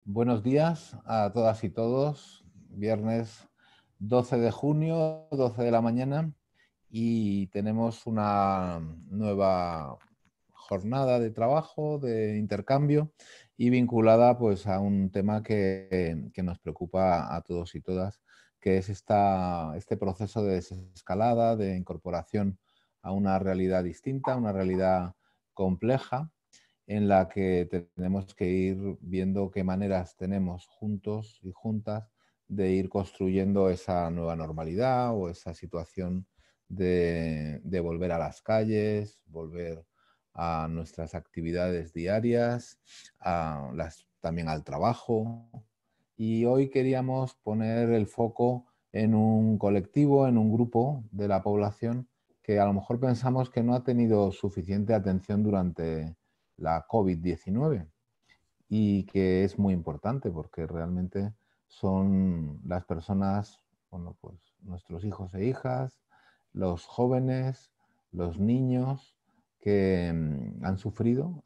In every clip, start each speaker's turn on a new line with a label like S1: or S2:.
S1: Buenos días a todas y todos. Viernes 12 de junio, 12 de la mañana, y tenemos una nueva jornada de trabajo, de intercambio y vinculada pues a un tema que nos preocupa a todos y todas, que es este proceso de desescalada, de incorporación a una realidad distinta, una realidad compleja, en la que tenemos que ir viendo qué maneras tenemos juntos y juntas de ir construyendo esa nueva normalidad o esa situación de volver a las calles, volver a nuestras actividades diarias, también al trabajo. Y hoy queríamos poner el foco en un colectivo, en un grupo de la población que a lo mejor pensamos que no ha tenido suficiente atención durante la COVID-19 y que es muy importante porque realmente son las personas, bueno, pues nuestros hijos e hijas, los jóvenes, los niños que han sufrido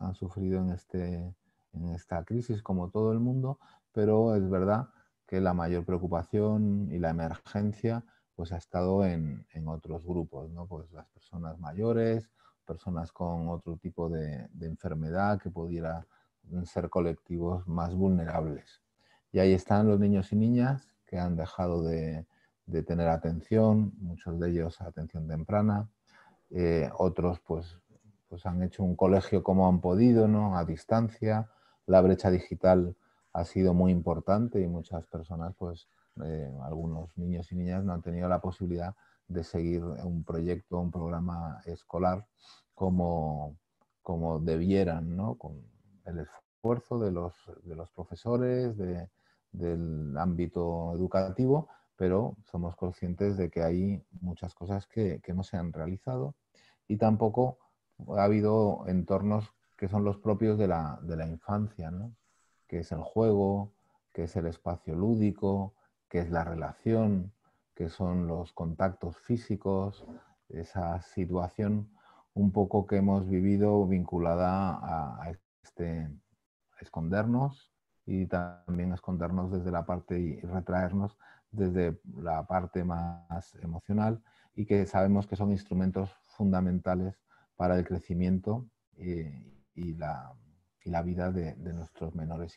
S1: en esta crisis como todo el mundo, pero es verdad que la mayor preocupación y la emergencia pues ha estado en otros grupos, ¿no? Pues las personas mayores, personas con otro tipo de enfermedad que pudiera ser colectivos más vulnerables. Y ahí están los niños y niñas que han dejado de tener atención, muchos de ellos atención temprana, otros pues han hecho un colegio como han podido, ¿no? A distancia. La brecha digital ha sido muy importante y muchas personas, pues algunos niños y niñas no han tenido la posibilidad de seguir un proyecto, un programa escolar como, como debieran, ¿no? Con el esfuerzo de los profesores, del ámbito educativo, pero somos conscientes de que hay muchas cosas que no se han realizado y tampoco ha habido entornos que son los propios de la infancia, ¿no? Que es el juego, que es el espacio lúdico, que es la relación, que son los contactos físicos, esa situación un poco que hemos vivido vinculada a este escondernos y también escondernos desde la parte y retraernos desde la parte más emocional, y que sabemos que son instrumentos fundamentales para el crecimiento y la vida de nuestros menores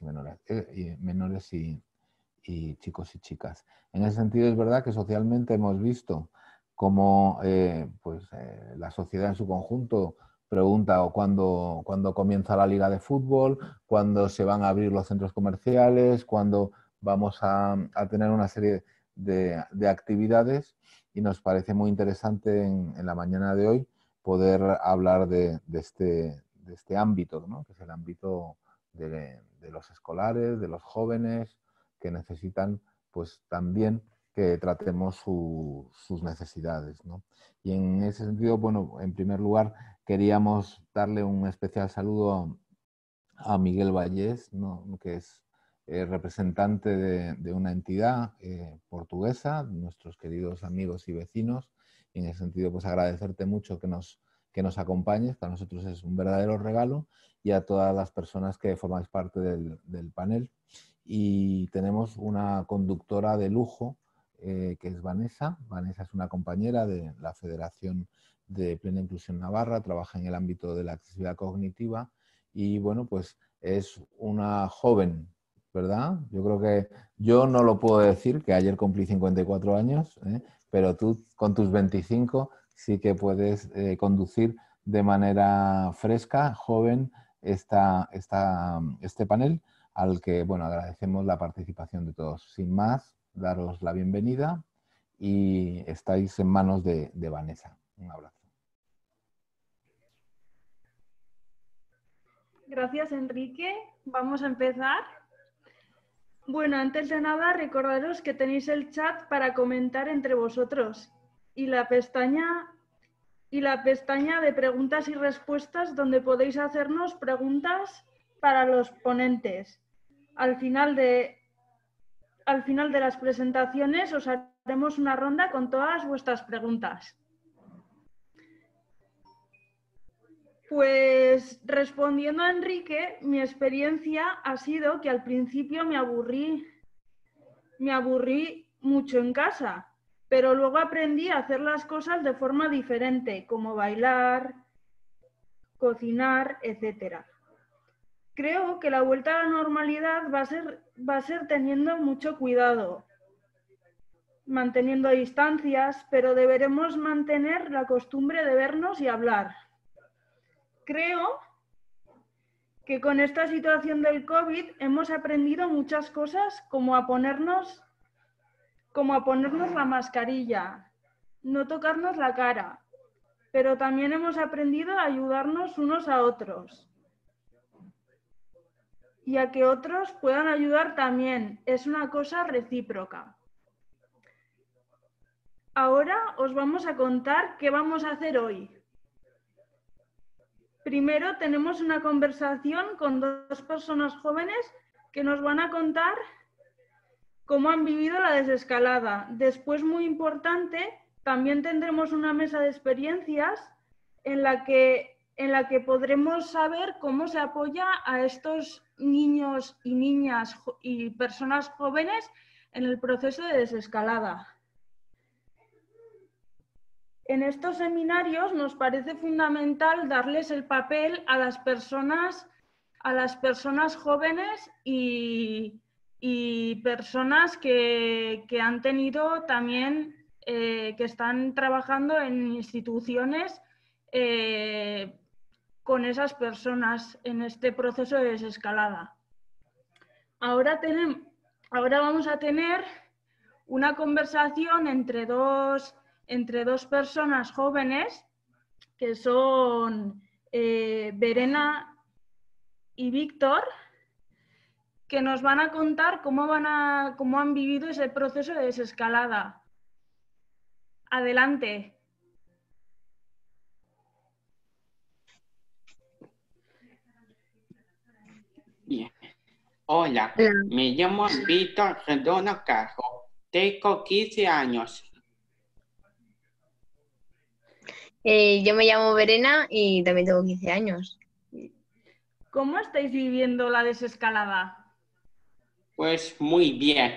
S1: y chicos y chicas. En ese sentido es verdad que socialmente hemos visto cómo la sociedad en su conjunto pregunta o cuándo comienza la liga de fútbol, cuándo se van a abrir los centros comerciales, cuándo vamos a tener una serie de actividades, y nos parece muy interesante en la mañana de hoy poder hablar de este ámbito, ¿no? Que es el ámbito de los escolares, de los jóvenes, que necesitan pues también que tratemos sus necesidades, ¿no? Y en ese sentido, bueno, en primer lugar queríamos darle un especial saludo a Miguel Vallés, ¿no? Que es representante de una entidad portuguesa, nuestros queridos amigos y vecinos. Y en ese sentido, pues agradecerte mucho que nos acompañes. Para nosotros es un verdadero regalo, y a todas las personas que formáis parte del panel. Y tenemos una conductora de lujo, que es Vanessa. Vanessa es una compañera de la Federación de Plena Inclusión Navarra, trabaja en el ámbito de la accesibilidad cognitiva, y bueno, pues es una joven, ¿verdad? Yo creo que yo no lo puedo decir, que ayer cumplí 54 años, ¿eh? Pero tú con tus 25 sí que puedes conducir de manera fresca, joven, este panel, al que, bueno, agradecemos la participación de todos. Sin más, daros la bienvenida, y estáis en manos de Vanessa. Un abrazo.
S2: Gracias, Enrique. Vamos a empezar. Bueno, antes de nada, recordaros que tenéis el chat para comentar entre vosotros y la pestaña de preguntas y respuestas, donde podéis hacernos preguntas para los ponentes. Al final de las presentaciones os haremos una ronda con todas vuestras preguntas. Pues respondiendo a Enrique, mi experiencia ha sido que al principio me aburrí mucho en casa, pero luego aprendí a hacer las cosas de forma diferente, como bailar, cocinar, etc. Creo que la vuelta a la normalidad va a ser teniendo mucho cuidado, manteniendo distancias, pero deberemos mantener la costumbre de vernos y hablar. Creo que con esta situación del COVID hemos aprendido muchas cosas, como a ponernos la mascarilla, no tocarnos la cara, pero también hemos aprendido a ayudarnos unos a otros y a que otros puedan ayudar también. Es una cosa recíproca. Ahora os vamos a contar qué vamos a hacer hoy. Primero tenemos una conversación con dos personas jóvenes que nos van a contar cómo han vivido la desescalada. Después, muy importante, también tendremos una mesa de experiencias en la que podremos saber cómo se apoya a estos niños y niñas y personas jóvenes en el proceso de desescalada. En estos seminarios nos parece fundamental darles el papel a las personas jóvenes y personas que han tenido también, que están trabajando en instituciones con esas personas en este proceso de desescalada. Ahora vamos a tener una conversación entre dos personas jóvenes que son Verena y Víctor, que nos van a contar cómo han vivido ese proceso de desescalada. Adelante.
S3: Bien. Hola, me llamo Víctor Redondo Cajo, tengo 15 años.
S4: Yo me llamo Verena y también tengo 15 años.
S2: ¿Cómo estáis viviendo la desescalada?
S3: Pues muy bien.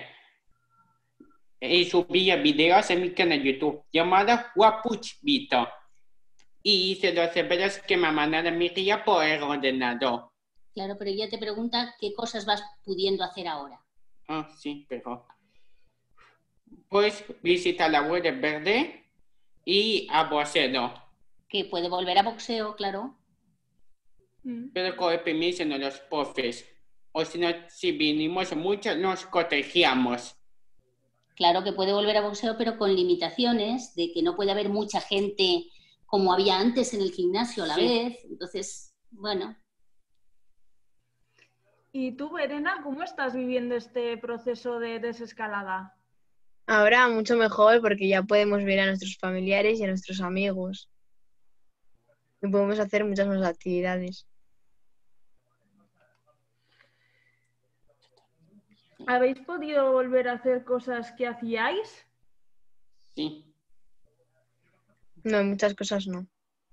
S3: Subí videos en mi canal de YouTube llamado Guapuchvito y hice los deberes que me mandaron mi tía por el ordenador.
S5: Claro, pero ella te pregunta qué cosas vas pudiendo hacer ahora.
S3: Ah, sí, pero... Pues visita la web de Verde y a boxeo.
S5: Que puede volver a boxeo, claro.
S3: Pero con el permiso de los profes. O si no, si vinimos muchos, nos contagiamos.
S5: Claro que puede volver a boxeo, pero con limitaciones de que no puede haber mucha gente como había antes en el gimnasio a la vez. Entonces, bueno.
S2: ¿Y tú, Verena, cómo estás viviendo este proceso de desescalada?
S4: Ahora mucho mejor porque ya podemos ver a nuestros familiares y a nuestros amigos. Y podemos hacer muchas más actividades.
S2: ¿Habéis podido volver a hacer cosas que hacíais?
S3: Sí.
S4: No, muchas cosas no.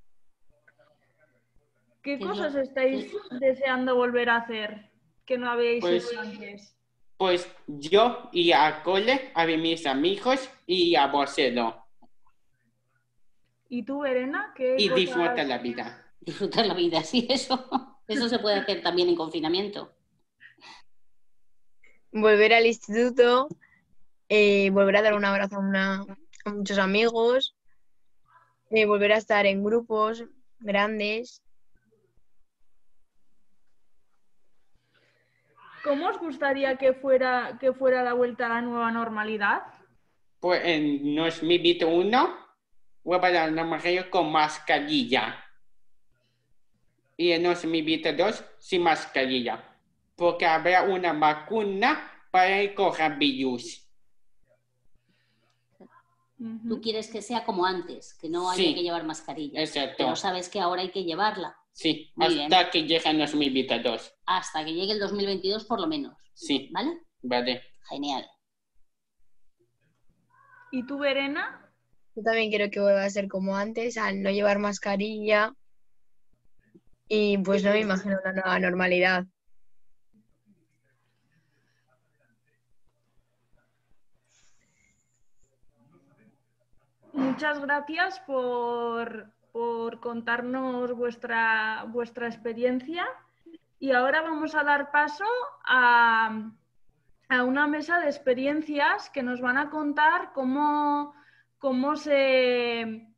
S2: ¿Qué cosas estáis deseando volver a hacer que no habéis hecho antes?
S3: Pues yo y a cole, a mis amigos y a boxeo.
S2: ¿Y tú, Verena?
S3: Y disfrutar la vida.
S5: Disfrutar la vida, sí, eso se puede hacer también en confinamiento.
S4: Volver al instituto, volver a dar un abrazo a muchos amigos, volver a estar en grupos grandes.
S2: ¿Cómo os gustaría que fuera la vuelta a la nueva normalidad?
S3: Pues en 2021 vuelva a la normalidad con mascarilla. Y en 2022 sin mascarilla. Porque habrá una vacuna para el coronavirus.
S5: Tú quieres que sea como antes, que no haya que llevar mascarilla.
S3: Exacto.
S5: Pero sabes que ahora hay que llevarla.
S3: Sí, hasta que llegue el 2022.
S5: Hasta que llegue el 2022 por lo menos.
S3: Sí.
S5: ¿Vale?
S3: Vale.
S5: Genial.
S2: ¿Y tú, Verena?
S4: Yo también quiero que vuelva a ser como antes, al no llevar mascarilla. y pues no me imagino una nueva normalidad.
S2: Muchas gracias por contarnos vuestra experiencia y ahora vamos a dar paso a una mesa de experiencias que nos van a contar cómo se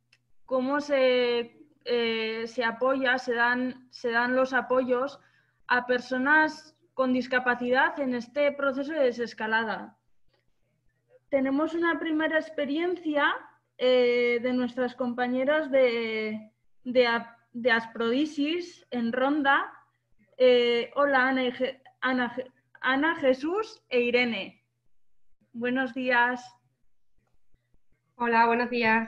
S2: apoya, se dan los apoyos a personas con discapacidad en este proceso de desescalada. Tenemos una primera experiencia de nuestras compañeras de Asprodisis en Ronda. Hola, Ana, Jesús e Irene. Buenos días.
S6: Hola, buenos días.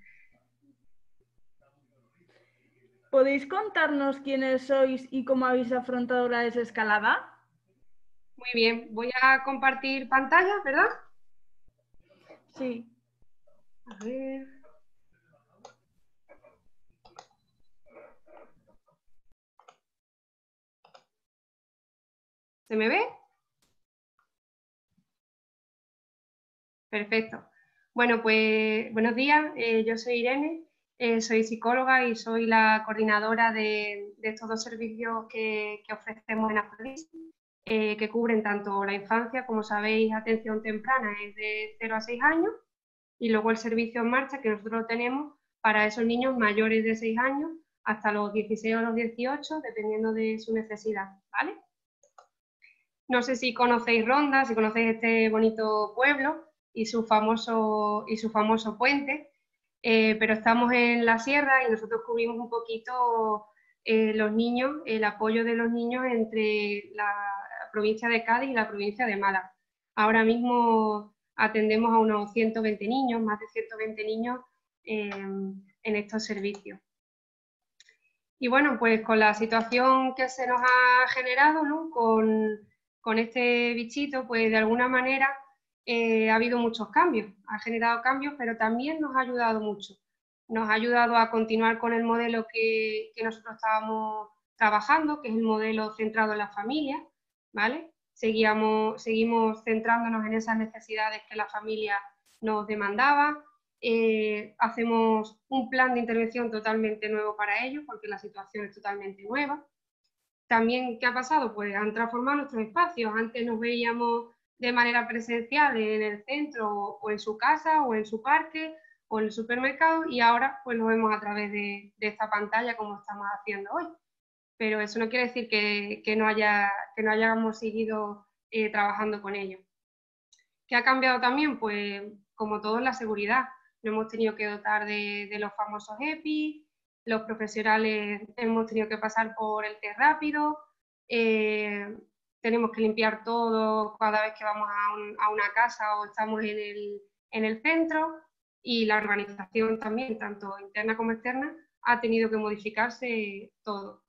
S2: ¿Podéis contarnos quiénes sois y cómo habéis afrontado la desescalada?
S6: Muy bien, voy a compartir pantalla, ¿verdad?
S2: Sí.
S6: A ver. ¿Se me ve? Perfecto. Bueno, pues buenos días, yo soy Irene, soy psicóloga y soy la coordinadora de estos dos servicios que ofrecemos en Asprodisis, que cubren tanto la infancia, como sabéis, atención temprana es de 0 a 6 años, y luego el servicio en marcha que nosotros tenemos para esos niños mayores de 6 años hasta los 16 o los 18, dependiendo de su necesidad, ¿vale? No sé si conocéis Ronda, si conocéis este bonito pueblo y su famoso puente, pero estamos en la sierra y nosotros cubrimos un poquito los niños, el apoyo de los niños entre la provincia de Cádiz y la provincia de Málaga. Ahora mismo atendemos a unos 120 niños, más de 120 niños en estos servicios. Y bueno, pues con la situación que se nos ha generado, ¿no? Con este bichito, pues de alguna manera ha habido muchos cambios, ha generado cambios, pero también nos ha ayudado mucho. Nos ha ayudado a continuar con el modelo que nosotros estábamos trabajando, que es el modelo centrado en la familia, ¿vale? Seguimos centrándonos en esas necesidades que la familia nos demandaba. Hacemos un plan de intervención totalmente nuevo para ellos, porque la situación es totalmente nueva. También, ¿qué ha pasado? Pues han transformado nuestros espacios. Antes nos veíamos de manera presencial en el centro o en su casa o en su parque o en el supermercado, y ahora pues lo vemos a través de esta pantalla como estamos haciendo hoy. Pero eso no quiere decir que no hayamos seguido trabajando con ellos. ¿Qué ha cambiado también? Pues como todo en la seguridad. Nos hemos tenido que dotar de los famosos EPI, los profesionales hemos tenido que pasar por el test rápido, tenemos que limpiar todo cada vez que vamos a una casa o estamos en el centro, y la organización también, tanto interna como externa, ha tenido que modificarse todo.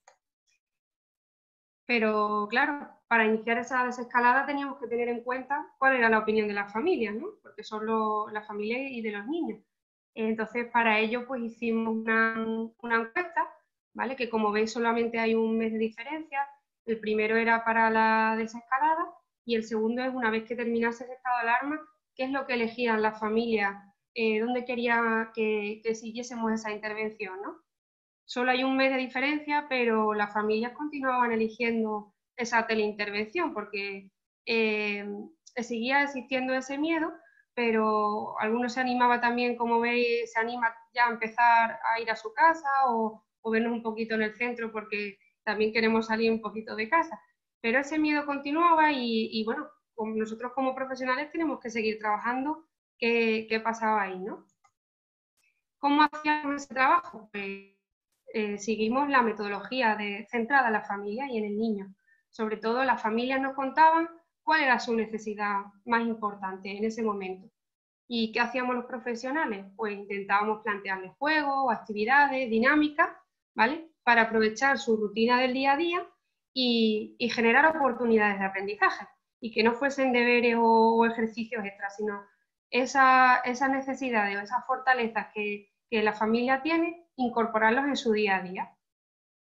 S6: Pero claro, para iniciar esa desescalada teníamos que tener en cuenta cuál era la opinión de las familias, ¿no? Porque son las familias y de los niños. Entonces, para ello, pues hicimos una encuesta, ¿vale? Que como veis solamente hay un mes de diferencia. El primero era para la desescalada y el segundo es una vez que terminase ese estado de alarma, qué es lo que elegían las familias, dónde quería que siguiésemos esa intervención, ¿no? Solo hay un mes de diferencia, pero las familias continuaban eligiendo esa teleintervención porque seguía existiendo ese miedo, pero algunos se animaba también, como veis, se anima ya a empezar a ir a su casa o vernos un poquito en el centro porque también queremos salir un poquito de casa. Pero ese miedo continuaba y bueno, nosotros como profesionales tenemos que seguir trabajando qué pasaba ahí, ¿no? ¿Cómo hacíamos ese trabajo? Pues, seguimos la metodología centrada en la familia y en el niño. Sobre todo las familias nos contaban cuál era su necesidad más importante en ese momento. ¿Y qué hacíamos los profesionales? Pues intentábamos plantearles juegos, actividades, dinámicas, ¿vale? Para aprovechar su rutina del día a día y generar oportunidades de aprendizaje. Y que no fuesen deberes o ejercicios extras, sino esas necesidades o esas fortalezas que la familia tiene, incorporarlos en su día a día.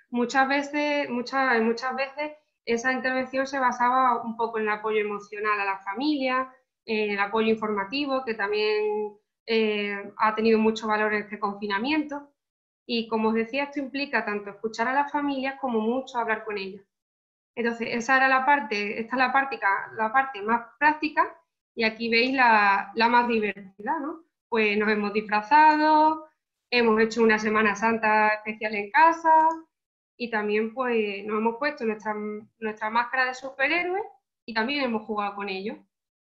S6: muchas veces esa intervención se basaba un poco en el apoyo emocional a la familia, en el apoyo informativo, que también ha tenido mucho valor en este confinamiento. Y como os decía, esto implica tanto escuchar a las familias como mucho hablar con ellas. Entonces, esta es la parte más práctica, y aquí veis la más divertida, ¿no? Pues nos hemos disfrazado, hemos hecho una Semana Santa especial en casa, y también pues nos hemos puesto nuestra máscara de superhéroe y también hemos jugado con ellos.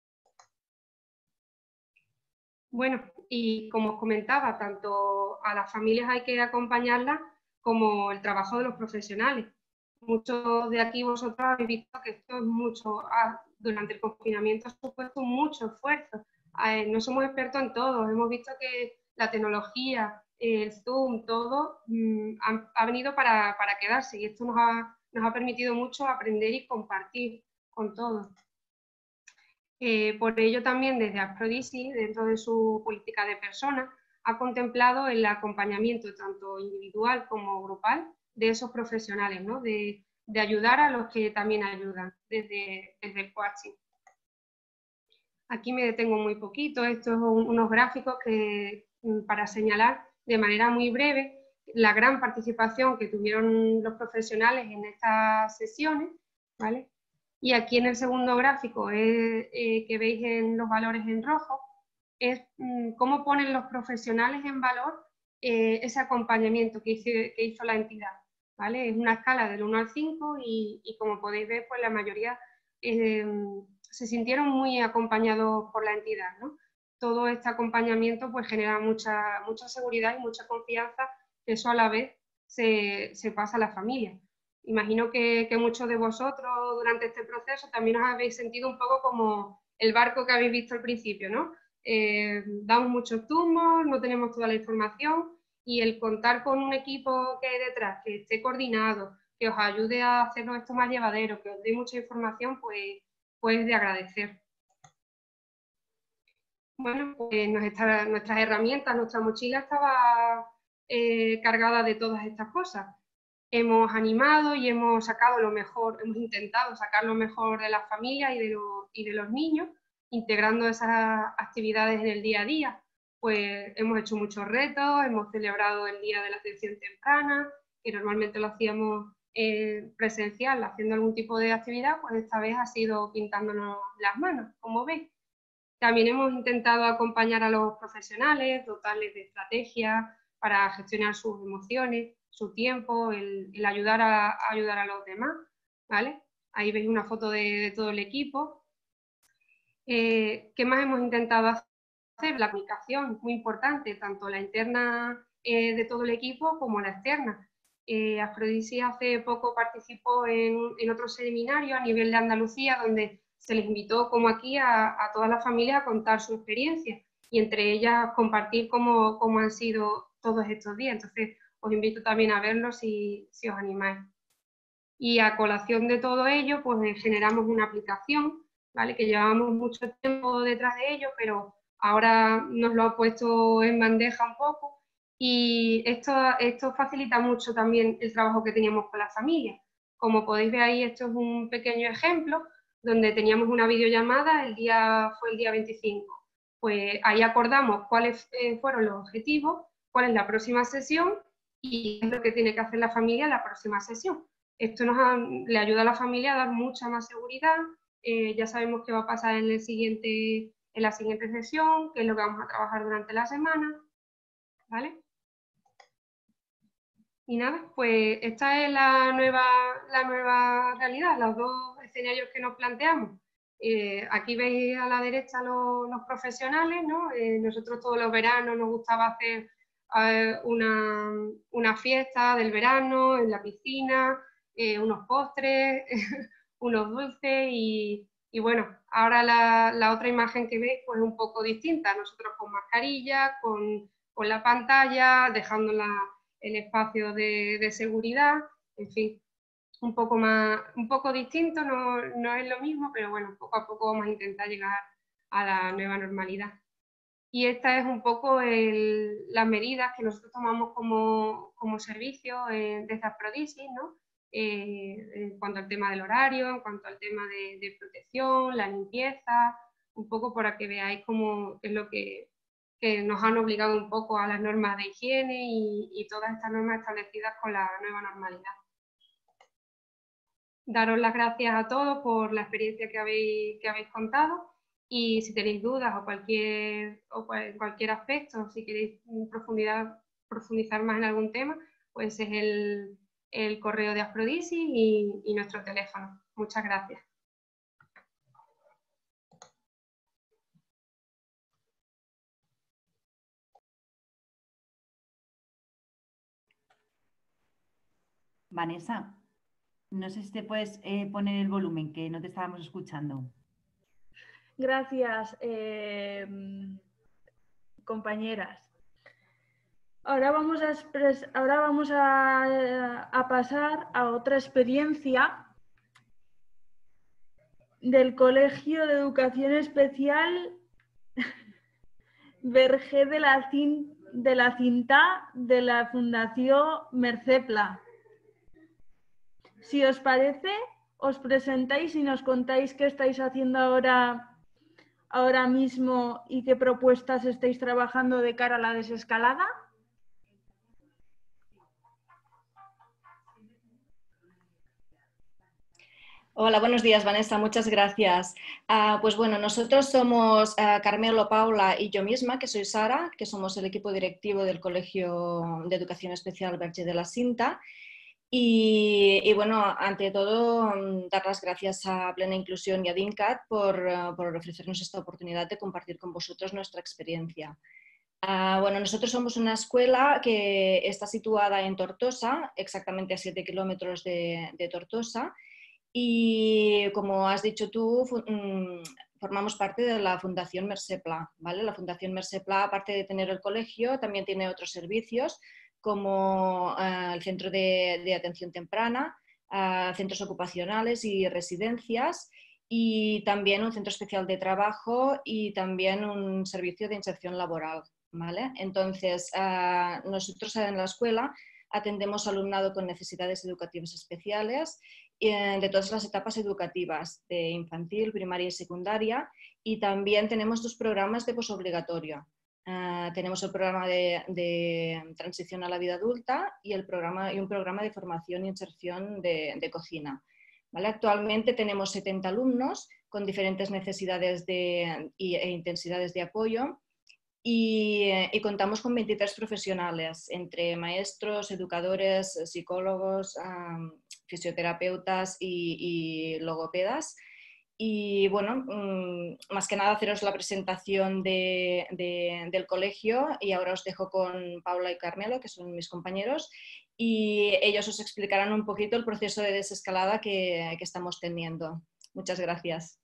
S6: Bueno, y como os comentaba, tanto a las familias hay que acompañarlas como el trabajo de los profesionales. Muchos de aquí vosotros habéis visto que esto es mucho, durante el confinamiento ha supuesto mucho esfuerzo. No somos expertos en todo, hemos visto que la tecnología, el Zoom, todo ha venido para quedarse, y esto nos ha permitido mucho aprender y compartir con todos. Por ello también desde Aphrodisi, dentro de su política de personas, ha contemplado el acompañamiento tanto individual como grupal de esos profesionales, ¿no? de ayudar a los que también ayudan desde el coaching. Aquí me detengo muy poquito, estos son unos gráficos para señalar de manera muy breve la gran participación que tuvieron los profesionales en estas sesiones, ¿vale? Y aquí en el segundo gráfico que veis en los valores en rojo, es cómo ponen los profesionales en valor ese acompañamiento que hizo la entidad, ¿vale? Es una escala del 1 al 5 y como podéis ver, pues la mayoría se sintieron muy acompañados por la entidad, ¿no? Todo este acompañamiento pues genera mucha seguridad y mucha confianza, que eso a la vez se pasa a la familia. Imagino que muchos de vosotros durante este proceso también os habéis sentido un poco como el barco que habéis visto al principio, ¿no? Damos muchos turnos, no tenemos toda la información, y el contar con un equipo que hay detrás, que esté coordinado, que os ayude a hacerlo esto más llevadero, que os dé mucha información, pues es de agradecer. Bueno, pues nuestras herramientas, nuestra mochila estaba cargada de todas estas cosas. Hemos animado y hemos sacado lo mejor, hemos intentado sacar lo mejor de las familias y de los niños, integrando esas actividades en el día a día. Pues hemos hecho muchos retos, hemos celebrado el Día de la Atención Temprana, que normalmente lo hacíamos presencial, haciendo algún tipo de actividad, pues esta vez ha sido pintándonos las manos, como veis. También hemos intentado acompañar a los profesionales, dotarles de estrategias para gestionar sus emociones, su tiempo, el ayudar a los demás, ¿vale? Ahí veis una foto de todo el equipo. ¿Qué más hemos intentado hacer? La comunicación, muy importante, tanto la interna de todo el equipo como la externa. Aphrodisi hace poco participó en otro seminario a nivel de Andalucía, donde se les invitó, como aquí, a toda la familia a contar su experiencia, y entre ellas compartir cómo han sido todos estos días. Entonces, os invito también a verlo si os animáis. Y a colación de todo ello, pues generamos una aplicación, ¿vale? Que llevábamos mucho tiempo detrás de ello, pero ahora nos lo ha puesto en bandeja un poco, y esto facilita mucho también el trabajo que teníamos con la familia. Como podéis ver ahí, esto es un pequeño ejemplo donde teníamos una videollamada, fue el día 25. Pues ahí acordamos cuáles fueron los objetivos, cuál es la próxima sesión y qué es lo que tiene que hacer la familia en la próxima sesión. Esto le ayuda a la familia a dar mucha más seguridad. Ya sabemos qué va a pasar en la siguiente sesión, qué es lo que vamos a trabajar durante la semana, ¿vale? Y nada, pues esta es la nueva realidad, los dos escenarios que nos planteamos. Aquí veis a la derecha los profesionales, ¿no? Nosotros todos los veranos nos gustaba hacer una fiesta del verano en la piscina, unos postres, unos dulces, y bueno, ahora la otra imagen que veis pues es un poco distinta, nosotros con mascarilla, con la pantalla, dejándola el espacio de seguridad, en fin, un poco distinto, no es lo mismo, pero bueno, poco a poco vamos a intentar llegar a la nueva normalidad. Y esta es un poco las medidas que nosotros tomamos como servicio desde Aphrodisi, ¿no? En cuanto al tema del horario, en cuanto al tema de protección, la limpieza, un poco para que veáis cómo es lo que nos han obligado un poco a las normas de higiene y todas estas normas establecidas con la nueva normalidad. Daros las gracias a todos por la experiencia que habéis contado, y si tenéis dudas o cualquier aspecto, si queréis profundizar más en algún tema, pues es el correo de Aphrodisi y nuestro teléfono. Muchas gracias.
S7: Vanessa, no sé si te puedes poner el volumen, que no te estábamos escuchando.
S2: Gracias, compañeras. Ahora vamos a pasar a otra experiencia del Colegio de Educación Especial Vergé de la Cinta de la Fundación Mercè Pla. Si os parece, os presentáis y nos contáis qué estáis haciendo ahora mismo y qué propuestas estáis trabajando de cara a la desescalada.
S8: Hola, buenos días, Vanessa, muchas gracias. Pues bueno, nosotros somos Carmelo, Paula y yo misma, que soy Sara, que somos el equipo directivo del Colegio de Educación Especial Vergé de la Cinta. Y bueno, ante todo, dar las gracias a Plena Inclusión y a DINCAT por ofrecernos esta oportunidad de compartir con vosotros nuestra experiencia. Bueno, nosotros somos una escuela que está situada en Tortosa, exactamente a 7 kilómetros de Tortosa, y como has dicho tú, formamos parte de la Fundación Mercè Pla, ¿vale? La Fundación Mercè Pla, aparte de tener el colegio, también tiene otros servicios, como el centro de atención temprana, centros ocupacionales y residencias, y también un centro especial de trabajo y también un servicio de inserción laboral, ¿vale? Entonces, nosotros en la escuela atendemos alumnado con necesidades educativas especiales de todas las etapas educativas, de infantil, primaria y secundaria, y también tenemos 2 programas de posobligatorio. Tenemos el programa de transición a la vida adulta y un programa de formación e inserción de cocina. ¿Vale? Actualmente tenemos 70 alumnos con diferentes necesidades e intensidades de apoyo y contamos con 23 profesionales, entre maestros, educadores, psicólogos, fisioterapeutas y logopedas. Y bueno, más que nada haceros la presentación del colegio, y ahora os dejo con Paula y Carmelo, que son mis compañeros, y ellos os explicarán un poquito el proceso de desescalada que estamos teniendo. Muchas gracias.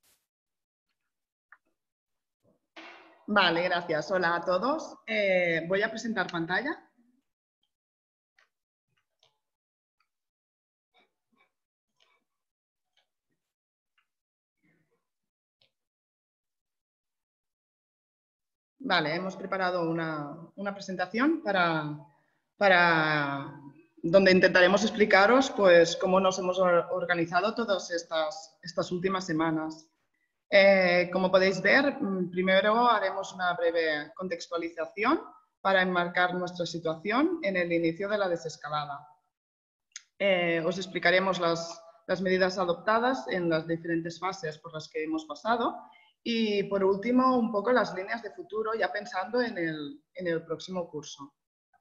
S9: Vale, gracias. Hola a todos. Voy a presentar pantalla. Vale, hemos preparado una presentación para donde intentaremos explicaros pues, cómo nos hemos organizado todas estas últimas semanas. Como podéis ver, primero haremos una breve contextualización para enmarcar nuestra situación en el inicio de la desescalada. Os explicaremos las medidas adoptadas en las diferentes fases por las que hemos pasado y, por último, un poco las líneas de futuro ya pensando en el próximo curso.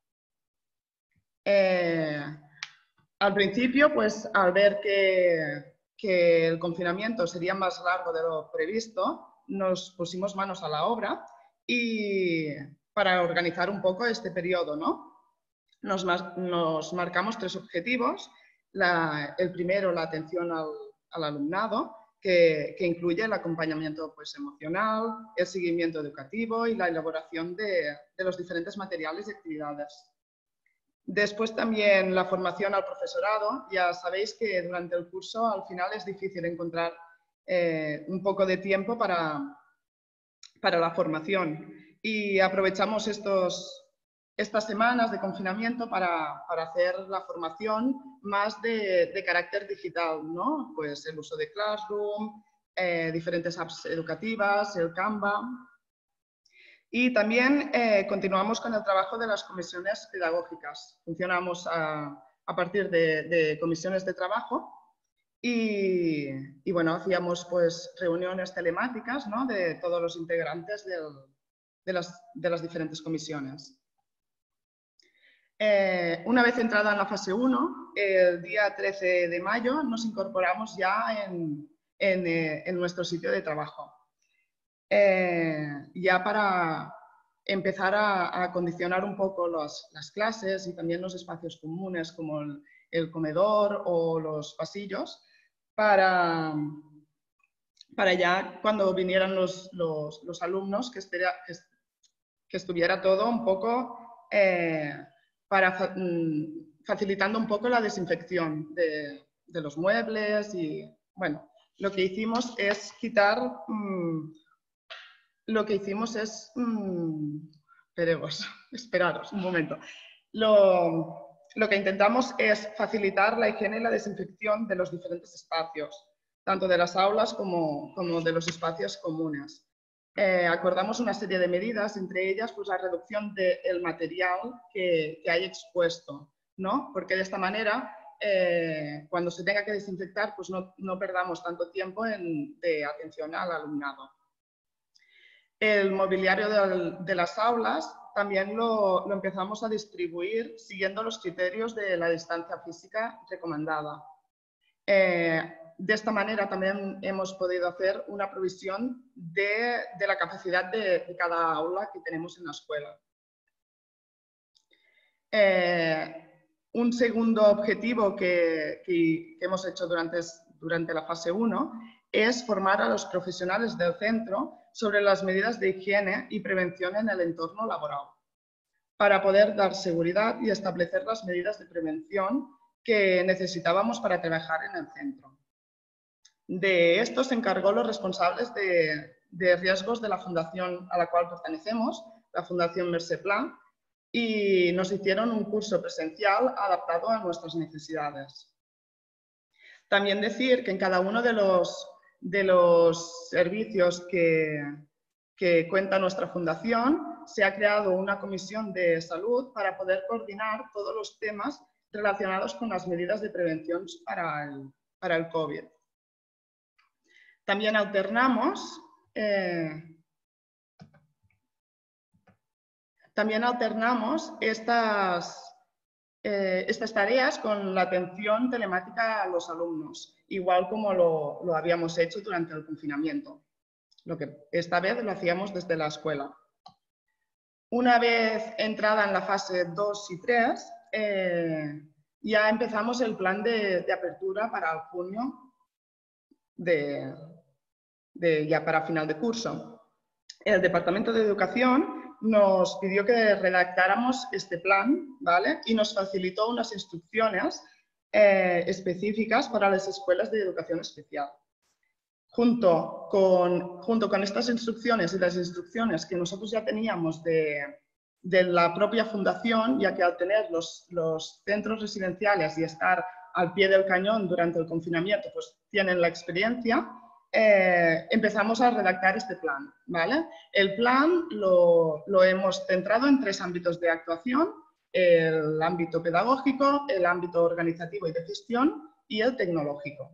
S9: Al principio, pues al ver que el confinamiento sería más largo de lo previsto, nos pusimos manos a la obra y para organizar un poco este periodo, ¿no? Nos marcamos 3 objetivos. El primero, la atención al alumnado, que incluye el acompañamiento pues, emocional, el seguimiento educativo y la elaboración de los diferentes materiales y actividades. Después también la formación al profesorado. Ya sabéis que durante el curso al final es difícil encontrar un poco de tiempo para la formación. Y aprovechamos estas semanas de confinamiento para hacer la formación más de carácter digital, ¿no? Pues el uso de Classroom, diferentes apps educativas, el Canva. Y también continuamos con el trabajo de las comisiones pedagógicas. Funcionamos a partir de comisiones de trabajo y bueno, hacíamos pues reuniones telemáticas, ¿no? De todos los integrantes de las diferentes comisiones. Una vez entrada en la fase 1, el día 13 de mayo nos incorporamos ya en nuestro sitio de trabajo. Ya para empezar a acondicionar un poco las clases y también los espacios comunes como el comedor o los pasillos para ya cuando vinieran los alumnos que estuviera todo un poco facilitando un poco la desinfección de los muebles y bueno, lo que hicimos es quitar... esperaros un momento. Lo que intentamos es facilitar la higiene y la desinfección de los diferentes espacios, tanto de las aulas como de los espacios comunes. Acordamos una serie de medidas, entre ellas pues, la reducción del material que hay expuesto, ¿no? Porque de esta manera, cuando se tenga que desinfectar, pues no perdamos tanto tiempo de atención al alumnado. El mobiliario de las aulas también lo empezamos a distribuir siguiendo los criterios de la distancia física recomendada. De esta manera también hemos podido hacer una provisión de la capacidad de cada aula que tenemos en la escuela. Un segundo objetivo que hemos hecho durante la fase 1 es formar a los profesionales del centro sobre las medidas de higiene y prevención en el entorno laboral, para poder dar seguridad y establecer las medidas de prevención que necesitábamos para trabajar en el centro. De esto se encargó los responsables de riesgos de la fundación a la cual pertenecemos, la Fundación Mercè Pla, y nos hicieron un curso presencial adaptado a nuestras necesidades. También decir que en cada uno de los servicios que cuenta nuestra fundación se ha creado una comisión de salud para poder coordinar todos los temas relacionados con las medidas de prevención para el COVID. También alternamos estas tareas con la atención telemática a los alumnos, igual como lo habíamos hecho durante el confinamiento. Esta vez lo hacíamos desde la escuela. Una vez entrada en la fase 2 y 3, ya empezamos el plan de apertura para el junio, ya para final de curso. El Departamento de Educación nos pidió que redactáramos este plan, ¿vale? Y nos facilitó unas instrucciones específicas para las escuelas de educación especial. Junto con estas instrucciones y las instrucciones que nosotros ya teníamos de la propia fundación, ya que al tener los centros residenciales y estar al pie del cañón durante el confinamiento, pues tienen la experiencia, empezamos a redactar este plan, ¿vale? El plan lo hemos centrado en 3 ámbitos de actuación: el ámbito pedagógico, el ámbito organizativo y de gestión y el tecnológico.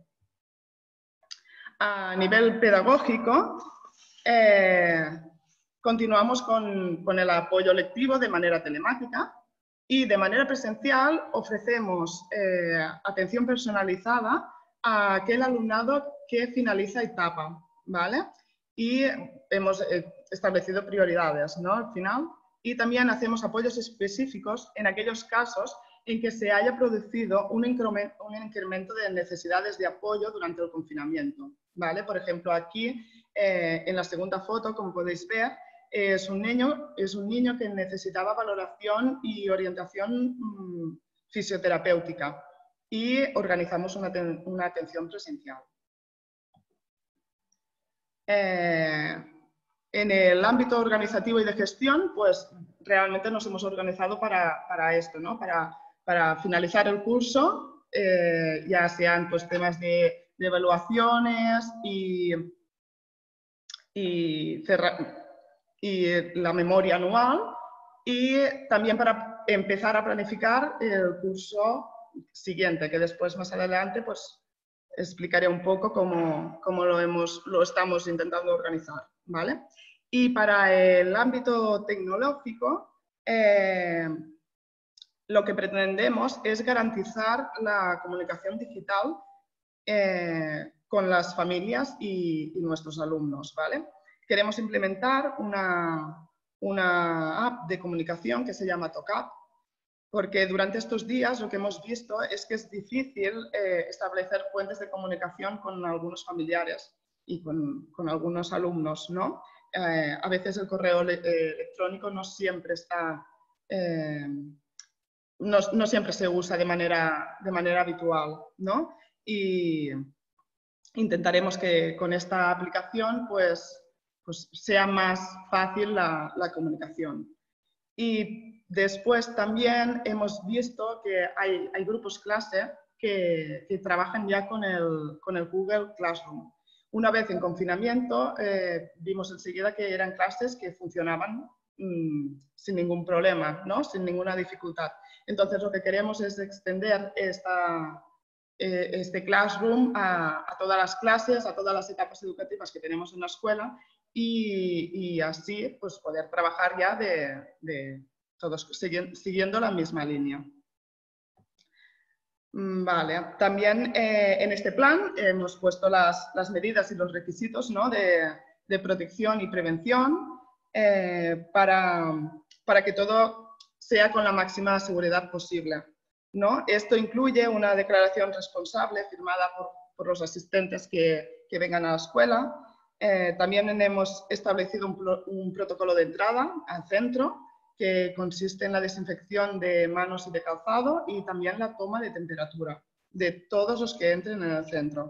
S9: A nivel pedagógico, continuamos con el apoyo lectivo de manera telemática y de manera presencial ofrecemos atención personalizada a aquel alumnado que finaliza etapa, ¿vale? Y hemos establecido prioridades, ¿no? Al final. Y también hacemos apoyos específicos en aquellos casos en que se haya producido un incremento de necesidades de apoyo durante el confinamiento, ¿vale? Por ejemplo, aquí en la segunda foto, como podéis ver, es un niño que necesitaba valoración y orientación fisioterapéutica y organizamos una atención presencial. En el ámbito organizativo y de gestión, pues realmente nos hemos organizado para esto, ¿no? Para finalizar el curso, ya sean pues, temas de evaluaciones y la memoria anual, y también para empezar a planificar el curso siguiente, que después más adelante pues, explicaré un poco cómo lo estamos intentando organizar, ¿vale? Y para el ámbito tecnológico, lo que pretendemos es garantizar la comunicación digital con las familias y nuestros alumnos, ¿vale? Queremos implementar una app de comunicación que se llama TalkUp, porque durante estos días lo que hemos visto es que es difícil establecer puentes de comunicación con algunos familiares y con algunos alumnos, ¿no? A veces el correo electrónico no siempre está... no siempre se usa de manera habitual, ¿no? Y intentaremos que con esta aplicación pues sea más fácil la comunicación. Y después también hemos visto que hay grupos clase que trabajan ya con el Google Classroom. Una vez en confinamiento vimos enseguida que eran clases que funcionaban sin ningún problema, ¿no? Sin ninguna dificultad. Entonces lo que queremos es extender este Classroom a todas las clases, a todas las etapas educativas que tenemos en la escuela y así pues, poder trabajar ya de todos siguiendo la misma línea. Vale, también en este plan hemos puesto las medidas y los requisitos, ¿no? de protección y prevención para que todo sea con la máxima seguridad posible, ¿no? Esto incluye una declaración responsable firmada por los asistentes que vengan a la escuela. También hemos establecido un protocolo de entrada al centro que consiste en la desinfección de manos y de calzado y también la toma de temperatura de todos los que entren en el centro.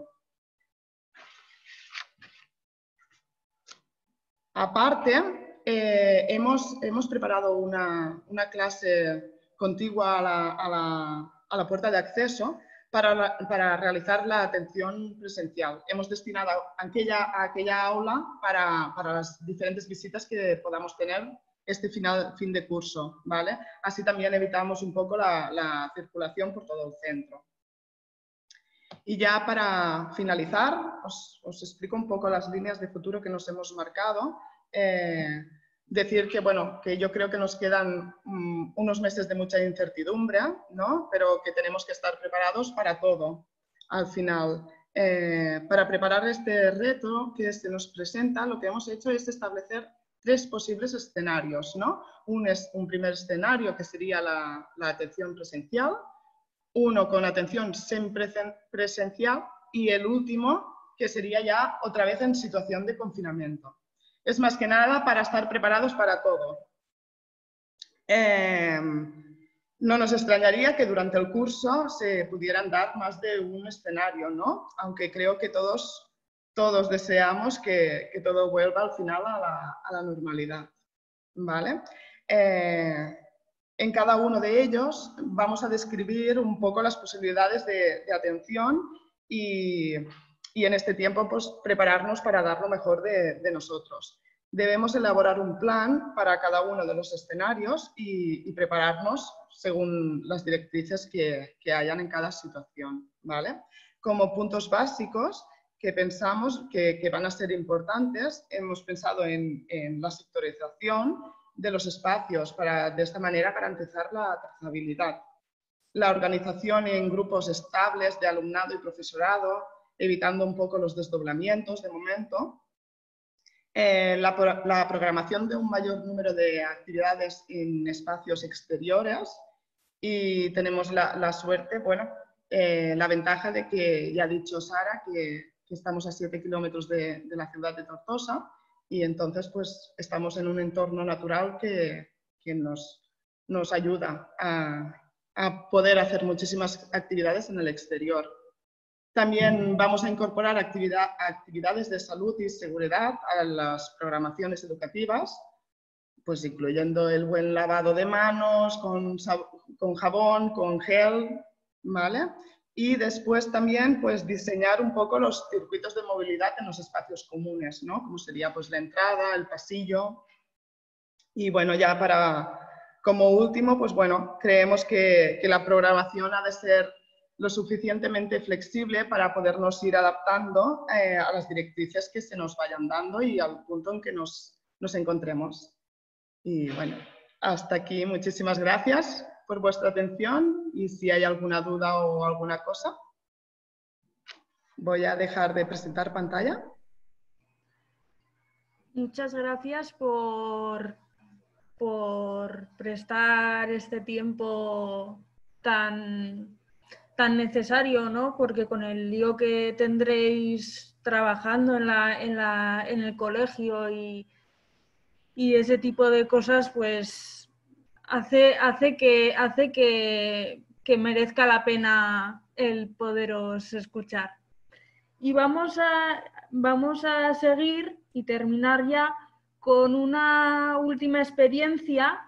S9: Aparte, hemos preparado una clase contigua a la puerta de acceso para realizar la atención presencial. Hemos destinado aquella aula para las diferentes visitas que podamos tener este fin de curso, ¿vale? Así también evitamos un poco la circulación por todo el centro. Y ya para finalizar, os explico un poco las líneas de futuro que nos hemos marcado. Decir que, bueno, que yo creo que nos quedan unos meses de mucha incertidumbre, ¿no? Pero que tenemos que estar preparados para todo al final. Para preparar este reto que se nos presenta, lo que hemos hecho es establecer 3 posibles escenarios, ¿no? Un primer escenario que sería la atención presencial, uno con atención semipresencial y el último que sería ya otra vez en situación de confinamiento. Es más que nada para estar preparados para todo. No nos extrañaría que durante el curso se pudieran dar más de un escenario, ¿no? Aunque creo que todos deseamos que todo vuelva al final a la normalidad, ¿vale? En cada uno de ellos vamos a describir un poco las posibilidades de atención y en este tiempo pues, prepararnos para dar lo mejor de nosotros. Debemos elaborar un plan para cada uno de los escenarios y prepararnos según las directrices que hayan en cada situación, ¿vale? Como puntos básicos que pensamos que van a ser importantes, hemos pensado en la sectorización de los espacios para de esta manera garantizar la trazabilidad, la organización en grupos estables de alumnado y profesorado, evitando un poco los desdoblamientos de momento, la programación de un mayor número de actividades en espacios exteriores y tenemos la suerte, bueno, la ventaja de que, ya ha dicho Sara, que estamos a 7 kilómetros de la ciudad de Tortosa y entonces pues estamos en un entorno natural que nos ayuda a poder hacer muchísimas actividades en el exterior. También vamos a incorporar actividades de salud y seguridad a las programaciones educativas, pues incluyendo el buen lavado de manos con jabón, con gel, ¿vale? Y después también pues diseñar un poco los circuitos de movilidad en los espacios comunes, ¿no? Como sería pues la entrada, el pasillo. Y bueno, ya como último, pues bueno, creemos que la programación ha de ser lo suficientemente flexible para podernos ir adaptando a las directrices que se nos vayan dando y al punto en que nos encontremos. Y bueno, hasta aquí. Muchísimas gracias por vuestra atención y si hay alguna duda o alguna cosa, voy a dejar de presentar pantalla.
S2: Muchas gracias por prestar este tiempo tan necesario, ¿no? Porque con el lío que tendréis trabajando en el colegio y ese tipo de cosas, pues hace que merezca la pena el poderos escuchar. Y vamos a seguir y terminar ya con una última experiencia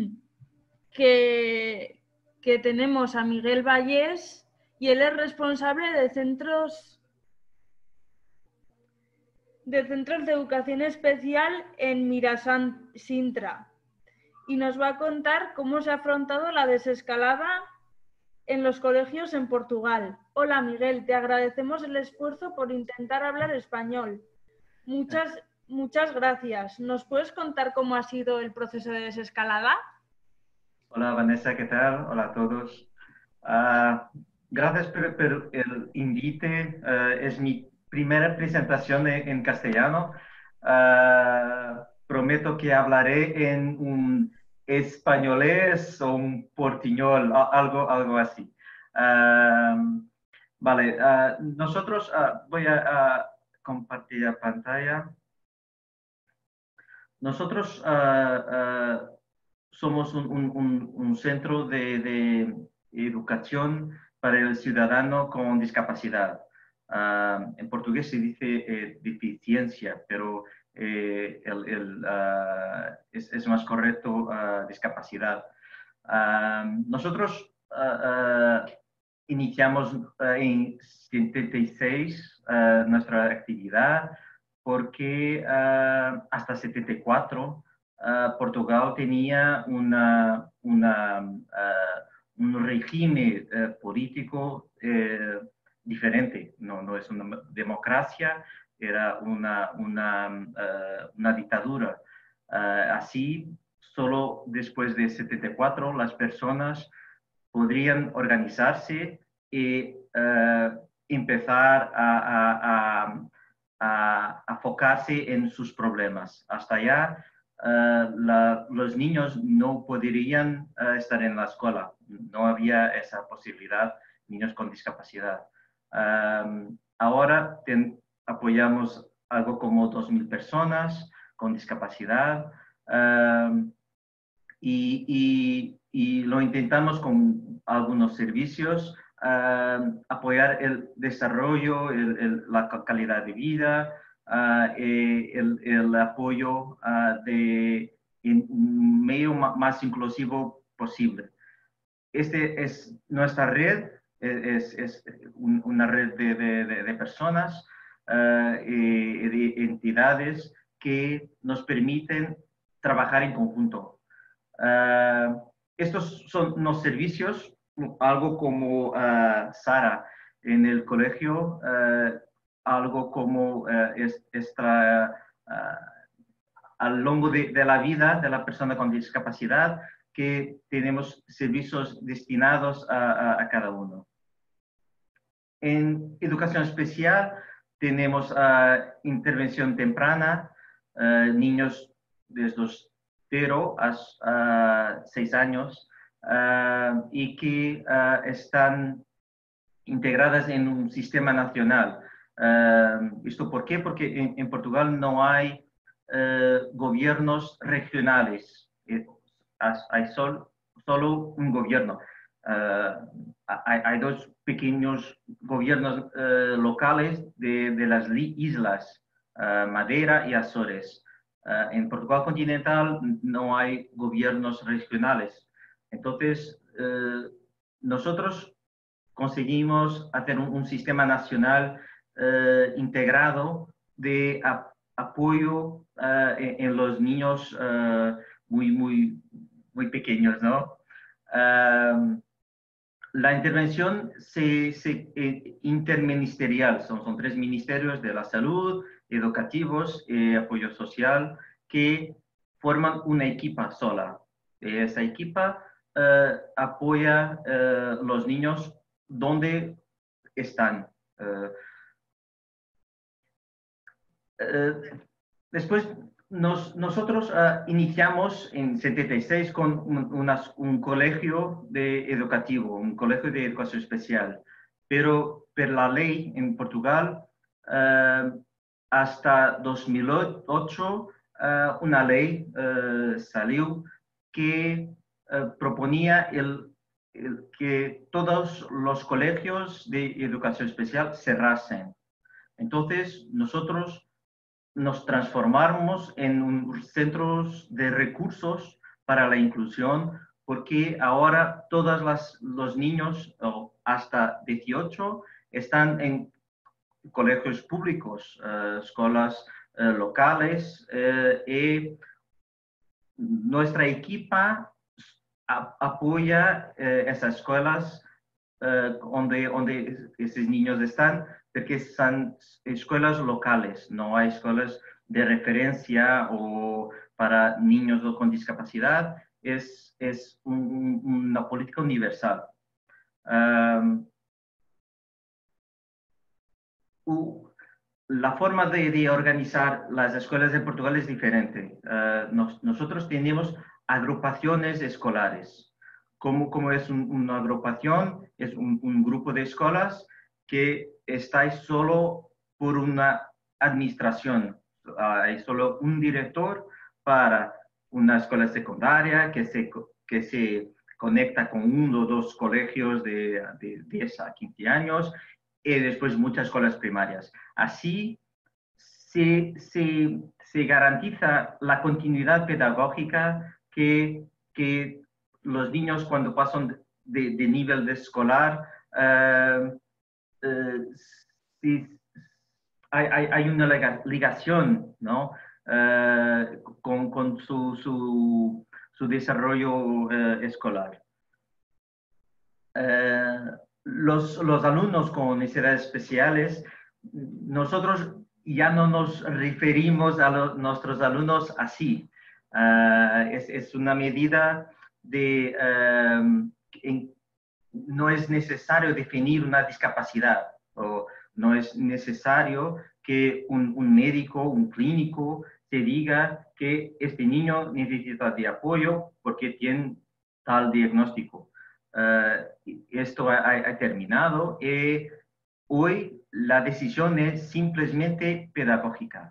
S2: que tenemos a Miguel Vallés, y él es responsable de centros de educación especial en Mirasan, Sintra, y nos va a contar cómo se ha afrontado la desescalada en los colegios en Portugal. Hola Miguel, te agradecemos el esfuerzo por intentar hablar español. Muchas gracias. ¿Nos puedes contar cómo ha sido el proceso de desescalada?
S10: Hola Vanessa, ¿qué tal? Hola a todos. Gracias por el invite. Es mi primera presentación en castellano. Prometo que hablaré en un españolés o un portuñol, algo así. Vale, nosotros voy a compartir la pantalla. Nosotros somos un centro de educación para el ciudadano con discapacidad. En portugués se dice deficiencia, pero es más correcto discapacidad. Nosotros iniciamos en 76 nuestra actividad porque hasta 74 Portugal tenía un régimen político diferente. No es una democracia, era una dictadura. Así, solo después de 74 las personas podrían organizarse y empezar a enfocarse en sus problemas. Hasta allá, los niños no podrían estar en la escuela. No había esa posibilidad, niños con discapacidad. Ahora apoyamos algo como 2.000 personas con discapacidad y lo intentamos con algunos servicios, apoyar el desarrollo, la calidad de vida, el apoyo en un medio más inclusivo posible. Este es nuestra red, es una red de personas y de entidades que nos permiten trabajar en conjunto. Estos son los servicios, algo como Sara en el colegio, algo como a lo largo de la vida de la persona con discapacidad, que tenemos servicios destinados a cada uno. En educación especial tenemos intervención temprana, niños desde los 0 a 6 años y que están integradas en un sistema nacional. ¿Esto por qué? Porque en Portugal no hay gobiernos regionales, hay solo un gobierno. Hay dos pequeños gobiernos locales de las islas, Madeira y Azores. En Portugal continental no hay gobiernos regionales. Entonces, nosotros conseguimos hacer un sistema nacional integrado de apoyo en los niños muy pequeños, ¿no? La intervención interministerial, son 3 ministerios de la salud, educativos y apoyo social, que forman una equipa sola. Esa equipa apoya los niños donde están. Después, nosotros iniciamos en 76 con un colegio educativo, un colegio de educación especial, pero por la ley en Portugal, hasta 2008, una ley salió que proponía que todos los colegios de educación especial cerrasen. Entonces, nosotros nos transformamos en centros de recursos para la inclusión, porque ahora todos los niños hasta 18 están en colegios públicos, escuelas locales, y nuestra equipa apoya esas escuelas donde esos niños están, porque son escuelas locales, no hay escuelas de referencia o para niños con discapacidad, es una política universal. La forma de organizar las escuelas de Portugal es diferente. Nosotros tenemos agrupaciones escolares. ¿Cómo es una agrupación? Es un grupo de escuelas que está solo por una administración. Hay solo un director para una escuela secundaria que se conecta con 1 o 2 colegios de 10 a 15 años y después muchas escuelas primarias. Así se garantiza la continuidad pedagógica que los niños cuando pasan de nivel de escolar, hay una ligación, ¿no? Con su desarrollo escolar. Los alumnos con necesidades especiales, nosotros ya no nos referimos a nuestros alumnos así. Es una medida de no es necesario definir una discapacidad, o no es necesario que un médico, un clínico, te diga que este niño necesita de apoyo porque tiene tal diagnóstico. Esto ha terminado y hoy la decisión es simplemente pedagógica.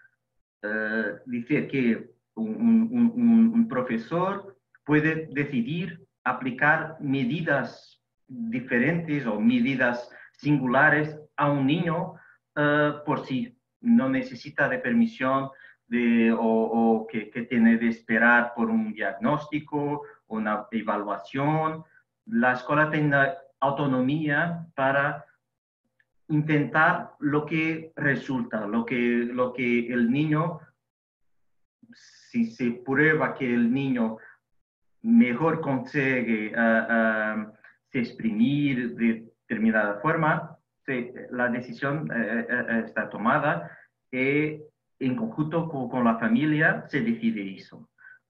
S10: Dice que un profesor puede decidir aplicar medidas diferentes o medidas singulares a un niño por sí. No necesita de permisión o que tiene de esperar por un diagnóstico, una evaluación. La escuela tiene autonomía para intentar lo que resulta, lo que el niño, si se prueba que el niño mejor consigue se exprimir de determinada forma, la decisión está tomada y en conjunto con la familia se decide eso.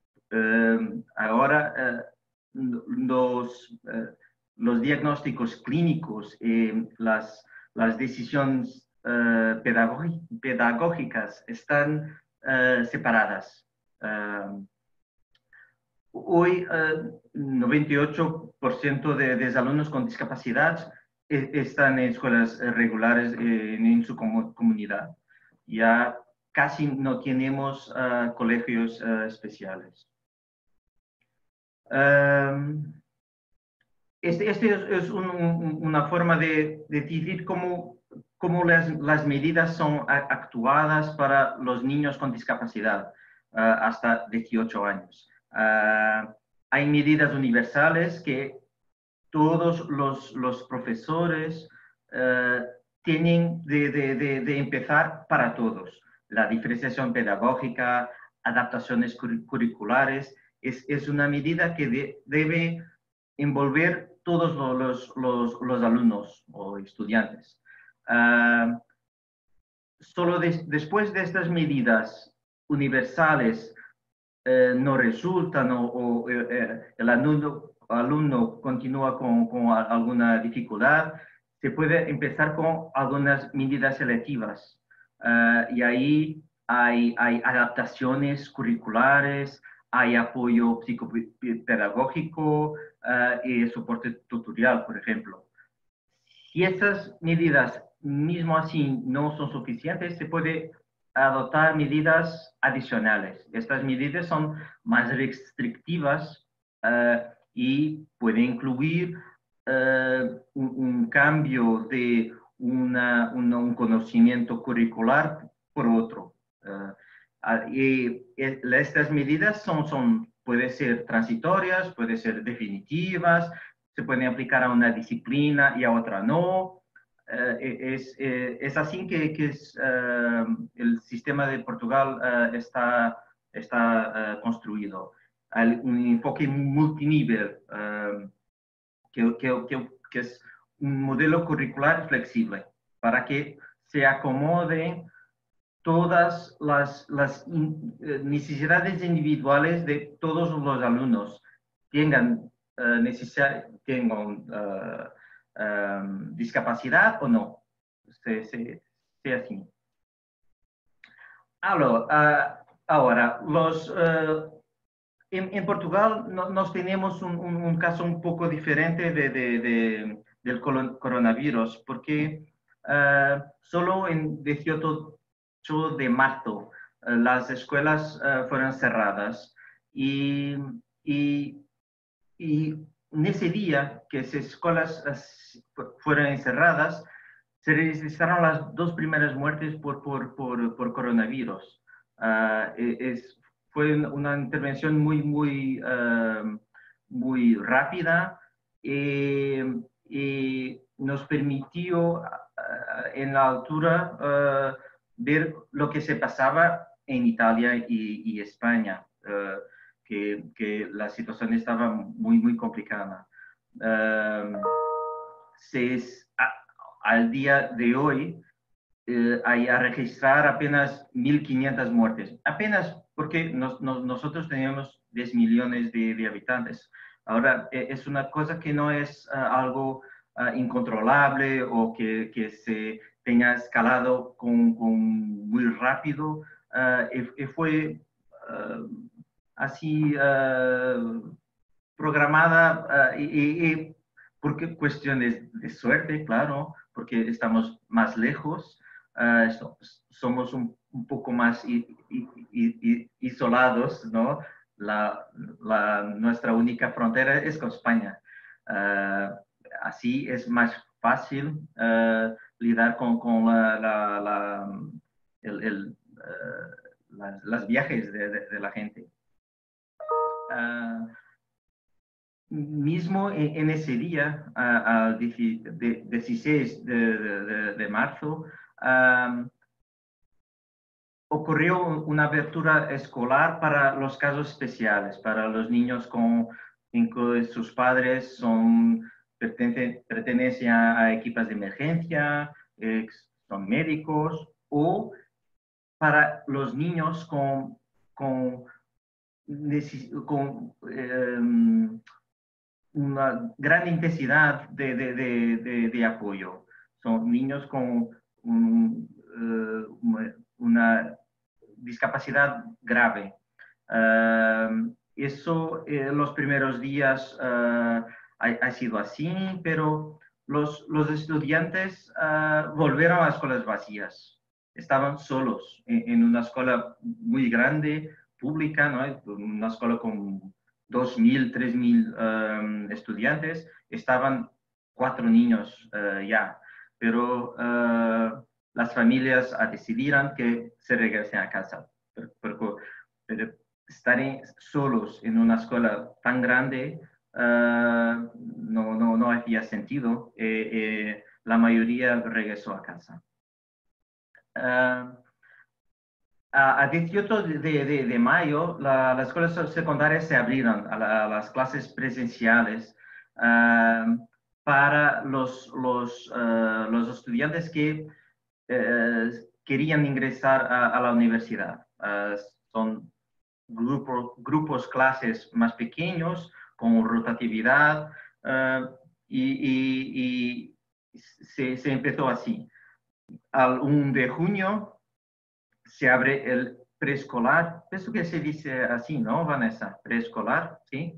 S10: Ahora, los diagnósticos clínicos y las decisiones pedagógicas están separadas. Hoy, 98% de alumnos con discapacidad están en escuelas regulares en su comunidad. Ya casi no tenemos colegios especiales. Este es una forma de decir cómo las medidas son actuadas para los niños con discapacidad hasta 18 años. Hay medidas universales que todos los profesores tienen de empezar para todos. La diferenciación pedagógica, adaptaciones curriculares, es una medida que debe envolver todos los alumnos o estudiantes. Solo después de estas medidas universales no resultan o el alumno continúa con alguna dificultad, se puede empezar con algunas medidas selectivas. Y ahí hay adaptaciones curriculares, hay apoyo psicopedagógico y soporte tutorial, por ejemplo. Si estas medidas, mismo así, no son suficientes, se puede adoptar medidas adicionales. Estas medidas son más restrictivas y pueden incluir un cambio de un conocimiento curricular por otro. Y estas medidas pueden ser transitorias, pueden ser definitivas, se pueden aplicar a una disciplina y a otra no. Es así que el sistema de Portugal está construido. Hay un enfoque multinivel, que es un modelo curricular flexible para que se acomode todas las necesidades individuales de todos los alumnos, tengan discapacidad o no, sea así. Ahora, en Portugal nos tenemos un caso un poco diferente del coronavirus, porque solo en 18 de marzo las escuelas fueron cerradas y en ese día que esas escuelas fueron encerradas, se registraron las 2 primeras muertes por coronavirus. Fue una intervención muy rápida y nos permitió en la altura ver lo que se pasaba en Italia y España, que la situación estaba muy complicada. Al día de hoy hay a registrar apenas 1.500 muertes, apenas porque nosotros teníamos 10 millones de habitantes. Ahora, es una cosa que no es algo incontrolable o que se tenga escalado muy rápido. Fue así programada y porque cuestiones de suerte, claro, porque estamos más lejos, somos un poco más isolados, ¿no? Nuestra única frontera es con España. Así es más fácil lidiar con las viajes de la gente. Mismo en ese día, al 16 de marzo, ocurrió una apertura escolar para los casos especiales, para los niños en que sus padres pertenecen a equipos de emergencia, son médicos, o para los niños con una gran intensidad de apoyo. Son niños con una discapacidad grave. Eso en los primeros días ha sido así, pero los estudiantes volvieron a las escuelas vacías. Estaban solos en una escuela muy grande, pública, ¿no? Una escuela con 2.000, 3.000 estudiantes, estaban 4 niños ya, pero las familias decidieron que se regresen a casa, pero estar solos en una escuela tan grande no hacía sentido. La mayoría regresó a casa. A 18 de mayo, las escuelas secundarias se abrieron a las clases presenciales para los estudiantes que querían ingresar a la universidad. Son grupos, clases más pequeños, con rotatividad, y se empezó así. Al 1 de junio se abre el preescolar. Pienso que se dice así, ¿no, Vanessa? Preescolar, ¿sí?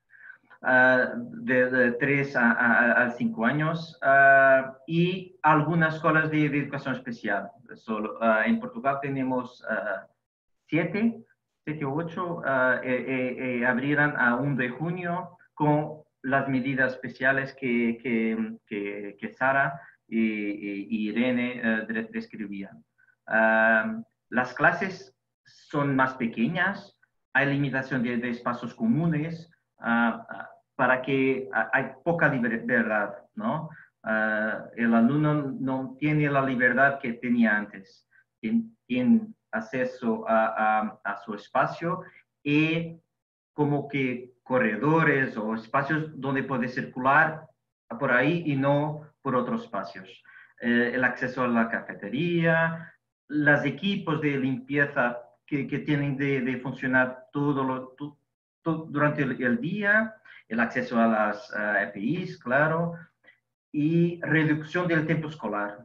S10: De 3 a 5 años, y algunas escuelas de educación especial. En Portugal tenemos 7 o 8, abrirán a 1 de junio con las medidas especiales que Sara y Irene describían. Las clases son más pequeñas, hay limitación de espacios comunes, para que hay poca libertad, ¿no? El alumno no tiene la libertad que tenía antes. Tiene acceso a su espacio y como que corredores o espacios donde puede circular por ahí y no por otros espacios. El acceso a la cafetería, los equipos de limpieza que tienen de funcionar todo durante el día, el acceso a las EPIs, claro, y reducción del tiempo escolar.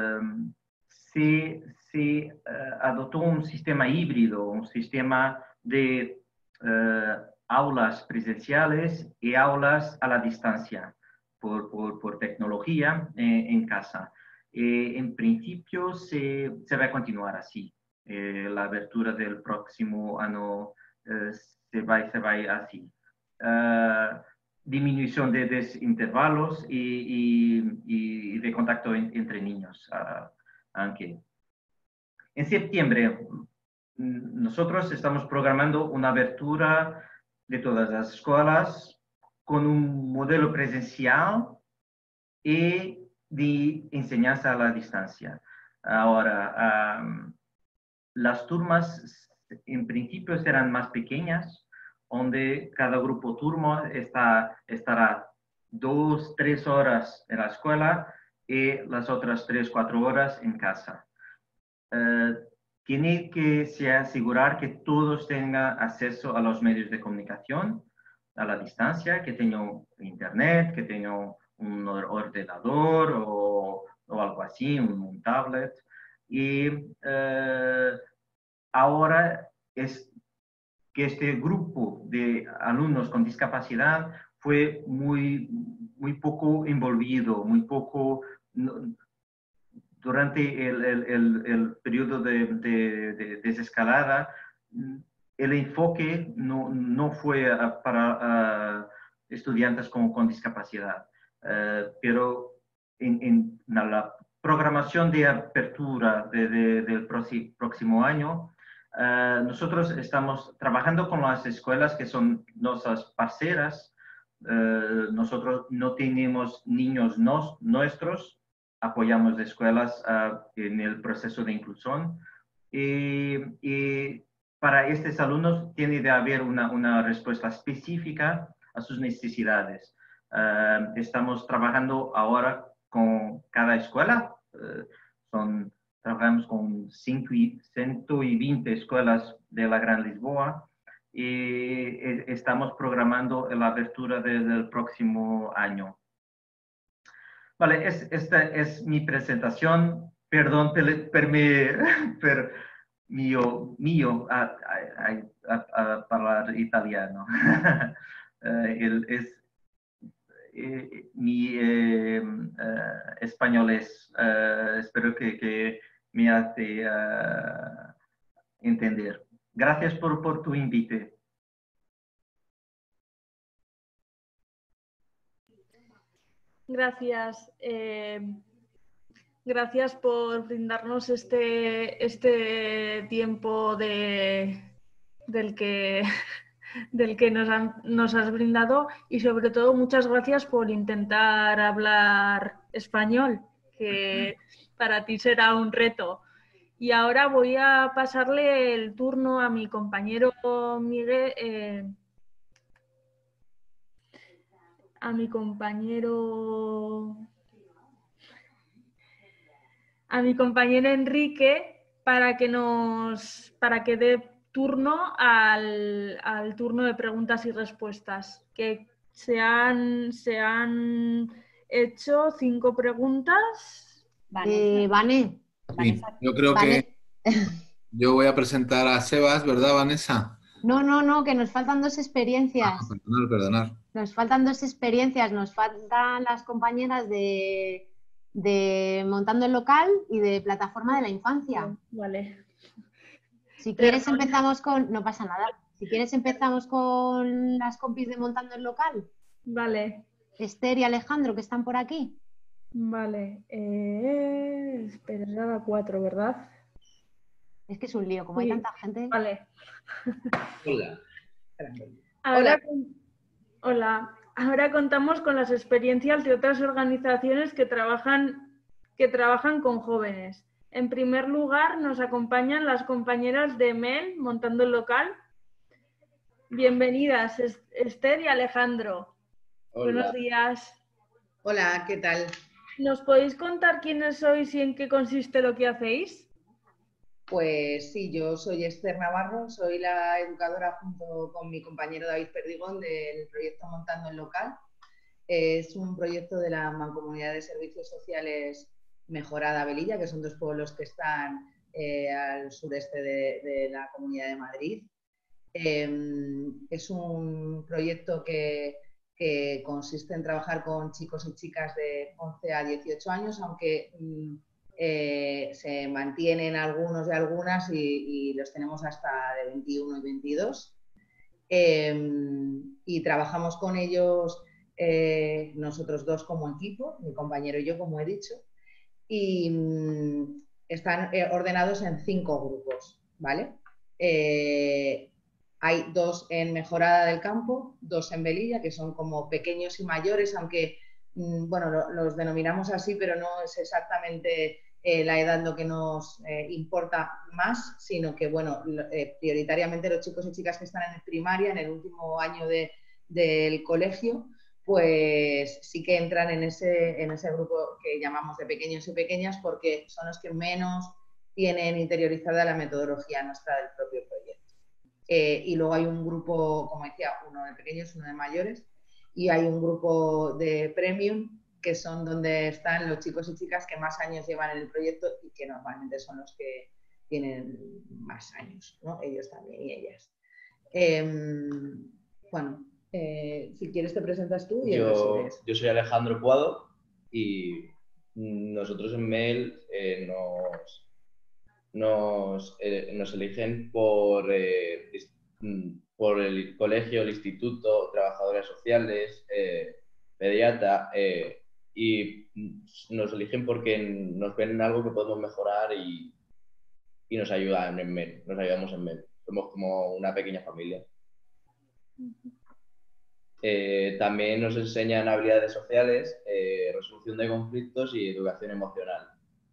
S10: Se adoptó un sistema híbrido, un sistema de aulas presenciales y aulas a la distancia por tecnología en casa. En principio se va a continuar así. La apertura del próximo año se va así. Disminución de intervalos y de contacto entre niños. Aunque en septiembre nosotros estamos programando una apertura de todas las escuelas con un modelo presencial y de enseñanza a la distancia. Ahora, las turmas en principio serán más pequeñas, donde cada grupo turno estará 2-3 horas en la escuela y las otras 3-4 horas en casa. Tiene que asegurar que todos tengan acceso a los medios de comunicación a la distancia, que tengan internet, que tengan un ordenador o algo así, un tablet. Y ahora es que este grupo de alumnos con discapacidad fue muy poco envolvido, muy poco durante el periodo de desescalada. El enfoque no fue para estudiantes con discapacidad, pero en la programación de apertura del próximo año, nosotros estamos trabajando con las escuelas que son nuestras parceras. Nosotros no tenemos niños nuestros, apoyamos escuelas en el proceso de inclusión, y para estos alumnos tiene de haber una respuesta específica a sus necesidades. Estamos trabajando ahora con cada escuela. Trabajamos con 120 escuelas de la Gran Lisboa y estamos programando la apertura del próximo año. Vale, esta es mi presentación. Perdón per mio a hablar italiano. Mi español espero que me hace entender. Gracias por tu invite.
S2: Gracias. Gracias por brindarnos este tiempo del que nos has brindado y sobre todo muchas gracias por intentar hablar español, que para ti será un reto. Y ahora voy a pasarle el turno a mi compañero Miguel, a mi compañero Enrique para que dé turno al turno de preguntas y respuestas, que se han hecho 5 preguntas.
S8: Vane.
S1: Sí, yo creo que yo voy a presentar a Sebas, ¿verdad, Vanessa?
S11: No, que nos faltan 2 experiencias.
S1: Perdonar.
S11: Nos faltan 2 experiencias, nos faltan las compañeras de Montando el Local y de Plataforma de la Infancia.
S2: Vale.
S11: Si quieres empezamos con... No pasa nada. Si quieres empezamos con las compis de Montando el Local.
S2: Vale.
S11: Esther y Alejandro, que están por aquí.
S2: Vale. Espera, era 4, ¿verdad?
S11: Es que es un lío, como hay tanta gente.
S2: Vale.
S12: Hola.
S2: Hola. Ahora contamos con las experiencias de otras organizaciones que trabajan con jóvenes. En primer lugar, nos acompañan las compañeras de MEL, Montando el Local. Bienvenidas, Esther y Alejandro.
S12: Hola.
S2: Buenos días.
S13: Hola, ¿qué tal?
S2: ¿Nos podéis contar quiénes sois y en qué consiste lo que hacéis?
S13: Pues sí, yo soy Esther Navarro, soy la educadora junto con mi compañero David Perdigón del proyecto Montando el Local. Es un proyecto de la Mancomunidad de Servicios Sociales Mejorada Velilla, que son 2 pueblos que están al sureste de la Comunidad de Madrid. Es un proyecto que consiste en trabajar con chicos y chicas de 11 a 18 años, aunque se mantienen algunos y algunas y los tenemos hasta de 21 y 22. Y trabajamos con ellos nosotros 2 como equipo, mi compañero y yo, como he dicho, y están ordenados en 5 grupos, ¿vale? Hay 2 en Mejorada del Campo, 2 en Velilla, que son como pequeños y mayores, aunque bueno, los denominamos así, pero no es exactamente la edad lo que nos importa más, sino que, bueno, prioritariamente los chicos y chicas que están en primaria, en el último año del colegio, pues sí que entran en ese grupo que llamamos de pequeños y pequeñas, porque son los que menos tienen interiorizada la metodología nuestra del propio proyecto. Y luego hay un grupo, como decía, uno de pequeños, uno de mayores, y hay un grupo de premium, que son donde están los chicos y chicas que más años llevan en el proyecto y que normalmente son los que tienen más años, ¿no? Ellos también y ellas. Bueno, si quieres te presentas tú. Y
S12: yo soy Alejandro Puado y nosotros en MEL nos eligen por el colegio, el instituto, trabajadoras sociales, pediatra, y nos eligen porque nos ven en algo que podemos mejorar y nos ayudan en MEL, nos ayudamos en MEL. Somos como una pequeña familia. También nos enseñan habilidades sociales, resolución de conflictos y educación emocional.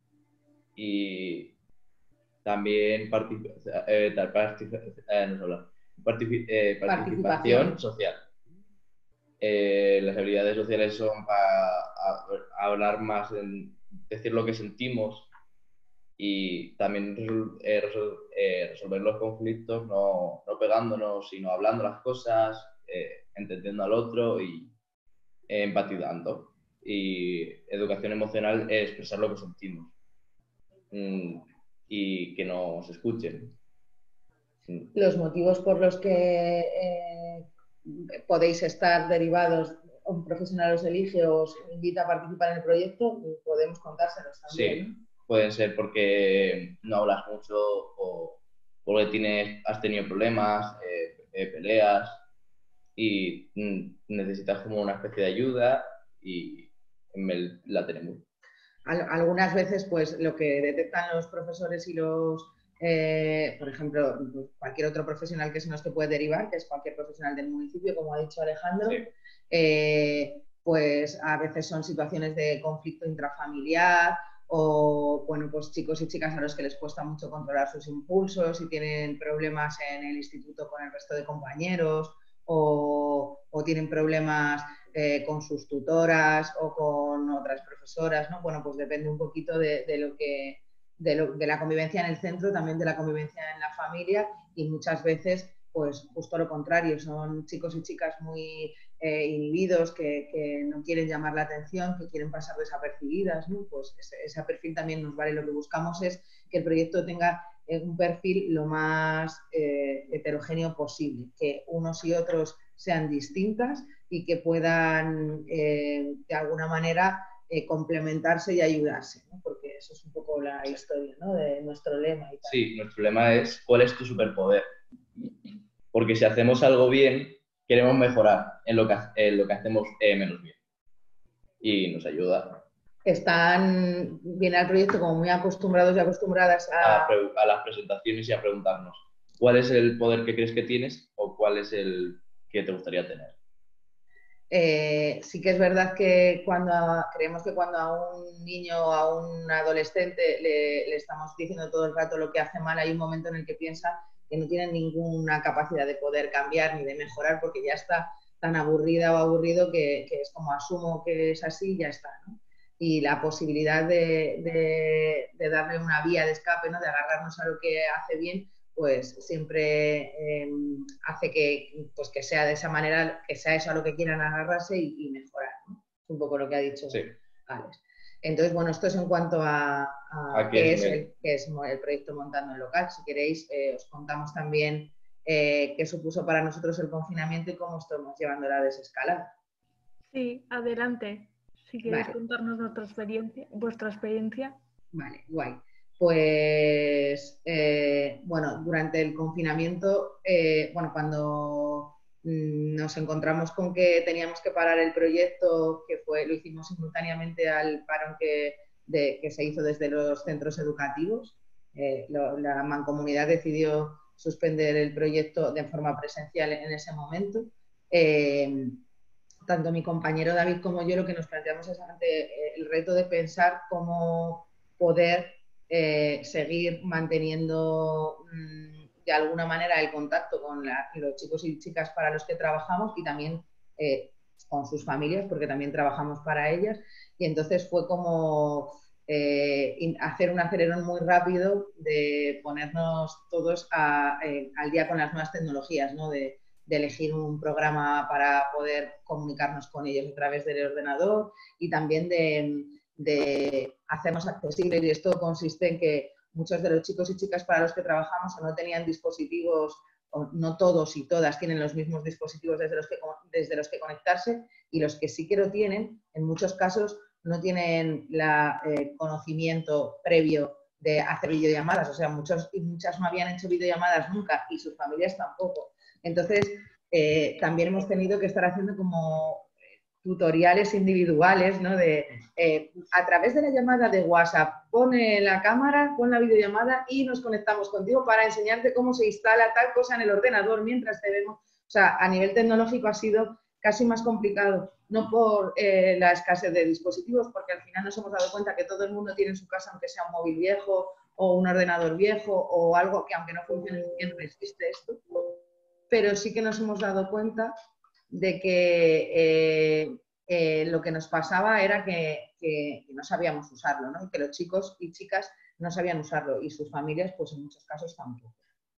S12: Y también participación social. Las habilidades sociales son para hablar más, decir lo que sentimos y también resolver los conflictos, no pegándonos, sino hablando las cosas, entendiendo al otro y empatizando. Y educación emocional es expresar lo que sentimos y que nos escuchen.
S13: Los motivos por los que podéis estar derivados, un profesional os elige o os invita a participar en el proyecto, podemos contárselos también.
S12: Sí, pueden ser porque no hablas mucho o porque has tenido problemas, peleas y necesitas como una especie de ayuda y la tenemos.
S13: Algunas veces, pues lo que detectan los profesores y los, por ejemplo, cualquier otro profesional que se nos puede derivar, que es cualquier profesional del municipio, como ha dicho Alejandro, pues a veces son situaciones de conflicto intrafamiliar o, bueno, pues chicos y chicas a los que les cuesta mucho controlar sus impulsos y tienen problemas en el instituto con el resto de compañeros o tienen problemas con sus tutoras o con otras profesoras, ¿no? Bueno, pues depende un poquito de la convivencia en el centro, también de la convivencia en la familia y muchas veces, pues justo lo contrario, son chicos y chicas muy inhibidos que no quieren llamar la atención, que quieren pasar desapercibidas, ¿no? Pues ese perfil también nos vale. Lo que buscamos es que el proyecto tenga un perfil lo más heterogéneo posible, que unos y otros sean distintas y que puedan de alguna manera complementarse y ayudarse, ¿no? Porque eso es un poco la historia, ¿no? De nuestro lema y tal.
S12: Sí, nuestro lema es ¿cuál es tu superpoder? Porque si hacemos algo bien, queremos mejorar en lo que hacemos menos bien. Y nos ayuda.
S13: Viene al proyecto como muy acostumbrados y acostumbradas
S12: a las presentaciones y a preguntarnos ¿cuál es el poder que crees que tienes o cuál es el que te gustaría tener?
S13: Sí que es verdad que creemos que cuando a un niño o a un adolescente le estamos diciendo todo el rato lo que hace mal, hay un momento en el que piensa que no tiene ninguna capacidad de poder cambiar ni de mejorar porque ya está tan aburrida o aburrido que es como asumo que es así y ya está, ¿no? Y la posibilidad de darle una vía de escape, ¿no? De agarrarnos a lo que hace bien, pues siempre hace que sea de esa manera, que sea eso a lo que quieran agarrarse y mejorar, ¿no? Es un poco lo que ha dicho Alex. Entonces, bueno, esto es en cuanto a qué es el proyecto Montando en Local. Si queréis, os contamos también qué supuso para nosotros el confinamiento y cómo estamos llevando la desescalada.
S2: Sí, adelante. Si queréis contarnos vuestra experiencia.
S13: Vale, guay. Pues, bueno, durante el confinamiento, cuando nos encontramos con que teníamos que parar el proyecto, lo hicimos simultáneamente al parón que se hizo desde los centros educativos. La Mancomunidad decidió suspender el proyecto de forma presencial en ese momento. Tanto mi compañero David como yo lo que nos planteamos es ante el reto de pensar cómo poder seguir manteniendo de alguna manera el contacto con los chicos y chicas para los que trabajamos y también con sus familias, porque también trabajamos para ellas. Y entonces fue como hacer un acelerón muy rápido de ponernos todos al día con las nuevas tecnologías, ¿no? De elegir un programa para poder comunicarnos con ellos a través del ordenador y también de hacernos accesibles. Y esto consiste en que muchos de los chicos y chicas para los que trabajamos o no tenían dispositivos, o no todos y todas tienen los mismos dispositivos desde los que conectarse, y los que sí que lo tienen, en muchos casos no tienen el conocimiento previo de hacer videollamadas. O sea, muchos y muchas no habían hecho videollamadas nunca y sus familias tampoco. Entonces, también hemos tenido que estar haciendo como tutoriales individuales, ¿no? A través de la llamada de WhatsApp, pone la cámara, pon la videollamada y nos conectamos contigo para enseñarte cómo se instala tal cosa en el ordenador mientras te vemos. O sea, a nivel tecnológico ha sido casi más complicado, no por la escasez de dispositivos, porque al final nos hemos dado cuenta que todo el mundo tiene en su casa, aunque sea un móvil viejo o un ordenador viejo o algo que aunque no funcione bien resiste esto, pero sí que nos hemos dado cuenta de que lo que nos pasaba era que no sabíamos usarlo, ¿no? Y que los chicos y chicas no sabían usarlo y sus familias, pues en muchos casos tampoco.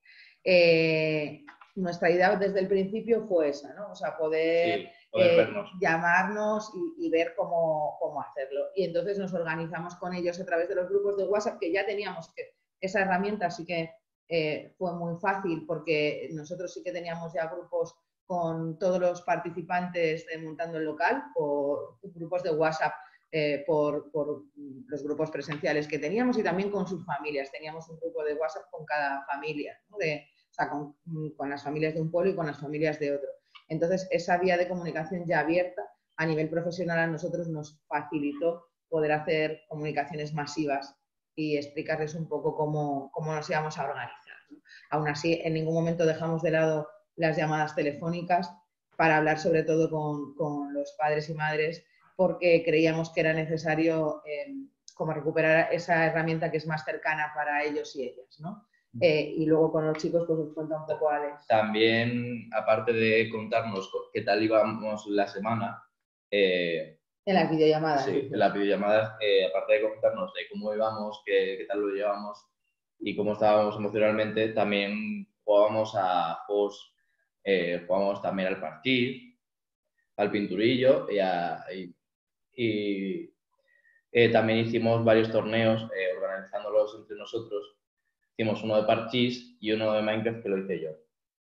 S13: Nuestra idea desde el principio fue esa, ¿no? O sea, poder llamarnos y ver cómo hacerlo. Y entonces nos organizamos con ellos a través de los grupos de WhatsApp, que ya teníamos esa herramienta, así que fue muy fácil porque nosotros sí que teníamos ya grupos con todos los participantes de Montando el Local, por grupos de WhatsApp, por los grupos presenciales que teníamos y también con sus familias. Teníamos un grupo de WhatsApp con cada familia, ¿no? O sea, con las familias de un pueblo y con las familias de otro. Entonces, esa vía de comunicación ya abierta a nivel profesional a nosotros nos facilitó poder hacer comunicaciones masivas y explicarles un poco cómo nos íbamos a organizar, ¿no? Aún así, en ningún momento dejamos de lado las llamadas telefónicas para hablar sobre todo con los padres y madres, porque creíamos que era necesario como recuperar esa herramienta que es más cercana para ellos y ellas, ¿no? Y luego con los chicos, pues os cuenta un poco Alex.
S12: También, aparte de contarnos qué tal íbamos la semana,
S13: en las videollamadas.
S12: Sí, en las videollamadas, aparte de contarnos de cómo íbamos, qué tal lo llevamos y cómo estábamos emocionalmente, también jugábamos a juegos, jugábamos también al partir, al pinturillo y también hicimos varios torneos organizándolos entre nosotros. Hicimos uno de parchís y uno de Minecraft que lo hice yo.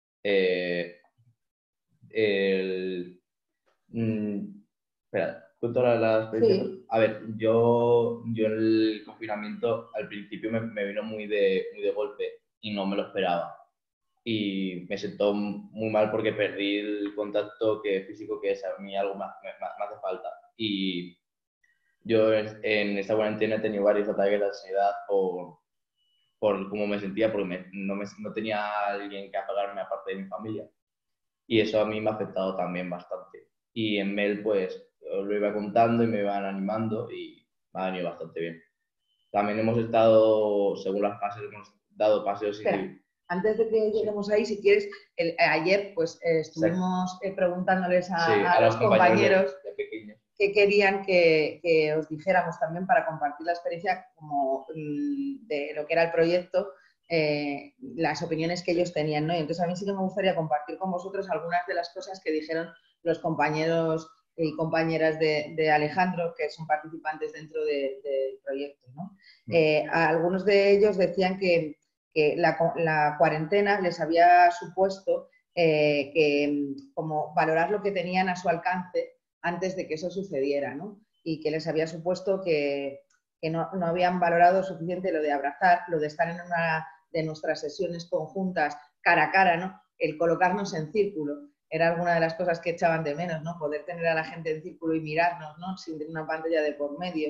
S12: Espera, ¿cuento la experiencia? Sí. A ver, yo en el confinamiento al principio me vino muy de golpe y no me lo esperaba. Y me sentó muy mal porque perdí el contacto físico que a mí algo me hace falta. Y yo en esta cuarentena he tenido varios ataques de ansiedad por cómo me sentía, porque no tenía a alguien que apagarme aparte de mi familia. Y eso a mí me ha afectado también bastante. Y en Mel, pues, lo iba contando y me iban animando y me ha venido bastante bien. También hemos estado, según las fases, hemos dado paseos y...
S13: Antes de que lleguemos ahí, si quieres, ayer pues estuvimos preguntándoles a los compañeros
S12: de pequeños
S13: que querían que os dijéramos también para compartir la experiencia como de lo que era el proyecto, las opiniones que ellos tenían, ¿no? Y entonces a mí sí que me gustaría compartir con vosotros algunas de las cosas que dijeron los compañeros y compañeras de Alejandro, que son participantes dentro del proyecto, ¿no? Algunos de ellos decían que la cuarentena les había supuesto que como valorar lo que tenían a su alcance antes de que eso sucediera, ¿no? Y que les había supuesto que no habían valorado suficiente lo de abrazar, lo de estar en una de nuestras sesiones conjuntas cara a cara, ¿no? El colocarnos en círculo. Era alguna de las cosas que echaban de menos, ¿no? Poder tener a la gente en círculo y mirarnos, ¿no? Sin una pantalla de por medio.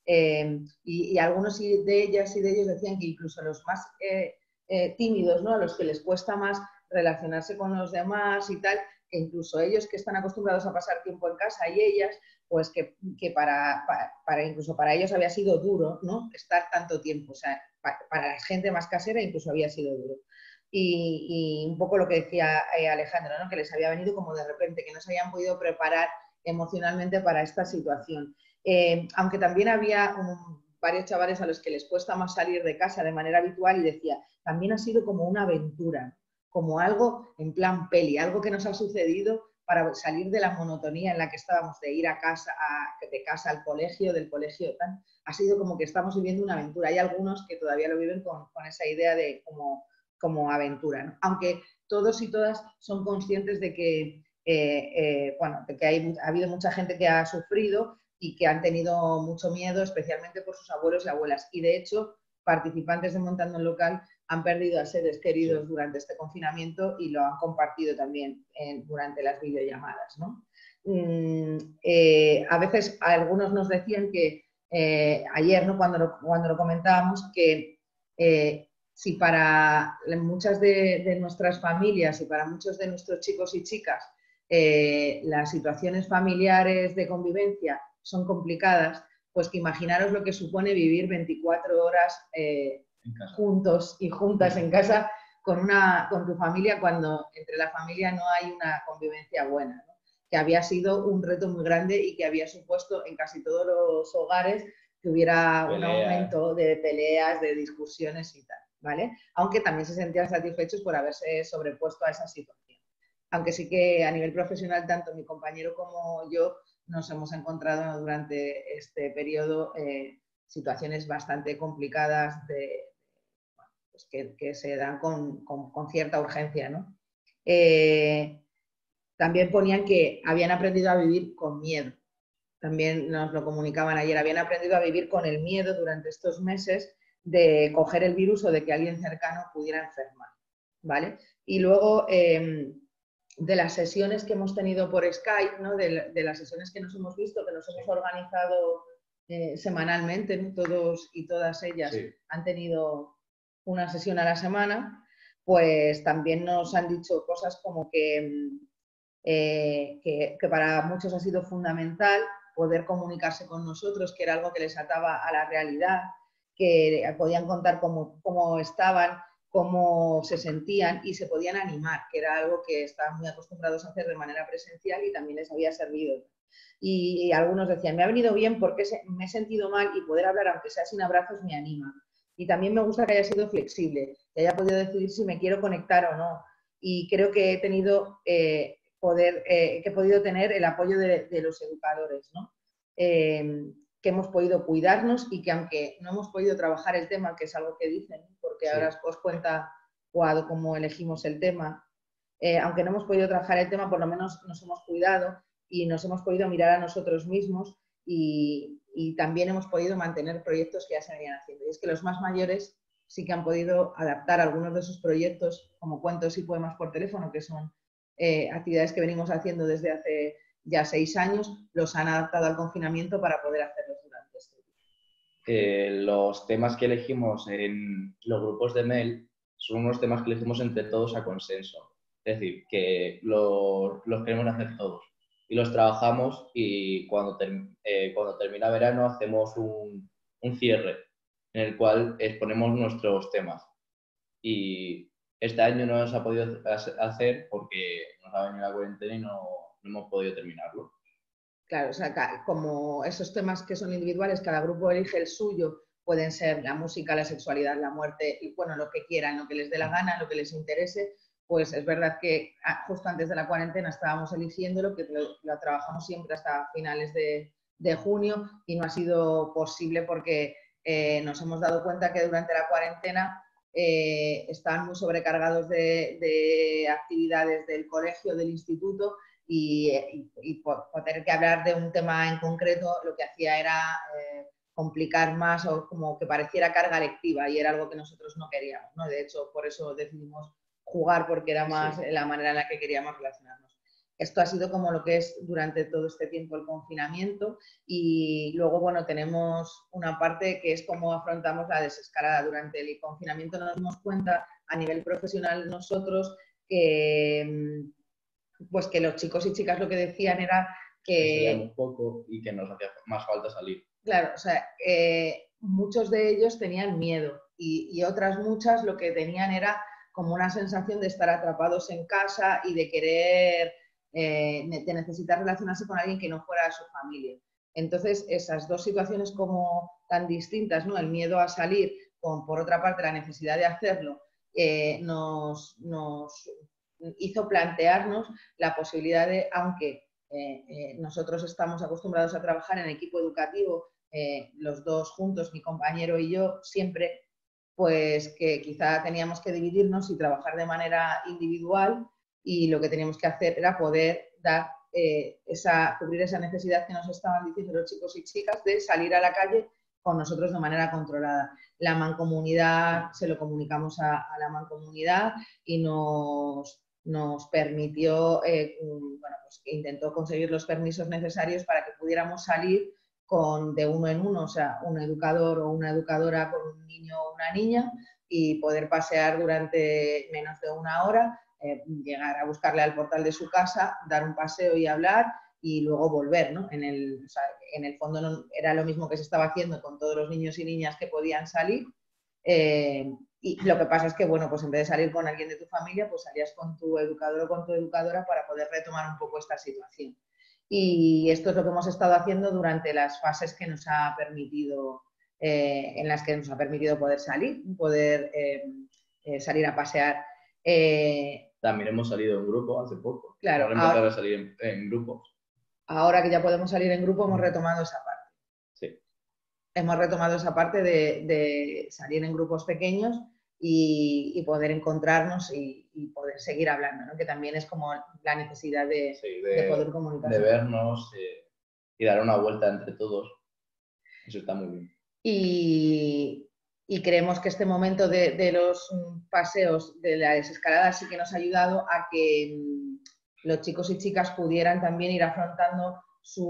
S13: Y algunos de ellas y de ellos decían que incluso los más tímidos, ¿no? A los que les cuesta más relacionarse con los demás y tal, que incluso ellos que están acostumbrados a pasar tiempo en casa y ellas, pues que incluso para ellos había sido duro, ¿no? Estar tanto tiempo. O sea, para la gente más casera incluso había sido duro. Y un poco lo que decía Alejandro, ¿no? Que les había venido como de repente, que no se habían podido preparar emocionalmente para esta situación. Aunque también había varios chavales a los que les cuesta más salir de casa de manera habitual y decía, también ha sido como una aventura, como algo en plan peli, algo que nos ha sucedido para salir de la monotonía en la que estábamos de ir a casa, de casa al colegio, del colegio tal. Ha sido como que estamos viviendo una aventura. Hay algunos que todavía lo viven con esa idea de como aventura, ¿no? Aunque todos y todas son conscientes de que, ha habido mucha gente que ha sufrido y que han tenido mucho miedo, especialmente por sus abuelos y abuelas. Y de hecho, participantes de Montando en Local han perdido a seres queridos durante este confinamiento y lo han compartido también durante las videollamadas, ¿no? A veces algunos nos decían que ayer, ¿no? cuando lo comentábamos, que si para muchas de nuestras familias y para muchos de nuestros chicos y chicas las situaciones familiares de convivencia son complicadas, pues que imaginaros lo que supone vivir 24 horas juntos y juntas en casa con tu familia cuando entre la familia no hay una convivencia buena, ¿no? Que había sido un reto muy grande y que había supuesto en casi todos los hogares que hubiera un aumento de peleas, de discusiones y tal, ¿vale? Aunque también se sentían satisfechos por haberse sobrepuesto a esa situación. Aunque sí que a nivel profesional, tanto mi compañero como yo nos hemos encontrado durante este periodo situaciones bastante complicadas pues que se dan con cierta urgencia, ¿no? También ponían que habían aprendido a vivir con miedo. También nos lo comunicaban ayer, habían aprendido a vivir con el miedo durante estos meses de coger el virus o de que alguien cercano pudiera enfermar, ¿vale? Y luego de las sesiones que hemos tenido por Skype, ¿no? De las sesiones que nos hemos visto, que nos hemos organizado semanalmente, ¿no? Todos y todas ellas han tenido una sesión a la semana, pues también nos han dicho cosas como que para muchos ha sido fundamental poder comunicarse con nosotros, que era algo que les ataba a la realidad, que podían contar cómo estaban, cómo se sentían y se podían animar, que era algo que estaban muy acostumbrados a hacer de manera presencial y también les había servido. Y algunos decían, me ha venido bien porque me he sentido mal y poder hablar, aunque sea sin abrazos, me anima. Y también me gusta que haya sido flexible, que haya podido decidir si me quiero conectar o no. Y creo que he tenido que he podido tener el apoyo de los educadores, ¿no? Que hemos podido cuidarnos y que aunque no hemos podido trabajar el tema, que es algo que dicen, porque ahora os cuenta Guado cómo elegimos el tema, aunque no hemos podido trabajar el tema, por lo menos nos hemos cuidado y nos hemos podido mirar a nosotros mismos y también hemos podido mantener proyectos que ya se venían haciendo. Y es que los más mayores sí que han podido adaptar algunos de esos proyectos, como cuentos y poemas por teléfono, que son actividades que venimos haciendo desde hace ya 6 años, los han adaptado al confinamiento para poder hacerlos durante este tiempo.
S12: Los temas que elegimos en los grupos de mail son unos temas que elegimos entre todos a consenso. Es decir, que los queremos hacer todos. Y los trabajamos y cuando termina verano hacemos un cierre en el cual exponemos nuestros temas. Y este año no nos ha podido hacer porque nos ha venido la cuarentena y no hemos podido terminarlo.
S13: Claro, o sea, como esos temas que son individuales, cada grupo elige el suyo, pueden ser la música, la sexualidad, la muerte, y bueno, lo que quieran, lo que les dé la gana, lo que les interese, pues es verdad que justo antes de la cuarentena estábamos eligiéndolo, que lo trabajamos siempre hasta finales de junio y no ha sido posible porque nos hemos dado cuenta que durante la cuarentena estaban muy sobrecargados de actividades del colegio, del instituto y por tener que hablar de un tema en concreto lo que hacía era complicar más o como que pareciera carga lectiva y era algo que nosotros no queríamos, ¿no? De hecho, por eso decidimos jugar porque era más la manera en la que queríamos relacionarnos. Esto ha sido como lo que es durante todo este tiempo el confinamiento y luego, bueno, tenemos una parte que es cómo afrontamos la desescalada. Durante el confinamiento nos dimos cuenta a nivel profesional nosotros que, pues que los chicos y chicas lo que decían era que
S12: salíamos poco y que nos hacía más falta salir.
S13: Claro, o sea, muchos de ellos tenían miedo y otras muchas lo que tenían era como una sensación de estar atrapados en casa y de querer, de necesitar relacionarse con alguien que no fuera su familia. Entonces, esas dos situaciones como tan distintas, ¿no? El miedo a salir con, por otra parte, la necesidad de hacerlo, nos hizo plantearnos la posibilidad de, aunque nosotros estamos acostumbrados a trabajar en equipo educativo, los dos juntos, mi compañero y yo, siempre, pues que quizá teníamos que dividirnos y trabajar de manera individual y lo que teníamos que hacer era poder dar cubrir esa necesidad que nos estaban diciendo los chicos y chicas de salir a la calle con nosotros de manera controlada. La mancomunidad, se lo comunicamos a la mancomunidad y nos permitió, bueno, pues intentó conseguir los permisos necesarios para que pudiéramos salir de uno en uno, o sea, un educador o una educadora con un niño o una niña y poder pasear durante menos de una hora, llegar a buscarle al portal de su casa, dar un paseo y hablar y luego volver, ¿no? En el fondo no, era lo mismo que se estaba haciendo con todos los niños y niñas que podían salir. Y lo que pasa es que, bueno, pues en vez de salir con alguien de tu familia, pues salías con tu educador o con tu educadora para poder retomar un poco esta situación. Y esto es lo que hemos estado haciendo durante las fases que nos ha permitido, en las que nos ha permitido poder salir, poder salir a pasear.
S12: También hemos salido en grupo hace poco.
S13: Claro.
S12: Hemos empezado a salir en grupos.
S13: Ahora que ya podemos salir en grupo, hemos retomado esa parte.
S12: Sí.
S13: Hemos retomado esa parte de salir en grupos pequeños y poder encontrarnos y poder seguir hablando, ¿no? Que también es como la necesidad de poder comunicarse.
S12: De vernos y dar una vuelta entre todos. Eso está muy bien.
S13: Y creemos que este momento de los paseos, de la desescalada, sí que nos ha ayudado a que los chicos y chicas pudieran también ir afrontando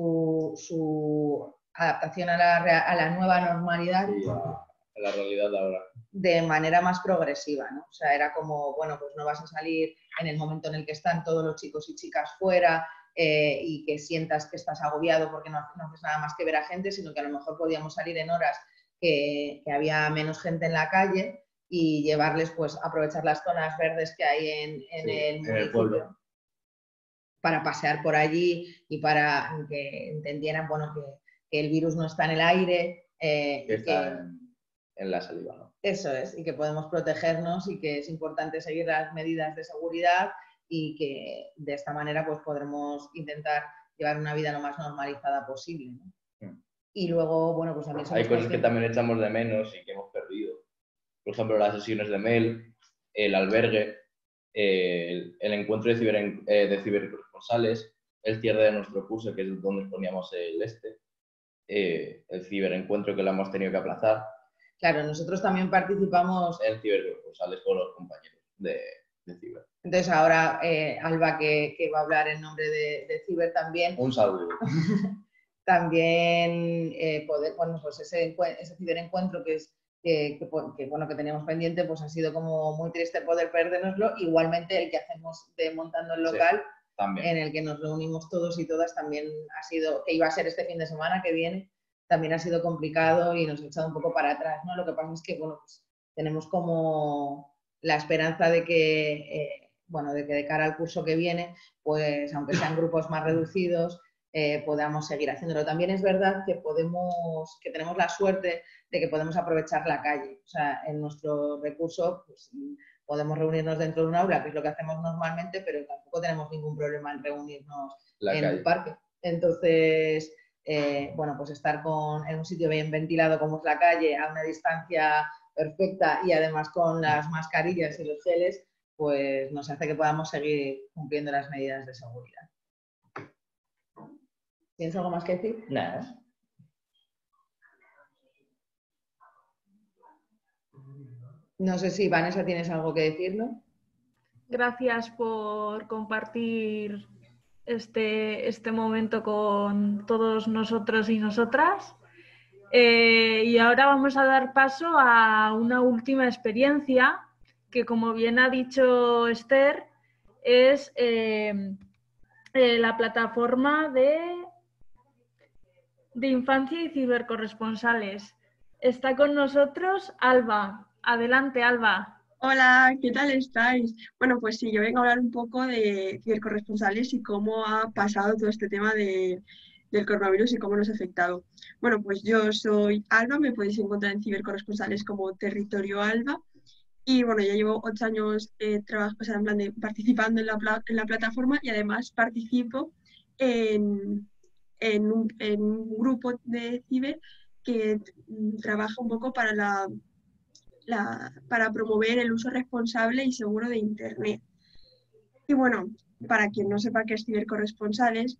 S13: su adaptación a la nueva normalidad.
S12: Sí, a la realidad ahora.
S13: De manera más progresiva, ¿no? O sea, era como, bueno, pues no vas a salir en el momento en el que están todos los chicos y chicas fuera y que sientas que estás agobiado porque no haces nada más que ver a gente, sino que a lo mejor podíamos salir en horas que había menos gente en la calle y llevarles, pues, aprovechar las zonas verdes que hay en el municipio
S12: pueblo,
S13: para pasear por allí y para que entendieran, bueno, que el virus no está en el aire.
S12: que está en la saliva, ¿no?
S13: Eso es, y que podemos protegernos y que es importante seguir las medidas de seguridad y que de esta manera pues podremos intentar llevar una vida lo más normalizada posible, ¿no? Y luego, bueno, pues también
S12: hay cosas que también echamos de menos y que hemos perdido. Por ejemplo, las sesiones de mail, el albergue, el encuentro de cibercorresponsales, el cierre de nuestro curso, que es donde poníamos el ciberencuentro que lo hemos tenido que aplazar.
S13: Claro, nosotros también participamos
S12: en cibercorresponsales con los compañeros de ciber.
S13: Entonces ahora Alba, que va a hablar en nombre de ciber también.
S12: Un saludo.
S13: También poder, bueno, pues ese ciberencuentro que teníamos pendiente, pues ha sido como muy triste poder perdérnoslo. Igualmente el que hacemos de Montando el Local,
S12: sí,
S13: en el que nos reunimos todos y todas, también ha sido, que iba a ser este fin de semana que viene, también ha sido complicado y nos ha echado un poco para atrás, ¿no? Lo que pasa es que, bueno, pues tenemos como la esperanza de que, de cara al curso que viene, pues aunque sean grupos más reducidos, podamos seguir haciéndolo. También es verdad que tenemos la suerte de que podemos aprovechar la calle. O sea, en nuestro recurso pues, podemos reunirnos dentro de un aula, que es lo que hacemos normalmente, pero tampoco tenemos ningún problema en reunirnos en un parque. Entonces, pues estar en un sitio bien ventilado como es la calle, a una distancia perfecta y además con las mascarillas y los geles, pues nos hace que podamos seguir cumpliendo las medidas de seguridad. ¿Tienes algo más que decir?
S12: Nada.
S13: No sé si, Vanessa, tienes algo que decirnos.
S2: Gracias por compartir este momento con todos nosotros y nosotras. Y ahora vamos a dar paso a una última experiencia que, como bien ha dicho Esther, es la plataforma de infancia y cibercorresponsales. Está con nosotros Alba. Adelante, Alba.
S14: Hola, ¿qué tal estáis? Bueno, pues sí, yo vengo a hablar un poco de cibercorresponsales y cómo ha pasado todo este tema del coronavirus y cómo nos ha afectado. Bueno, pues yo soy Alba, me podéis encontrar en cibercorresponsales como Territorio Alba. Y bueno, ya llevo 8 años participando en la plataforma y además participo en un grupo de ciber que trabaja un poco para promover el uso responsable y seguro de Internet. Y bueno, para quien no sepa qué es cibercorresponsales,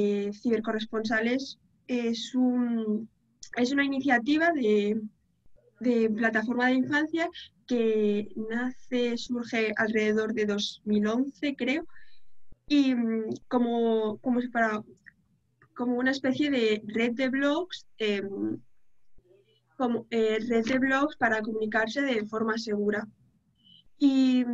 S14: es una iniciativa de plataforma de infancia que surge alrededor de 2011, creo, y como una especie de red de blogs, para comunicarse de forma segura. Y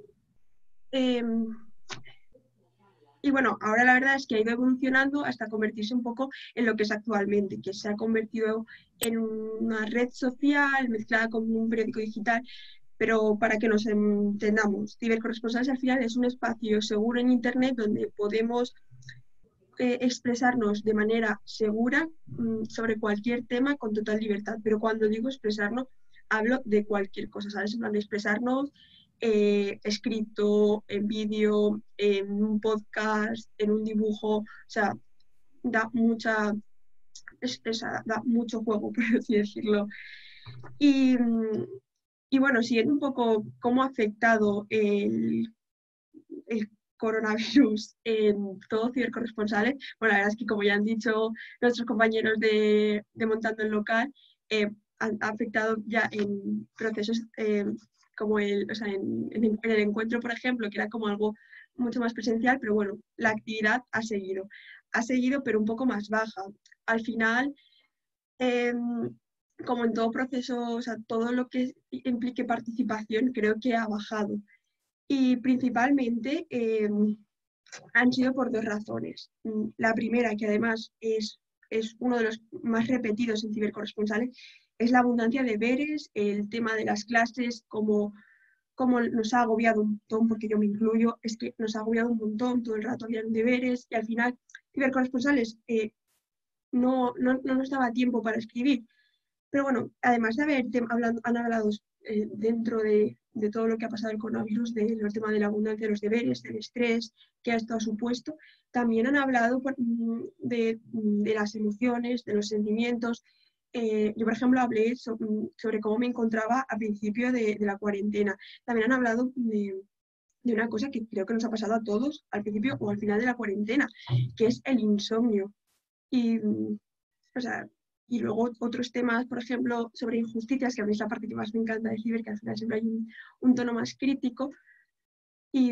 S14: bueno, ahora la verdad es que ha ido evolucionando hasta convertirse un poco en lo que es actualmente, que se ha convertido en una red social mezclada con un periódico digital. Pero para que nos entendamos, cibercorresponsales al final es un espacio seguro en Internet donde podemos expresarnos de manera segura sobre cualquier tema con total libertad. Pero cuando digo expresarnos, hablo de cualquier cosa, ¿sabes? En plan de expresarnos escrito, en vídeo, en un podcast, en un dibujo, o sea, da mucho juego, por así decirlo. Y bueno, siguiendo un poco cómo ha afectado el coronavirus en todo cibercorresponsales, bueno, la verdad es que como ya han dicho nuestros compañeros de Montando el Local, ha afectado ya en procesos como en el encuentro, por ejemplo, que era como algo mucho más presencial, pero bueno, la actividad ha seguido, pero un poco más baja. Al final, como en todo proceso, o sea, todo lo que implique participación creo que ha bajado. Y principalmente han sido por 2 razones. La primera, que además es uno de los más repetidos en cibercorresponsales, es la abundancia de deberes, el tema de las clases, como nos ha agobiado un montón, porque yo me incluyo, es que nos ha agobiado un montón, todo el rato habían deberes y al final cibercorresponsales no nos daba tiempo para escribir. Pero bueno, además de han hablado dentro de todo lo que ha pasado el coronavirus, del tema de la abundancia de los deberes, del estrés que ha estado supuesto, también han hablado de las emociones, de los sentimientos. Yo, por ejemplo, hablé sobre cómo me encontraba a principio de la cuarentena. También han hablado de una cosa que creo que nos ha pasado a todos al principio o al final de la cuarentena, que es el insomnio. Y, o sea, y luego otros temas, por ejemplo, sobre injusticias, que a mí es la parte que más me encanta de ciber, que al final siempre hay un tono más crítico. Y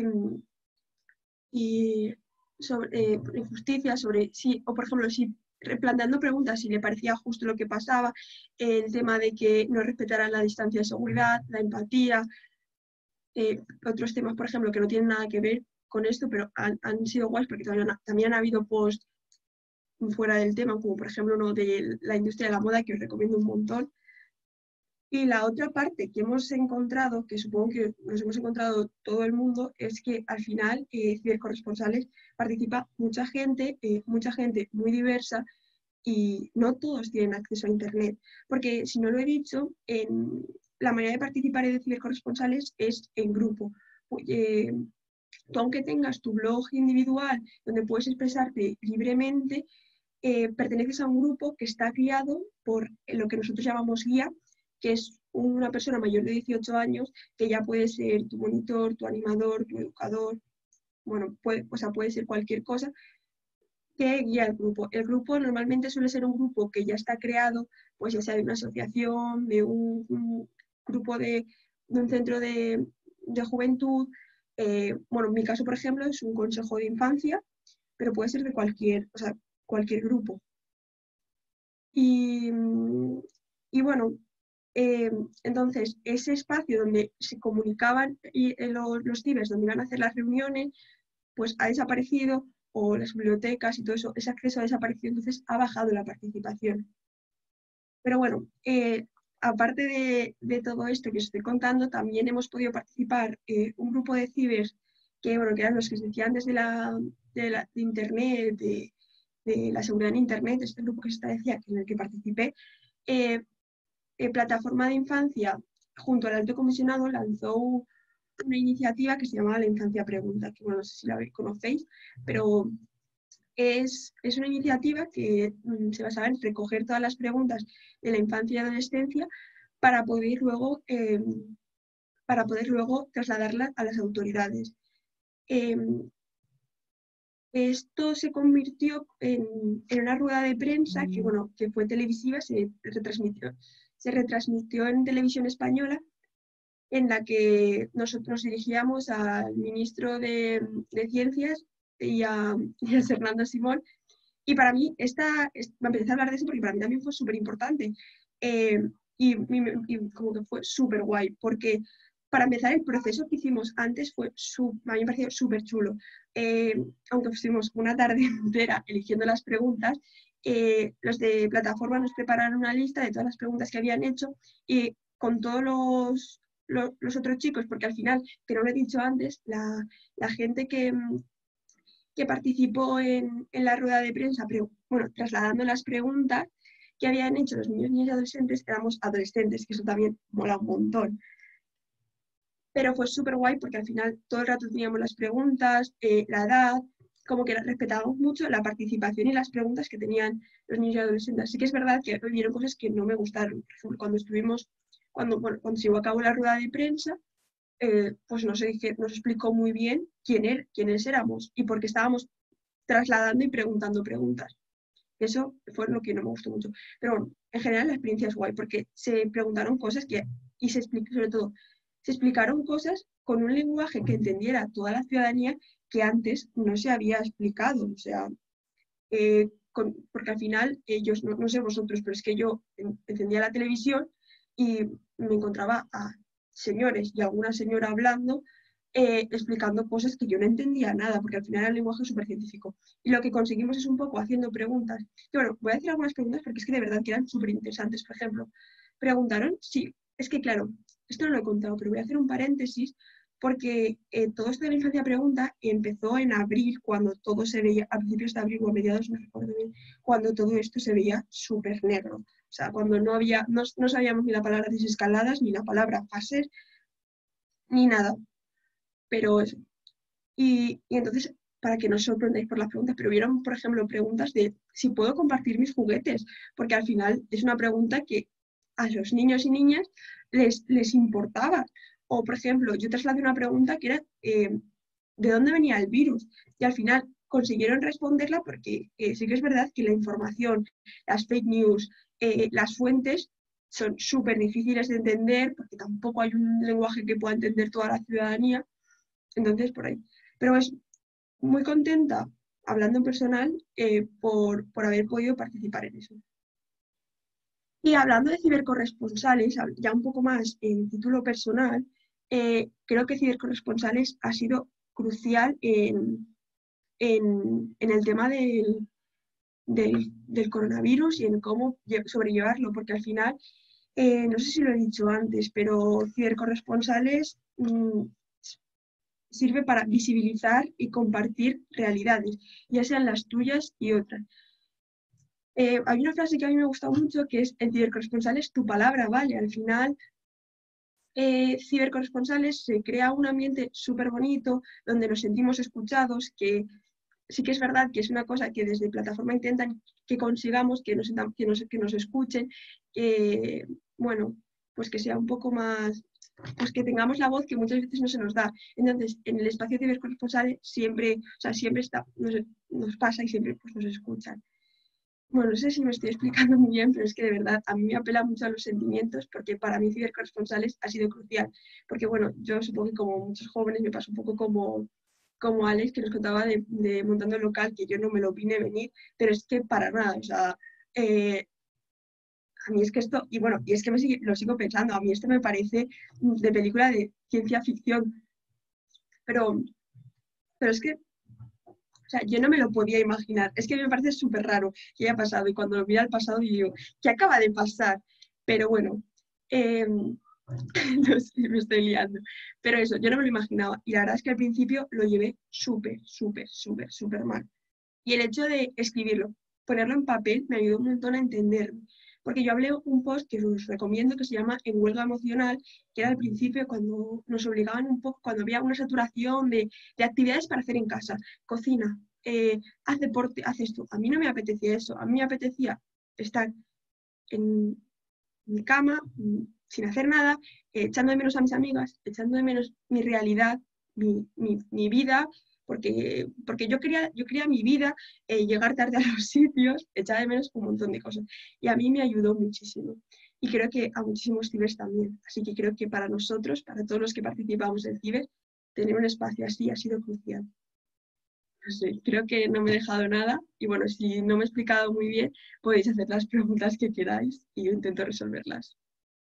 S14: sobre injusticias, sobre si, o por ejemplo, si replanteando preguntas si le parecía justo lo que pasaba, el tema de que no respetaran la distancia de seguridad, la empatía, otros temas, por ejemplo, que no tienen nada que ver con esto, pero han sido guays porque también ha habido posts fuera del tema, como por ejemplo uno de la industria de la moda, que os recomiendo un montón. Y la otra parte que hemos encontrado, que supongo que nos hemos encontrado todo el mundo, es que al final cibercorresponsales participa mucha gente muy diversa y no todos tienen acceso a Internet. Porque, si no lo he dicho, la manera de participar de cibercorresponsales es en grupo. Tú, aunque tengas tu blog individual donde puedes expresarte libremente, perteneces a un grupo que está guiado por lo que nosotros llamamos guía, que es una persona mayor de 18 años que ya puede ser tu monitor, tu animador, tu educador, bueno, puede ser cualquier cosa que guía el grupo. El grupo normalmente suele ser un grupo que ya está creado, pues ya sea de una asociación, de un grupo de un centro de juventud. Bueno, en mi caso, por ejemplo, es un consejo de infancia, pero puede ser de cualquier grupo. Y bueno, entonces ese espacio donde se comunicaban los cibers, donde iban a hacer las reuniones, pues ha desaparecido, o las bibliotecas y todo eso, ese acceso ha desaparecido, entonces ha bajado la participación. Pero bueno, aparte de todo esto que os estoy contando, también hemos podido participar un grupo de cibers que, bueno, que eran los que se decían desde de Internet, de la seguridad en Internet, este grupo que se decía, en el que participé. Plataforma de Infancia, junto al Alto Comisionado, lanzó una iniciativa que se llamaba La Infancia Pregunta, que bueno, no sé si la conocéis, pero es una iniciativa que se basaba en recoger todas las preguntas de la infancia y adolescencia para poder luego trasladarlas a las autoridades. Esto se convirtió en una rueda de prensa que, bueno, que fue televisiva, se retransmitió en televisión española, en la que nosotros nos dirigíamos al ministro de Ciencias y a Fernando Simón. Y para mí, me empecé a hablar de eso porque para mí también fue súper importante. Y como que fue súper guay, porque para empezar, el proceso que hicimos antes a mí me pareció súper chulo. Aunque estuvimos una tarde entera eligiendo las preguntas, los de plataforma nos prepararon una lista de todas las preguntas que habían hecho y con todos los otros chicos, porque al final, que no lo he dicho antes, la gente que participó en la rueda de prensa, pero bueno, trasladando las preguntas que habían hecho los niños, niñas y adolescentes, éramos adolescentes, que eso también mola un montón. Pero fue súper guay porque al final todo el rato teníamos las preguntas, la edad, como que respetábamos mucho la participación y las preguntas que tenían los niños y adolescentes. Así que es verdad que hubieron cosas que no me gustaron. Por ejemplo, cuando se llevó a cabo la rueda de prensa, pues nos explicó muy bien quiénes éramos y por qué estábamos trasladando y preguntando preguntas. Eso fue lo que no me gustó mucho. Pero bueno, en general la experiencia es guay porque se preguntaron cosas sobre todo, se explicaron cosas con un lenguaje que entendiera toda la ciudadanía que antes no se había explicado. O sea, porque al final ellos, no sé vosotros, pero es que yo encendía la televisión y me encontraba a señores y alguna señora hablando, explicando cosas que yo no entendía nada, porque al final era un lenguaje súper científico. Y lo que conseguimos es un poco haciendo preguntas. Y bueno, voy a hacer algunas preguntas porque es que de verdad que eran súper interesantes. Por ejemplo, preguntaron, sí, es que claro, esto no lo he contado, pero voy a hacer un paréntesis porque todo esto de la infancia pregunta empezó en abril, cuando todo se veía, a principios de abril o a mediados, no recuerdo bien, cuando todo esto se veía súper negro. O sea, cuando no sabíamos ni la palabra desescaladas, ni la palabra fases, ni nada. Pero eso. Y entonces, para que no os sorprendáis por las preguntas, pero hubieron, por ejemplo, preguntas de si puedo compartir mis juguetes, porque al final es una pregunta que a los niños y niñas les importaba. O, por ejemplo, yo trasladé una pregunta que era ¿de dónde venía el virus? Y al final consiguieron responderla porque sí que es verdad que la información, las fake news, las fuentes son súper difíciles de entender porque tampoco hay un lenguaje que pueda entender toda la ciudadanía. Entonces, por ahí. Pero es muy contenta, hablando en personal, por haber podido participar en eso. Y hablando de cibercorresponsales, ya un poco más en título personal, creo que cibercorresponsales ha sido crucial en el tema del coronavirus y en cómo sobrellevarlo, porque al final, no sé si lo he dicho antes, pero cibercorresponsales sirve para visibilizar y compartir realidades, ya sean las tuyas y otras. Hay una frase que a mí me gusta mucho que es: el cibercorresponsal es tu palabra, ¿vale? Al final, cibercorresponsales se crea un ambiente súper bonito donde nos sentimos escuchados, que sí que es verdad que es una cosa que desde plataforma intentan que consigamos, que nos escuchen, que, bueno, pues que sea un poco más, pues que tengamos la voz que muchas veces no se nos da. Entonces, en el espacio cibercorresponsal siempre, o sea, siempre nos pasa y siempre pues, nos escuchan. Bueno, no sé si me estoy explicando muy bien, pero es que de verdad a mí me apela mucho a los sentimientos, porque para mí cibercorresponsales ha sido crucial. Porque bueno, yo supongo que como muchos jóvenes me pasa un poco como Alex, que nos contaba de montando el local, que yo no me lo vine venir, pero es que para nada, o sea, a mí es que esto, y bueno, y es que lo sigo pensando, a mí esto me parece de película de ciencia ficción, pero es que, o sea, yo no me lo podía imaginar, es que me parece súper raro que haya pasado, y cuando lo miro al pasado digo, ¿qué acaba de pasar? Pero bueno, no sé, me estoy liando, pero eso, yo no me lo imaginaba, y la verdad es que al principio lo llevé súper mal, y el hecho de escribirlo, ponerlo en papel, me ayudó un montón a entenderlo. Porque yo hablé un post que os recomiendo que se llama En huelga emocional, que era al principio cuando nos obligaban un poco, cuando había una saturación de actividades para hacer en casa. Cocina, haz deporte, haz esto. A mí no me apetecía eso. A mí me apetecía estar en mi cama, sin hacer nada, echando de menos a mis amigas, echando de menos mi realidad, mi vida, porque yo quería mi vida, llegar tarde a los sitios, echar de menos un montón de cosas. Y a mí me ayudó muchísimo. Y creo que a muchísimos cibers también. Así que creo que para nosotros, para todos los que participamos en ciber, tener un espacio así ha sido crucial. No sé, creo que no me he dejado nada. Y bueno, si no me he explicado muy bien, podéis hacer las preguntas que queráis y yo intento resolverlas.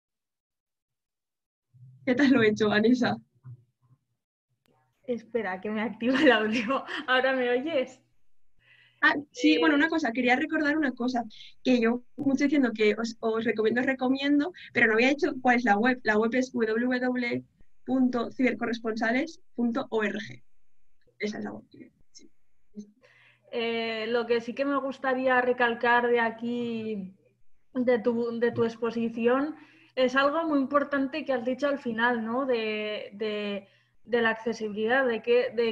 S14: ¿Qué tal lo he hecho, Vanessa?
S2: Espera, que me activa el audio. ¿Ahora me oyes?
S14: Ah, sí, bueno, una cosa, quería recordar una cosa, que yo mucho diciendo que os recomiendo, pero no había dicho cuál es la web. La web es www.cibercorresponsales.org. Esa es la web. Sí.
S2: Lo que sí que me gustaría recalcar de aquí, de tu exposición, es algo muy importante que has dicho al final, ¿no? De la accesibilidad, de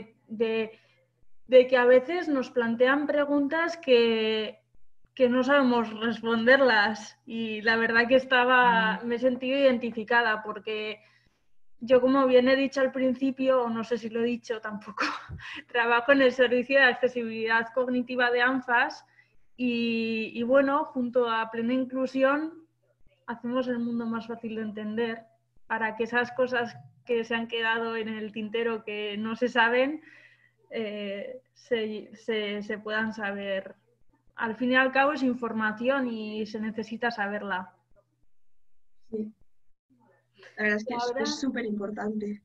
S2: que a veces nos plantean preguntas que no sabemos responderlas, y la verdad que me he sentido identificada porque yo, como bien he dicho al principio, o no sé si lo he dicho tampoco, trabajo en el servicio de accesibilidad cognitiva de ANFAS y bueno, junto a Plena Inclusión hacemos el mundo más fácil de entender para que esas cosas que se han quedado en el tintero, que no se saben, se puedan saber. Al fin y al cabo es información y se necesita saberla.
S14: Sí. La verdad es que
S2: ahora...
S14: es súper importante.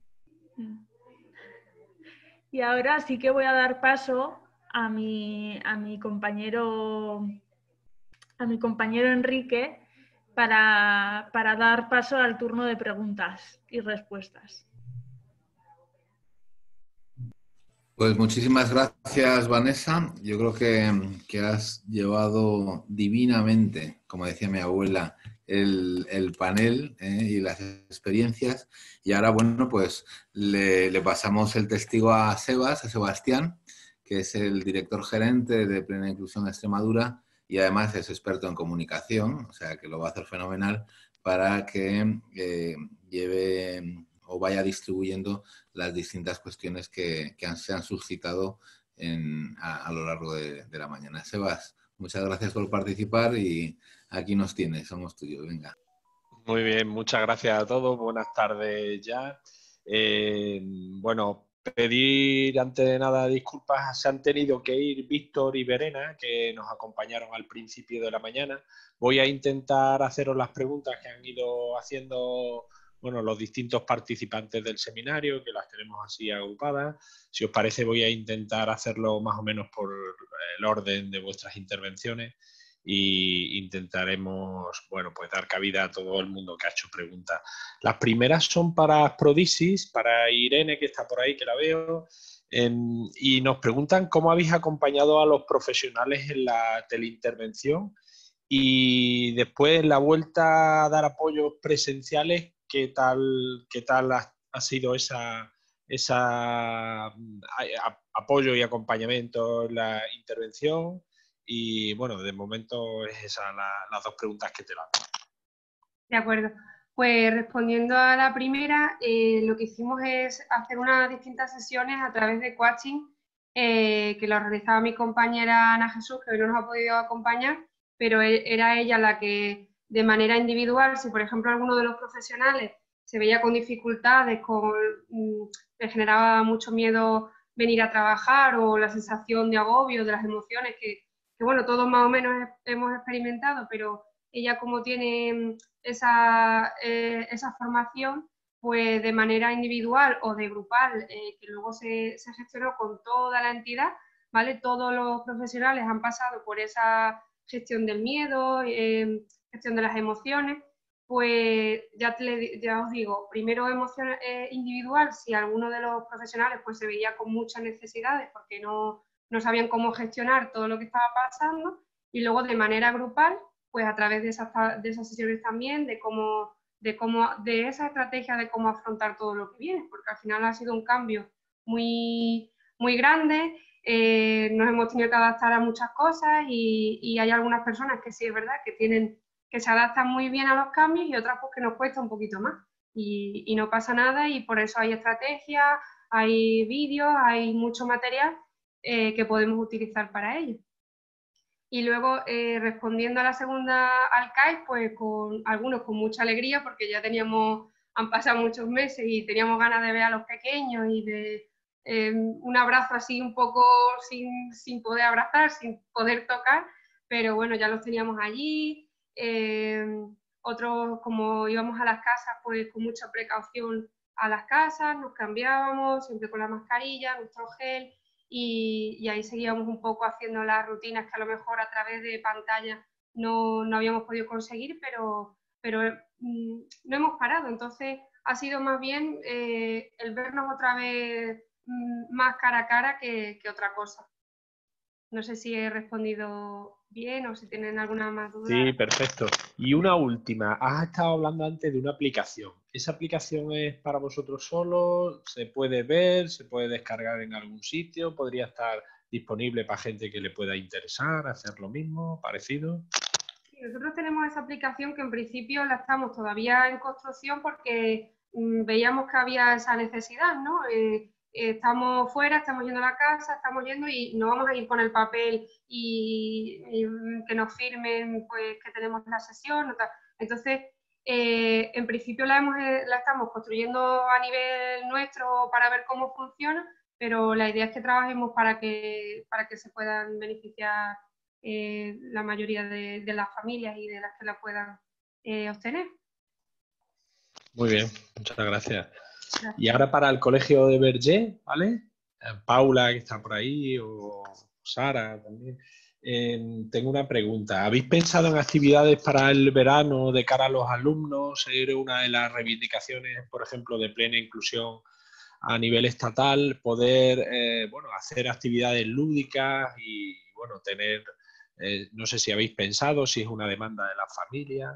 S2: Y ahora sí que voy a dar paso a mi compañero Enrique para dar paso al turno de preguntas y respuestas.
S1: Pues muchísimas gracias, Vanessa. Yo creo que has llevado divinamente, como decía mi abuela, el panel y las experiencias. Y ahora, bueno, pues le pasamos el testigo a Sebastián, que es el director gerente de Plena Inclusión Extremadura y además es experto en comunicación, o sea que lo va a hacer fenomenal para que lleve o vaya distribuyendo las distintas cuestiones que se han suscitado a lo largo de la mañana. Sebas, muchas gracias por participar y aquí nos tienes, somos tuyos, venga.
S15: Muy bien, muchas gracias a todos, buenas tardes ya. Bueno, pedir antes de nada disculpas, se han tenido que ir Víctor y Verena, que nos acompañaron al principio de la mañana. Voy a intentar haceros las preguntas que han ido haciendo los distintos participantes del seminario, que las tenemos así agrupadas. Si os parece, voy a intentar hacerlo más o menos por el orden de vuestras intervenciones y intentaremos, pues dar cabida a todo el mundo que ha hecho preguntas. Las primeras son para Asprodisis, para Irene, que está por ahí, que la veo, y nos preguntan cómo habéis acompañado a los profesionales en la teleintervención y después en la vuelta a dar apoyos presenciales, ¿qué tal ha sido esa apoyo y acompañamiento en la intervención? Y bueno, de momento es esas las dos preguntas que te lanzo.
S6: De acuerdo. Pues respondiendo a la primera, lo que hicimos es hacer unas distintas sesiones a través de coaching que lo realizaba mi compañera Ana Jesús, que hoy no nos ha podido acompañar, pero era ella la que de manera individual, si por ejemplo alguno de los profesionales se veía con dificultades, le generaba mucho miedo venir a trabajar o la sensación de agobio, de las emociones que bueno, todos más o menos hemos experimentado, pero ella como tiene esa formación, pues de manera individual o de grupal, que luego se gestionó con toda la entidad, ¿vale? Todos los profesionales han pasado por esa gestión del miedo, gestión de las emociones, pues ya os digo, primero emoción individual, si alguno de los profesionales pues se veía con muchas necesidades porque no sabían cómo gestionar todo lo que estaba pasando, y luego de manera grupal, pues a través de esas sesiones también, de esa estrategia de cómo afrontar todo lo que viene, porque al final ha sido un cambio muy, muy grande, nos hemos tenido que adaptar a muchas cosas y hay algunas personas que sí es verdad que se adaptan muy bien a los cambios y otras pues que nos cuesta un poquito más y no pasa nada, y por eso hay estrategias, hay vídeos, hay mucho material que podemos utilizar para ello. Y luego, respondiendo a la segunda al CAI, pues algunos con mucha alegría, porque ya han pasado muchos meses y teníamos ganas de ver a los pequeños y de un abrazo así un poco sin poder abrazar, sin poder tocar, pero bueno, ya los teníamos allí. Otros, como íbamos a las casas, pues con mucha precaución a las casas, nos cambiábamos, siempre con la mascarilla, nuestro gel, y ahí seguíamos un poco haciendo las rutinas que a lo mejor a través de pantalla no habíamos podido conseguir, pero no hemos parado. Entonces ha sido más bien el vernos otra vez más cara a cara que otra cosa. No sé si he respondido bien o si tienen alguna más duda.
S15: Sí, perfecto. Y una última, has estado hablando antes de una aplicación. ¿Esa aplicación es para vosotros solos? ¿Se puede ver? ¿Se puede descargar en algún sitio? ¿Podría estar disponible para gente que le pueda interesar hacer lo mismo, parecido?
S6: Sí, nosotros tenemos esa aplicación que en principio la estamos todavía en construcción porque veíamos que había esa necesidad, ¿no? Estamos fuera, estamos yendo a la casa, estamos yendo y no vamos a ir con el papel y que nos firmen pues que tenemos la sesión. Entonces, en principio la estamos construyendo a nivel nuestro para ver cómo funciona, pero la idea es que trabajemos para que se puedan beneficiar la mayoría de las familias y de las que la puedan obtener.
S15: Muy bien, muchas gracias.
S6: Gracias.
S15: Y ahora para el colegio de Verger, ¿vale? Paula, que está por ahí, o Sara también. Tengo una pregunta. ¿Habéis pensado en actividades para el verano de cara a los alumnos? Era una de las reivindicaciones, por ejemplo, de plena inclusión a nivel estatal, poder bueno, hacer actividades lúdicas y bueno, tener, no sé si habéis pensado, si es una demanda de las familias.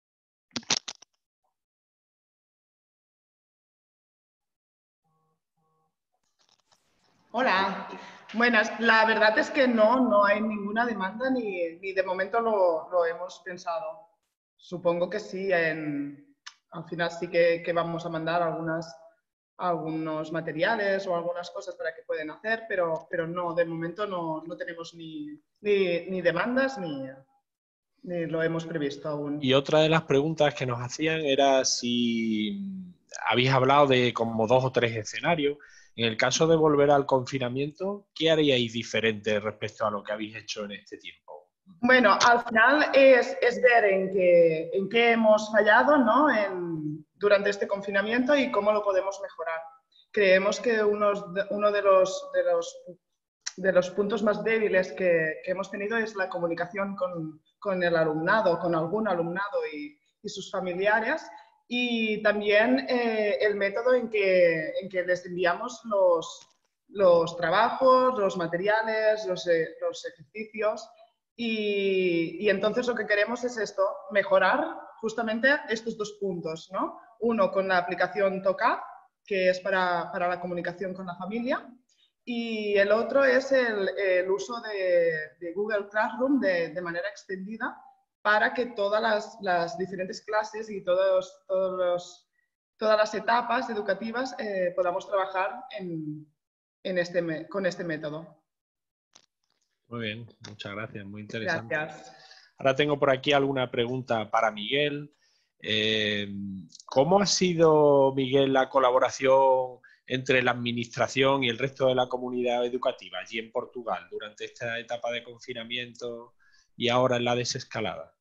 S9: Hola, buenas. La verdad es que no hay ninguna demanda ni de momento lo hemos pensado. Supongo que sí, al final sí que vamos a mandar algunos materiales o algunas cosas para que puedan hacer, pero no, de momento no tenemos ni demandas ni lo hemos previsto aún.
S15: Y otra de las preguntas que nos hacían era si habéis hablado de como 2 o 3 escenarios. En el caso de volver al confinamiento, ¿qué haríais diferente respecto a lo que habéis hecho en este tiempo?
S9: Bueno, al final es ver en qué hemos fallado, ¿no? Durante este confinamiento y cómo lo podemos mejorar. Creemos que uno de los puntos más débiles que hemos tenido es la comunicación con el alumnado, con algún alumnado y sus familiares, y también el método en que les enviamos los trabajos, los materiales, los ejercicios. Y entonces lo que queremos es esto, mejorar justamente estos 2 puntos, ¿no? Uno con la aplicación Toca, que es para la comunicación con la familia, y el otro es el uso de Google Classroom de manera extendida para que todas las diferentes clases y todas las etapas educativas podamos trabajar con este método.
S15: Muy bien, muchas gracias, muy interesante.
S9: Gracias.
S15: Ahora tengo por aquí alguna pregunta para Miguel. ¿Cómo ha sido, Miguel, la colaboración entre la administración y el resto de la comunidad educativa allí en Portugal durante esta etapa de confinamiento y ahora en la desescalada?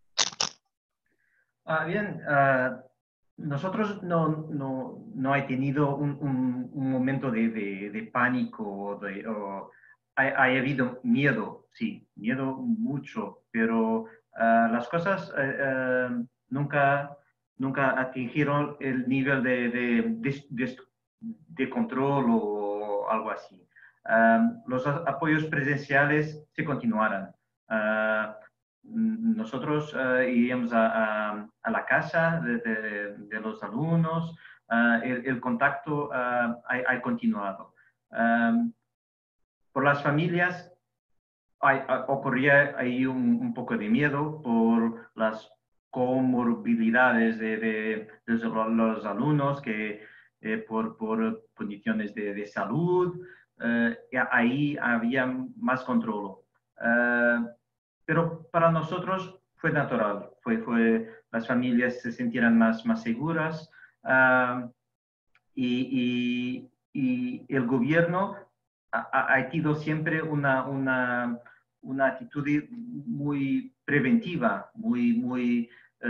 S10: Bien, nosotros no he tenido un momento de pánico ha habido miedo, sí, miedo mucho, pero las cosas nunca atingieron el nivel de control o algo así. Los apoyos presenciales se continuarán. Nosotros iríamos a la casa de los alumnos, el contacto ha continuado. Por las familias ocurría ahí un poco de miedo por las comorbilidades de los alumnos que por condiciones de salud, ahí había más control. Pero para nosotros fue natural, las familias se sintieran más seguras y el gobierno ha tenido siempre una actitud muy preventiva, muy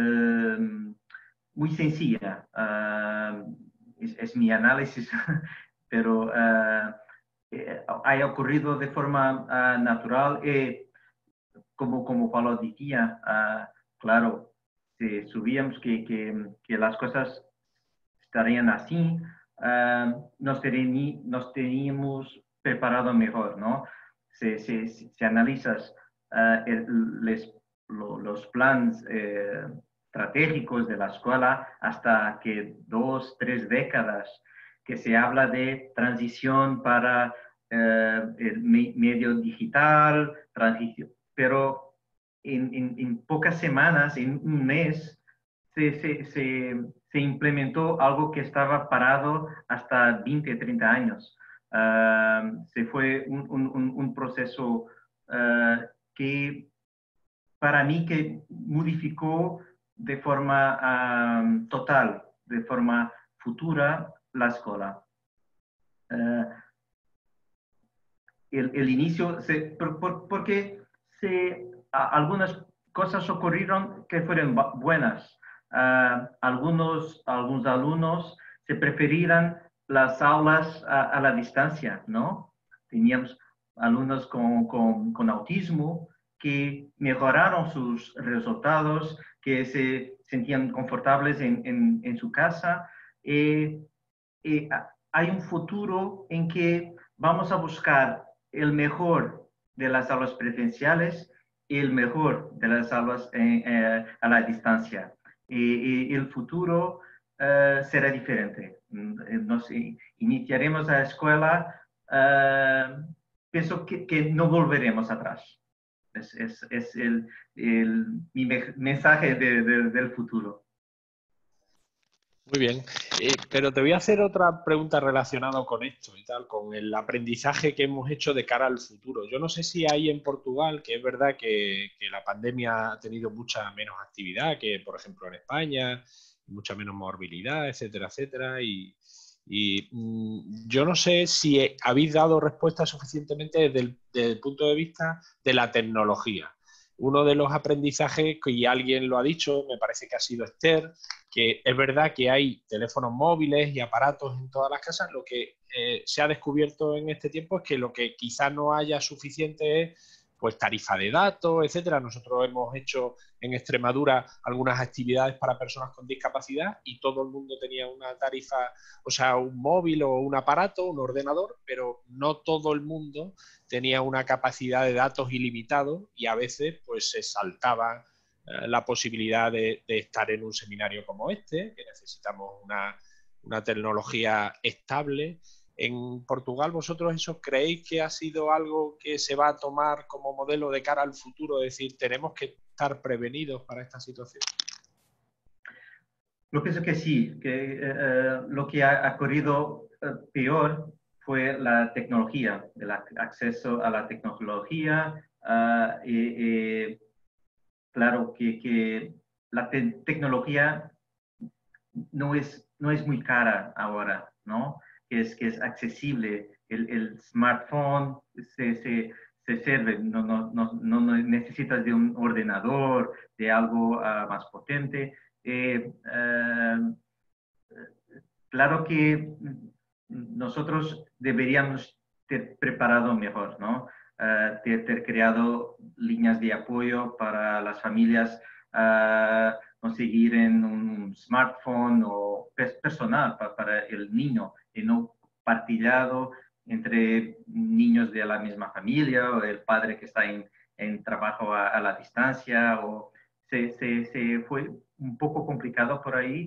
S10: sencilla. Es mi análisis, pero ha ocurrido de forma natural. Como Paulo decía, claro, si sabíamos que las cosas estarían así, nos teníamos preparado mejor, ¿no? Si analizas los planes estratégicos de la escuela hasta que 2, 3 décadas que se habla de transición para el medio digital, pero en pocas semanas, en un mes, se implementó algo que estaba parado hasta 20, 30 años. Se fue un proceso que para mí que modificó de forma total, de forma futura la escuela. el inicio, porque algunas cosas ocurrieron que fueron buenas. Algunos alumnos se preferían las aulas a la distancia, ¿no? Teníamos alumnos con autismo que mejoraron sus resultados, que se sentían confortables en su casa. Hay un futuro en que vamos a buscar el mejor de las aulas presenciales y el mejor de las aulas a la distancia. Y el futuro será diferente. Nos iniciaremos la escuela, pienso que no volveremos atrás. Es mi mensaje del futuro.
S15: Muy bien, pero te voy a hacer otra pregunta relacionada con esto y tal, con el aprendizaje que hemos hecho de cara al futuro. Yo no sé si hay en Portugal, que es verdad que la pandemia ha tenido mucha menos actividad que, por ejemplo, en España, mucha menos morbilidad, etcétera, etcétera, y yo no sé si habéis dado respuesta suficientemente desde el punto de vista de la tecnología. Uno de los aprendizajes, y alguien lo ha dicho, me parece que ha sido Esther, que es verdad que hay teléfonos móviles y aparatos en todas las casas. Lo que se ha descubierto en este tiempo es que lo que quizás no haya suficiente es pues tarifa de datos, etcétera. Nosotros hemos hecho en Extremadura algunas actividades para personas con discapacidad y todo el mundo tenía una tarifa, o sea, un móvil o un aparato, un ordenador, pero no todo el mundo tenía una capacidad de datos ilimitado y a veces pues se saltaba la posibilidad de estar en un seminario como este, que necesitamos una tecnología estable. En Portugal, ¿vosotros eso creéis que ha sido algo que se va a tomar como modelo de cara al futuro? Es decir, ¿tenemos que estar prevenidos para esta situación?
S10: Yo pienso que sí, que lo que ha ocurrido peor fue la tecnología, el acceso a la tecnología. Claro que la tecnología no es muy cara ahora, ¿no? Que es accesible. El smartphone se sirve, no necesitas de un ordenador, de algo más potente. Claro que nosotros deberíamos ter preparado mejor, ¿no? Ter creado líneas de apoyo para las familias, conseguir en un smartphone o personal para el niño y no partillado entre niños de la misma familia o el padre que está en trabajo a la distancia. Se fue un poco complicado por ahí,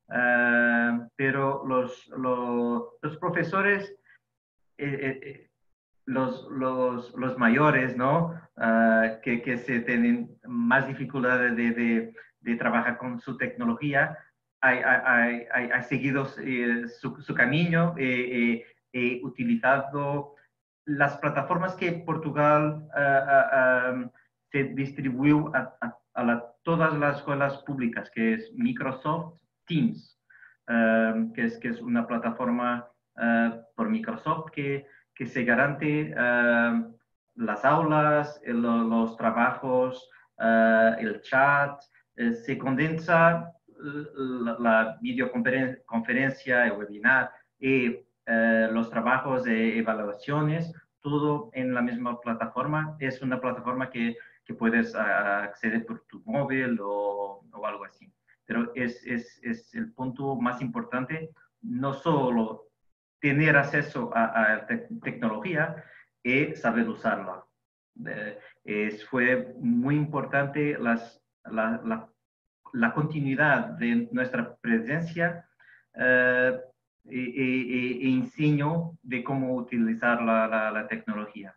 S10: pero los profesores, los mayores, ¿no? Que se tienen más dificultades de trabajar con su tecnología, ha seguido su camino, utilizando las plataformas que Portugal se distribuyó a todas las escuelas públicas, que es Microsoft Teams, que es una plataforma por Microsoft que se garante las aulas, los trabajos, el chat, se condensa la videoconferencia, el webinar y los trabajos de evaluaciones, todo en la misma plataforma. Es una plataforma que puedes acceder por tu móvil o algo así. Pero es el punto más importante, no solo tener acceso a tecnología y saber usarla. Fue muy importante la continuidad de nuestra presencia e enseño de cómo utilizar la tecnología.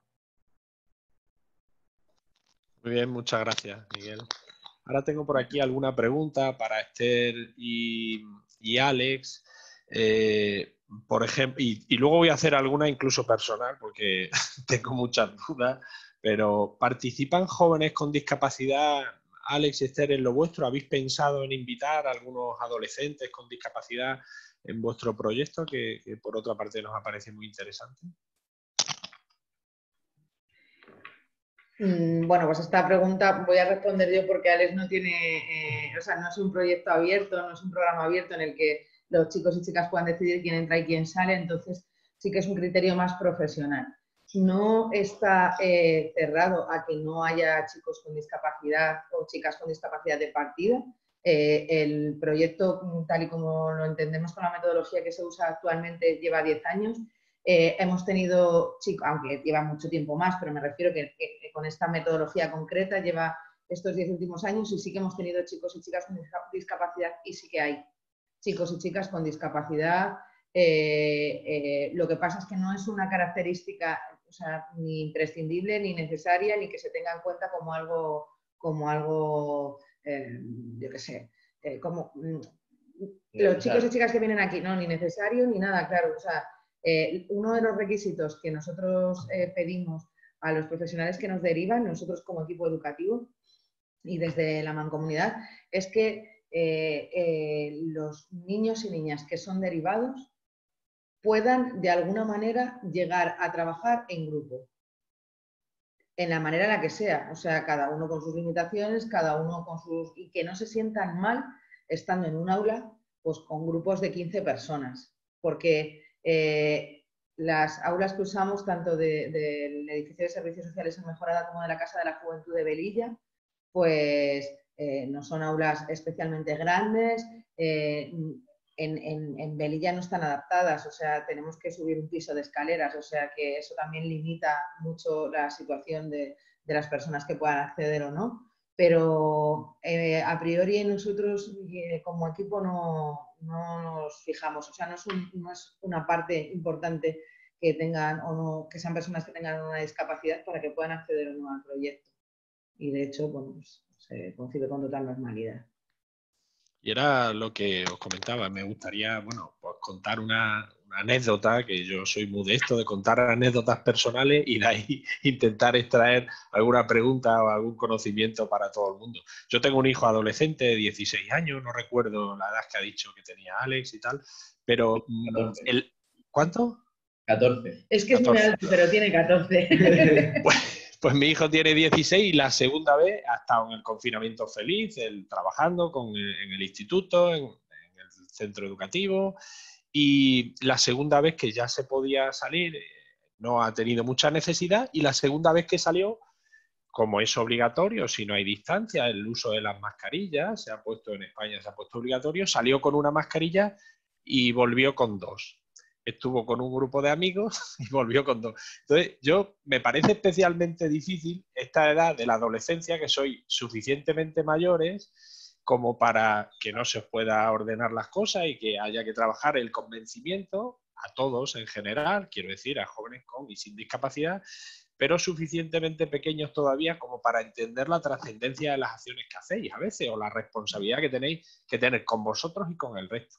S15: Muy bien, muchas gracias, Miguel. Ahora tengo por aquí alguna pregunta para Esther y Alex. Por ejemplo, y luego voy a hacer alguna incluso personal porque tengo muchas dudas, pero ¿participan jóvenes con discapacidad, Alex y Esther, en lo vuestro? ¿Habéis pensado en invitar a algunos adolescentes con discapacidad en vuestro proyecto, que por otra parte nos aparece muy interesante?
S13: Bueno, pues esta pregunta voy a responder yo porque Alex no tiene, o sea, no es un proyecto abierto, no es un programa abierto en el que los chicos y chicas puedan decidir quién entra y quién sale, entonces sí que es un criterio más profesional. No está cerrado a que no haya chicos con discapacidad o chicas con discapacidad de partida. El proyecto, tal y como lo entendemos con la metodología que se usa actualmente, lleva 10 años. Hemos tenido chicos, aunque lleva mucho tiempo más, pero me refiero que con esta metodología concreta lleva estos 10 últimos años y sí que hemos tenido chicos y chicas con discapacidad y sí que hay chicos y chicas con discapacidad. Lo que pasa es que no es una característica, o sea, ni imprescindible, ni necesaria, ni que se tenga en cuenta como algo yo qué sé, como los chicos y chicas que vienen aquí, no, ni necesario ni nada, claro, o sea, uno de los requisitos que nosotros pedimos a los profesionales que nos derivan, nosotros como equipo educativo y desde la mancomunidad, es que los niños y niñas que son derivados puedan de alguna manera llegar a trabajar en grupo, en la manera en la que sea, o sea, cada uno con sus limitaciones, cada uno con sus... y que no se sientan mal estando en un aula pues con grupos de 15 personas, porque las aulas que usamos tanto del edificio de servicios sociales en Mejorada como de la Casa de la Juventud de Velilla, pues no son aulas especialmente grandes, en Velilla no están adaptadas, o sea, tenemos que subir un piso de escaleras, o sea que eso también limita mucho la situación de las personas que puedan acceder o no. Pero a priori nosotros como equipo no nos fijamos, o sea, no es una parte importante que tengan o no, que sean personas que tengan una discapacidad para que puedan acceder o no al proyecto. Y de hecho, bueno, pues, se concibe con total normalidad.
S15: Y era lo que os comentaba, me gustaría, bueno, pues contar una anécdota, que yo soy muy de esto, de contar anécdotas personales y de ahí intentar extraer alguna pregunta o algún conocimiento para todo el mundo. Yo tengo un hijo adolescente de 16 años, no recuerdo la edad que ha dicho que tenía Alex y tal, pero... ¿Cuánto?
S12: 14.
S13: Es que es muy alto, pero tiene 14.
S15: Pues mi hijo tiene 16 y la segunda vez ha estado en el confinamiento feliz, él trabajando en el instituto, en el centro educativo, y la segunda vez que ya se podía salir no ha tenido mucha necesidad, y la segunda vez que salió, como es obligatorio, si no hay distancia, el uso de las mascarillas, se ha puesto en España, se ha puesto obligatorio, salió con una mascarilla y volvió con 2. Estuvo con un grupo de amigos y volvió con 2. Entonces, me parece especialmente difícil esta edad de la adolescencia, que sois suficientemente mayores como para que no se os pueda ordenar las cosas y que haya que trabajar el convencimiento a todos en general, quiero decir, a jóvenes con y sin discapacidad, pero suficientemente pequeños todavía como para entender la trascendencia de las acciones que hacéis a veces o la responsabilidad que tenéis que tener con vosotros y con el resto.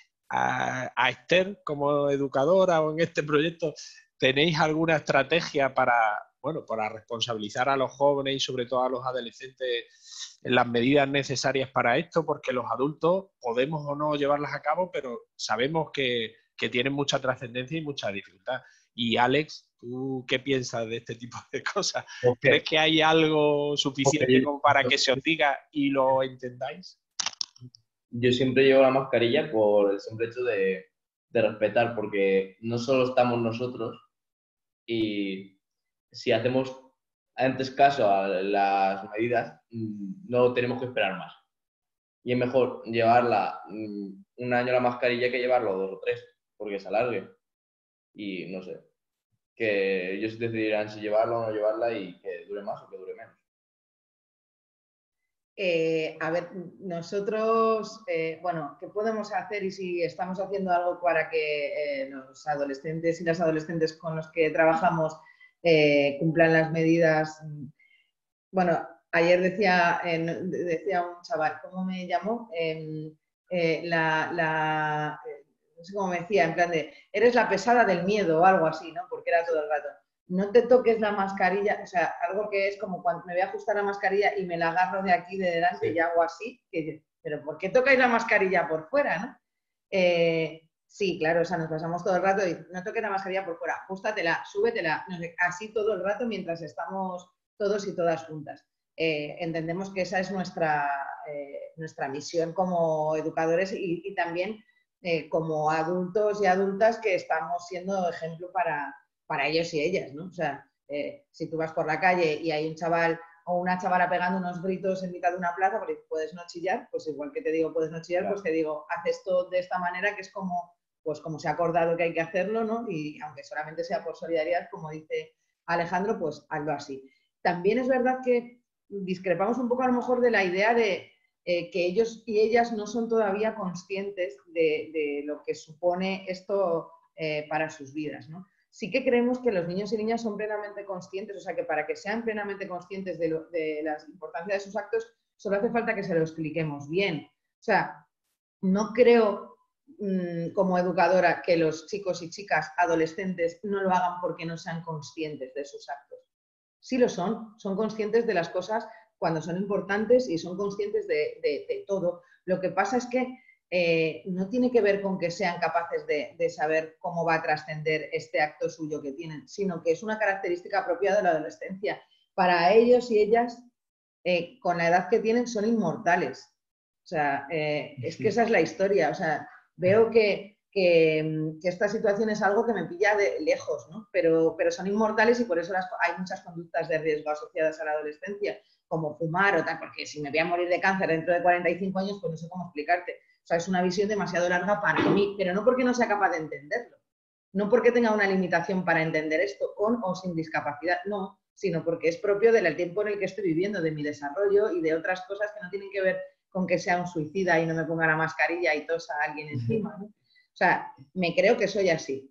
S15: A Esther, como educadora o en este proyecto, ¿tenéis alguna estrategia para responsabilizar a los jóvenes y sobre todo a los adolescentes en las medidas necesarias para esto? Porque los adultos podemos o no llevarlas a cabo, pero sabemos que tienen mucha trascendencia y mucha dificultad. Y Alex, ¿tú qué piensas de este tipo de cosas? ¿Crees que hay algo suficiente como para que se os diga y lo entendáis?
S12: Yo siempre llevo la mascarilla por el simple hecho de respetar, porque no solo estamos nosotros y si hacemos antes caso a las medidas, no tenemos que esperar más. Y es mejor llevarla un año la mascarilla que llevarlo 2 o 3, porque se alargue. Y no sé, que ellos decidirán si llevarla o no llevarla y que dure más o que dure menos.
S13: A ver, nosotros, bueno, ¿qué podemos hacer y si estamos haciendo algo para que los adolescentes y las adolescentes con los que trabajamos cumplan las medidas? Bueno, ayer decía un chaval, ¿cómo me llamó? No sé cómo me decía, en plan de, eres la pesada del miedo o algo así, ¿no? Porque era todo el rato. No te toques la mascarilla, o sea, algo que es como cuando me voy a ajustar la mascarilla y me la agarro de aquí de delante y hago así, pero ¿por qué tocáis la mascarilla por fuera, no? Sí, claro, o sea, nos pasamos todo el rato y no toques la mascarilla por fuera, ajústatela, súbetela, no sé, así todo el rato mientras estamos todos y todas juntas. Entendemos que esa es nuestra misión como educadores y también como adultos y adultas que estamos siendo ejemplo para ellos y ellas, ¿no? O sea, si tú vas por la calle y hay un chaval o una chavala pegando unos gritos en mitad de una plaza, porque puedes no chillar, pues igual que te digo puedes no chillar, claro, pues te digo, haz esto de esta manera, que es como se ha acordado que hay que hacerlo, ¿no? Y aunque solamente sea por solidaridad, como dice Alejandro, pues hazlo así. También es verdad que discrepamos un poco a lo mejor de la idea de que ellos y ellas no son todavía conscientes de lo que supone esto para sus vidas, ¿no? Sí que creemos que los niños y niñas son plenamente conscientes, o sea que para que sean plenamente conscientes de la importancia de sus actos, solo hace falta que se lo expliquemos bien. O sea, no creo como educadora que los chicos y chicas adolescentes no lo hagan porque no sean conscientes de sus actos. Sí lo son conscientes de las cosas cuando son importantes y son conscientes de todo. Lo que pasa es que no tiene que ver con que sean capaces de saber cómo va a trascender este acto suyo que tienen, sino que es una característica propia de la adolescencia. Para ellos y ellas, con la edad que tienen, son inmortales. O sea, es que esa es la historia. O sea, veo que esta situación es algo que me pilla de lejos, ¿no? Pero son inmortales y por eso hay muchas conductas de riesgo asociadas a la adolescencia, como fumar o tal, porque si me voy a morir de cáncer dentro de 45 años, pues no sé cómo explicarte. O sea, es una visión demasiado larga para mí, pero no porque no sea capaz de entenderlo, no porque tenga una limitación para entender esto, con o sin discapacidad, no, sino porque es propio del tiempo en el que estoy viviendo, de mi desarrollo y de otras cosas que no tienen que ver con que sea un suicida y no me ponga la mascarilla y tosa a alguien encima, ¿no? O sea, me creo que soy así.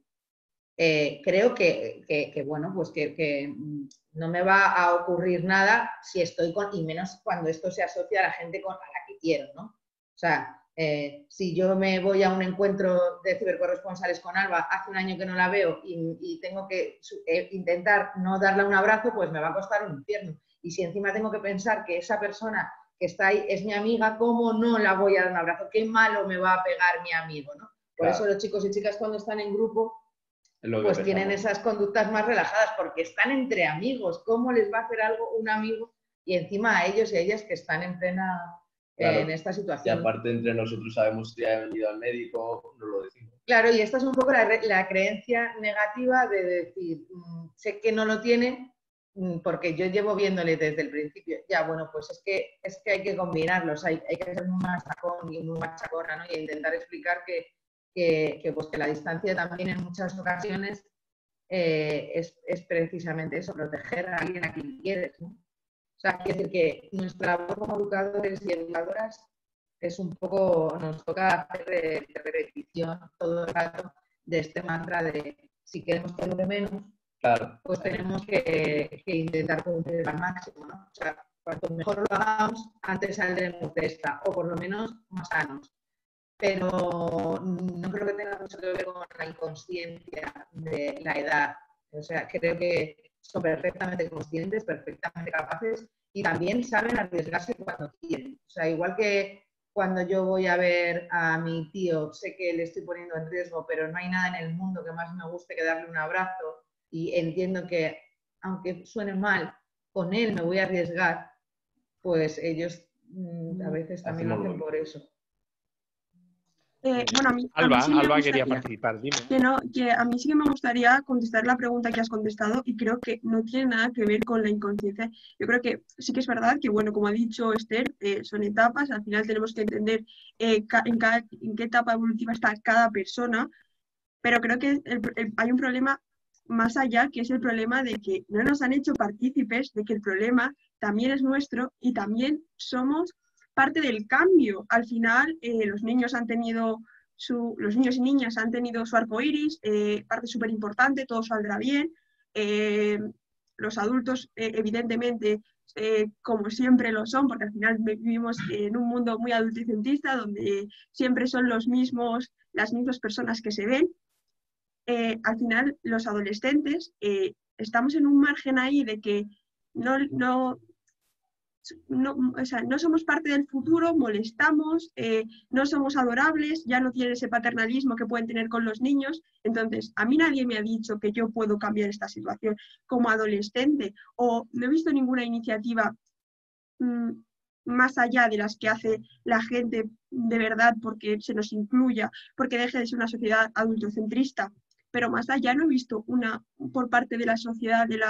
S13: Creo que bueno, pues que no me va a ocurrir nada si estoy y menos cuando esto se asocia a la gente a la que quiero, ¿no? O sea, si yo me voy a un encuentro de cibercorresponsales con Alba, hace un año que no la veo y tengo que intentar no darle un abrazo, pues me va a costar un infierno. Y si encima tengo que pensar que esa persona que está ahí es mi amiga, ¿cómo no la voy a dar un abrazo? ¿Qué malo me va a pegar mi amigo, ¿no? Por eso los chicos y chicas cuando están en grupo pues tienen esas conductas más relajadas porque están entre amigos. ¿Cómo les va a hacer algo un amigo? Y encima a ellos y a ellas que están en plena en esta situación.
S12: Y aparte entre nosotros sabemos que ha venido al médico, no lo decimos.
S13: Claro, y esta es un poco la creencia negativa de decir, sé que no lo tiene porque yo llevo viéndole desde el principio. Ya, bueno, pues es que hay que combinarlos, hay que ser muy machacón y muy machacona, ¿no? Y intentar explicar que la distancia también en muchas ocasiones es precisamente eso, proteger a alguien a quien quieres, ¿no? O sea, quiere decir que nuestra labor como educadores y educadoras es un poco, nos toca hacer de repetición todo el rato de este mantra de si queremos que dure menos, claro, pues tenemos que intentar cumplir al máximo, ¿no? O sea, cuanto mejor lo hagamos, antes saldremos de esta, o por lo menos más sanos. Pero no creo que tenga mucho que ver con la inconsciencia de la edad. O sea, creo que son perfectamente conscientes, perfectamente capaces y también saben arriesgarse cuando quieren. O sea, igual que cuando yo voy a ver a mi tío, sé que le estoy poniendo en riesgo, pero no hay nada en el mundo que más me guste que darle un abrazo y entiendo que, aunque suene mal, con él me voy a arriesgar, pues ellos a veces también lo hacen por eso.
S14: Bueno, a mí sí
S15: Alba quería participar, dime.
S14: Que a mí sí que me gustaría contestar la pregunta que has contestado y creo que no tiene nada que ver con la inconsciencia. Yo creo que sí que es verdad que, bueno, como ha dicho Esther, son etapas, al final tenemos que entender en qué etapa evolutiva está cada persona, pero creo que hay un problema más allá, que es el problema de que no nos han hecho partícipes de que el problema también es nuestro y también somos parte del cambio. Al final, los niños y niñas han tenido su arco iris, parte súper importante, todo saldrá bien. Los adultos, evidentemente, como siempre lo son, porque al final vivimos en un mundo muy adulticentista, donde siempre son las mismas personas que se ven. Al final, los adolescentes estamos en un margen ahí de que no no, o sea, no somos parte del futuro, molestamos, no somos adorables, ya no tienen ese paternalismo que pueden tener con los niños. Entonces, a mí nadie me ha dicho que yo puedo cambiar esta situación como adolescente, o no he visto ninguna iniciativa más allá de las que hace la gente de verdad porque se nos incluya, porque deje de ser una sociedad adultocentrista. Pero más allá no he visto una por parte de la sociedad, de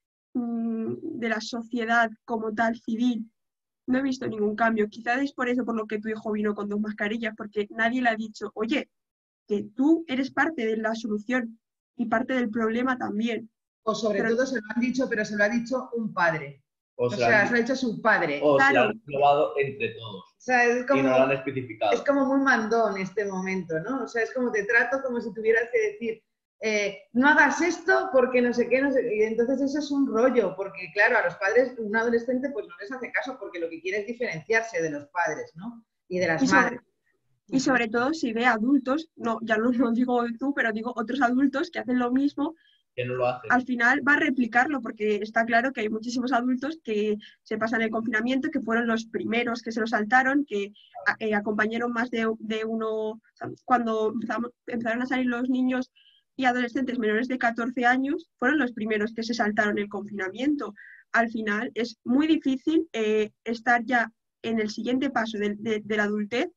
S14: la sociedad como tal civil, no he visto ningún cambio. Quizás es por eso por lo que tu hijo vino con 2 mascarillas, porque nadie le ha dicho, oye, que tú eres parte de la solución y parte del problema también.
S13: O sobre todo se lo han dicho, pero se lo ha dicho un padre.
S12: O
S13: sea, se lo ha dicho su padre.
S12: O
S13: claro.
S12: se lo han probado entre todos.
S13: O sea, es como,
S12: y no lo han especificado.
S13: Es como muy mandón este momento, ¿no? O sea, es como te trato como si tuvieras que decir, no hagas esto porque no sé qué, no sé qué. Y entonces eso es un rollo, porque claro, a los padres, un adolescente pues no les hace caso porque lo que quiere es diferenciarse de los padres, ¿no? Y de las madres.
S14: Y sobre todo si ve adultos, no, ya no digo tú, pero digo otros adultos que hacen lo mismo,
S12: que no lo hacen.
S14: Al final va a replicarlo, porque está claro que hay muchísimos adultos que se pasan el confinamiento, que fueron los primeros que se lo saltaron, que acompañaron más de uno, o sea, cuando empezaron a salir los niños y adolescentes menores de 14 años, fueron los primeros que se saltaron el confinamiento. Al final es muy difícil estar ya en el siguiente paso de la adultez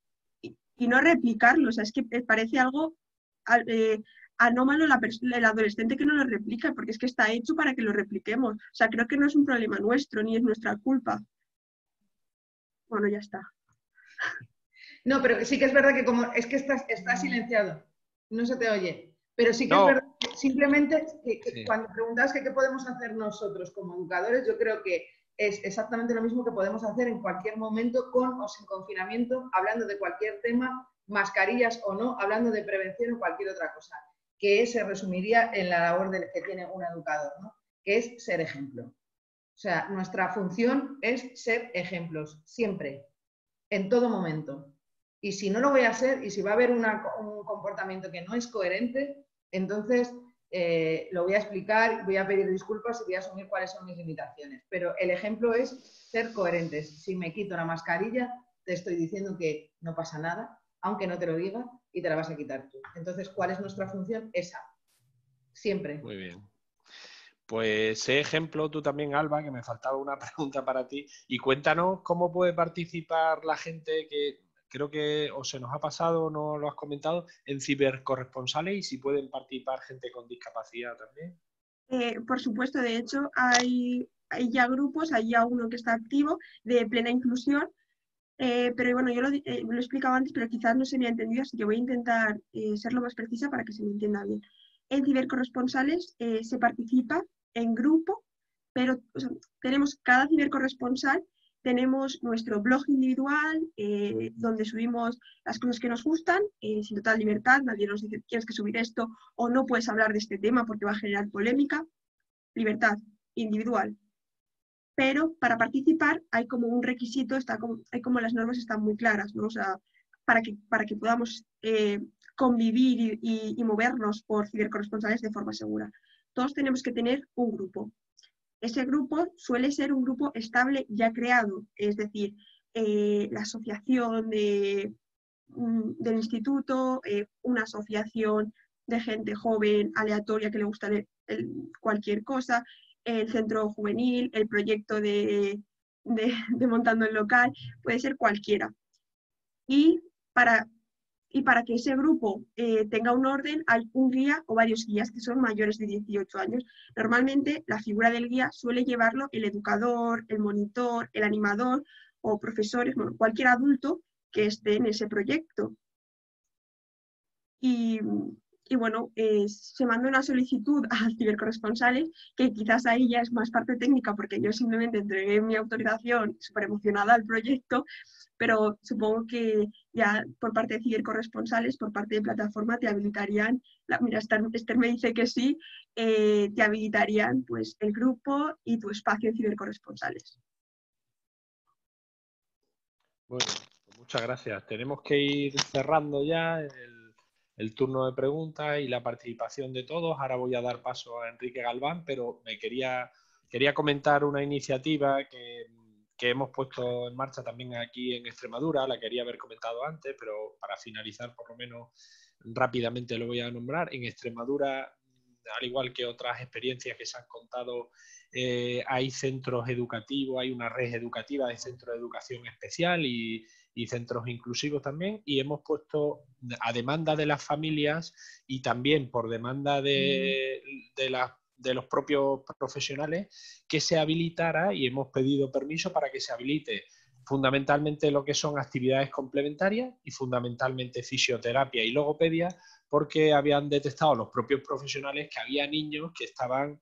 S14: y no replicarlo. O sea, es que parece algo anómalo el adolescente que no lo replica, porque es que está hecho para que lo repliquemos. O sea, creo que no es un problema nuestro, ni es nuestra culpa. Bueno, ya está.
S13: No, pero sí que es verdad que como es que está silenciado, no se te oye. Pero sí que es verdad que simplemente que cuando preguntas que qué podemos hacer nosotros como educadores, yo creo que es exactamente lo mismo que podemos hacer en cualquier momento, con o sin confinamiento, hablando de cualquier tema, mascarillas o no, hablando de prevención o cualquier otra cosa, que se resumiría en la labor que tiene un educador, ¿no? Que es ser ejemplo. O sea, nuestra función es ser ejemplos, siempre, en todo momento. Y si no lo voy a ser, y si va a haber un comportamiento que no es coherente, entonces lo voy a explicar, voy a pedir disculpas y voy a asumir cuáles son mis limitaciones. Pero el ejemplo es ser coherentes. Si me quito la mascarilla, te estoy diciendo que no pasa nada, aunque no te lo diga, y te la vas a quitar tú. Entonces, ¿cuál es nuestra función? Esa. Siempre.
S15: Muy bien. Pues sé ejemplo tú también, Alba, que me faltaba una pregunta para ti. Y cuéntanos cómo puede participar la gente que creo que o se nos ha pasado o no lo has comentado, en cibercorresponsales, y si pueden participar gente con discapacidad también.
S14: Por supuesto, de hecho, hay ya grupos, hay ya uno que está activo de plena inclusión. Pero bueno, yo lo he explicado antes, pero quizás no se me ha entendido, así que voy a intentar ser lo más precisa para que se me entienda bien. En cibercorresponsales se participa en grupo, pero o sea, tenemos cada cibercorresponsal, tenemos nuestro blog individual, donde subimos las cosas que nos gustan, sin total libertad, nadie nos dice tienes que subir esto o no puedes hablar de este tema porque va a generar polémica. Libertad individual. Pero para participar hay como un requisito, hay como las normas están muy claras, ¿no? O sea, para que podamos convivir y movernos por cibercorresponsales de forma segura. Todos tenemos que tener un grupo. Ese grupo suele ser un grupo estable ya creado, es decir, la asociación del instituto, una asociación de gente joven, aleatoria, que le gusta cualquier cosa, el centro juvenil, el proyecto de montando el local, puede ser cualquiera. Y para que ese grupo tenga un orden, hay un guía o varios guías que son mayores de 18 años. Normalmente la figura del guía suele llevarlo el educador, el monitor, el animador o profesores, bueno, cualquier adulto que esté en ese proyecto. Y bueno, se manda una solicitud a cibercorresponsales, que quizás ahí ya es más parte técnica, porque yo simplemente entregué mi autorización súper emocionada al proyecto, pero supongo que ya por parte de cibercorresponsales, por parte de plataforma, te habilitarían, mira, Esther me dice que sí, te habilitarían pues el grupo y tu espacio en cibercorresponsales.
S15: Bueno, pues muchas gracias. Tenemos que ir cerrando ya el turno de preguntas y la participación de todos. Ahora voy a dar paso a Enrique Galván, pero me quería comentar una iniciativa que que hemos puesto en marcha también aquí en Extremadura. La quería haber comentado antes, pero para finalizar por lo menos rápidamente lo voy a nombrar. En Extremadura, al igual que otras experiencias que se han contado, hay centros educativos, hay una red educativa de centros de educación especial y centros inclusivos también, y hemos puesto a demanda de las familias y también por demanda de los propios profesionales que se habilitara, y hemos pedido permiso para que se habilite fundamentalmente lo que son actividades complementarias y fundamentalmente fisioterapia y logopedia, porque habían detectado los propios profesionales que había niños que estaban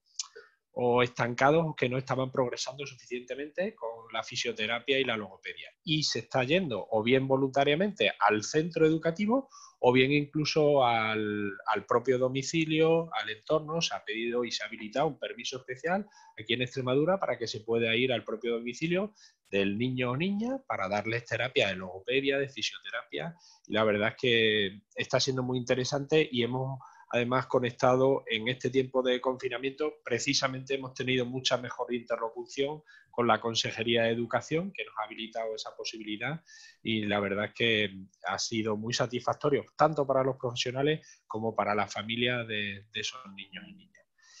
S15: o estancados o que no estaban progresando suficientemente con la fisioterapia y la logopedia. Y se está yendo o bien voluntariamente al centro educativo o bien incluso al propio domicilio, al entorno. Se ha pedido y se ha habilitado un permiso especial aquí en Extremadura para que se pueda ir al propio domicilio del niño o niña para darles terapia de logopedia, de fisioterapia. Y la verdad es que está siendo muy interesante y hemos además conectado en este tiempo de confinamiento. Precisamente hemos tenido mucha mejor interlocución con la Consejería de Educación, que nos ha habilitado esa posibilidad, y la verdad es que ha sido muy satisfactorio, tanto para los profesionales como para la familia de esos niños y niñas.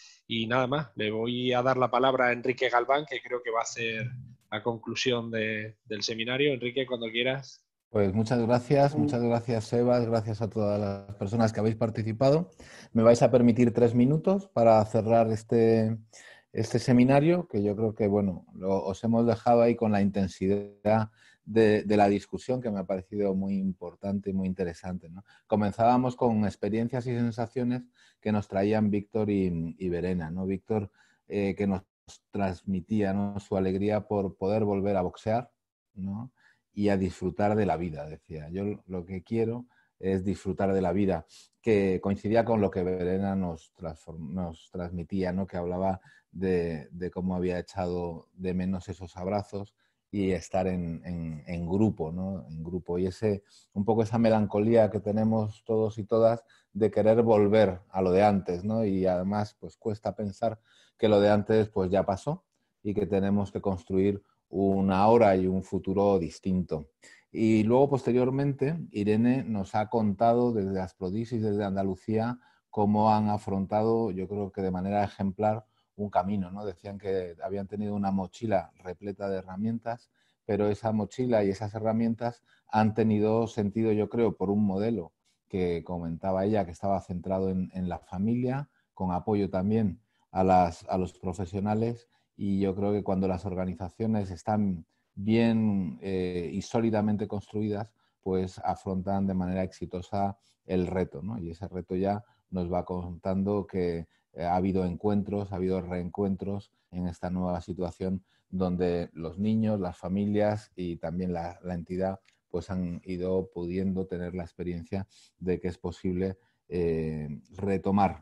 S15: Y nada más, le voy a dar la palabra a Enrique Galván, que creo que va a hacer la conclusión del seminario. Enrique, cuando quieras.
S1: Pues muchas gracias Sebas, gracias a todas las personas que habéis participado. Me vais a permitir 3 minutos para cerrar este seminario, que yo creo que, bueno, os hemos dejado ahí con la intensidad de la discusión, que me ha parecido muy importante y muy interesante, ¿no? Comenzábamos con experiencias y sensaciones que nos traían Víctor y Verena, ¿no? Víctor, que nos transmitía, ¿no?, su alegría por poder volver a boxear, ¿no?, y a disfrutar de la vida, decía. Yo lo que quiero es disfrutar de la vida, que coincidía con lo que Verena nos transmitía, ¿no?, que hablaba de cómo había echado de menos esos abrazos y estar en grupo, ¿no?, en grupo. Y un poco esa melancolía que tenemos todos y todas de querer volver a lo de antes, ¿no? Y además, pues cuesta pensar que lo de antes pues ya pasó y que tenemos que construir una hora y un futuro distinto. Y luego, posteriormente, Irene nos ha contado desde Asprodisis, desde Andalucía, cómo han afrontado, yo creo que de manera ejemplar, un camino, ¿no? Decían que habían tenido una mochila repleta de herramientas, pero esa mochila y esas herramientas han tenido sentido, yo creo, por un modelo que comentaba ella, que estaba centrado en la familia, con apoyo también a los profesionales. Y yo creo que cuando las organizaciones están bien y sólidamente construidas, pues afrontan de manera exitosa el reto, ¿no? Y ese reto ya nos va contando que ha habido encuentros, ha habido reencuentros en esta nueva situación donde los niños, las familias y también la entidad pues han ido pudiendo tener la experiencia de que es posible retomar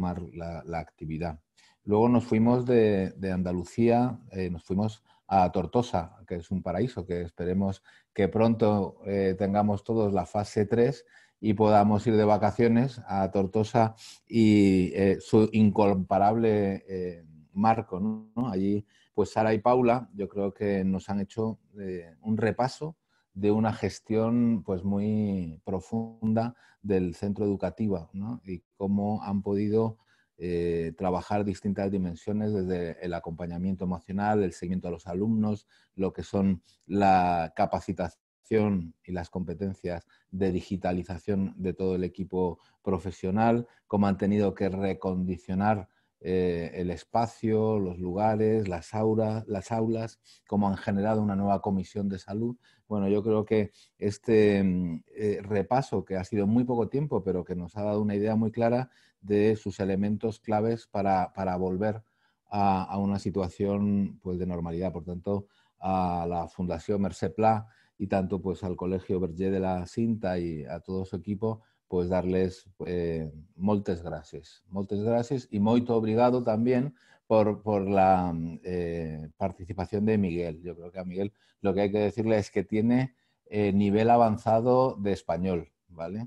S1: la actividad. Luego nos fuimos de Andalucía, nos fuimos a Tortosa, que es un paraíso, que esperemos que pronto tengamos todos la fase 3 y podamos ir de vacaciones a Tortosa y su incomparable marco, ¿no? Allí, pues Sara y Paula, yo creo que nos han hecho un repaso de una gestión pues muy profunda del centro educativo, ¿no? Y cómo han podido trabajar distintas dimensiones, desde el acompañamiento emocional, el seguimiento a los alumnos, lo que son la capacitación y las competencias de digitalización de todo el equipo profesional, cómo han tenido que recondicionar el espacio, los lugares, las aulas, cómo han generado una nueva comisión de salud. Bueno, yo creo que este repaso, que ha sido muy poco tiempo, pero que nos ha dado una idea muy clara de sus elementos claves para volver a una situación pues, de normalidad. Por tanto, a la Fundación Mercè Pla y tanto pues, al Colegio Verger de la Cinta y a todo su equipo, pues darles moltes gràcies y moito obrigado también por la participación de Miguel. Yo creo que a Miguel lo que hay que decirle es que tiene nivel avanzado de español, ¿vale?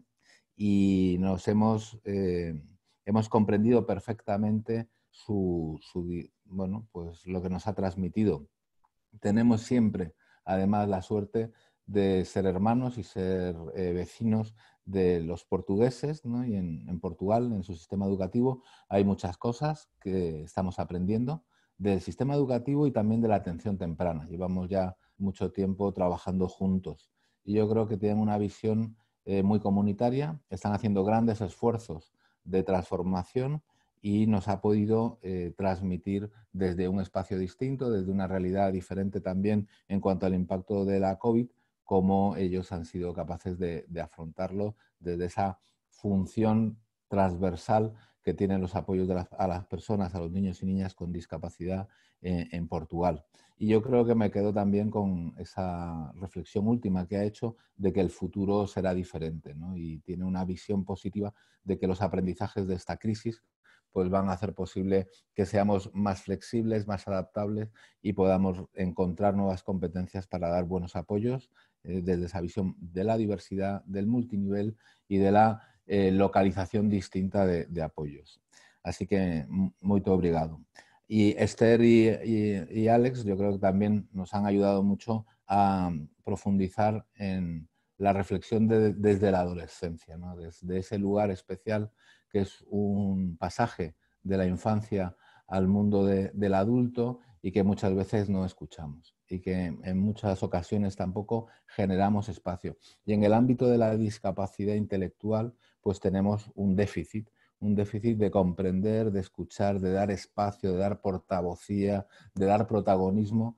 S1: Y nos hemos comprendido perfectamente bueno, pues lo que nos ha transmitido. tenemos siempre, además, la suerte de ser hermanos y ser vecinos de los portugueses, ¿no? Y en Portugal, en su sistema educativo, hay muchas cosas que estamos aprendiendo del sistema educativo y también de la atención temprana. Llevamos ya mucho tiempo trabajando juntos y yo creo que tienen una visión muy comunitaria, están haciendo grandes esfuerzos de transformación y nos ha podido transmitir desde un espacio distinto, desde una realidad diferente también en cuanto al impacto de la COVID, cómo ellos han sido capaces de afrontarlo desde esa función transversal que tienen los apoyos a las personas, a los niños y niñas con discapacidad en Portugal. Y yo creo que me quedo también con esa reflexión última que ha hecho de que el futuro será diferente, ¿no? Y tiene una visión positiva de que los aprendizajes de esta crisis pues van a hacer posible que seamos más flexibles, más adaptables y podamos encontrar nuevas competencias para dar buenos apoyos desde esa visión de la diversidad, del multinivel y de la localización distinta de apoyos. Así que muy obrigado. Y Esther y Alex yo creo que también nos han ayudado mucho a profundizar en la reflexión desde la adolescencia, ¿no? Desde ese lugar especial que es un pasaje de la infancia al mundo del adulto y que muchas veces no escuchamos y que en muchas ocasiones tampoco generamos espacio. Y en el ámbito de la discapacidad intelectual, pues tenemos un déficit de comprender, de escuchar, de dar espacio, de dar portavocía, de dar protagonismo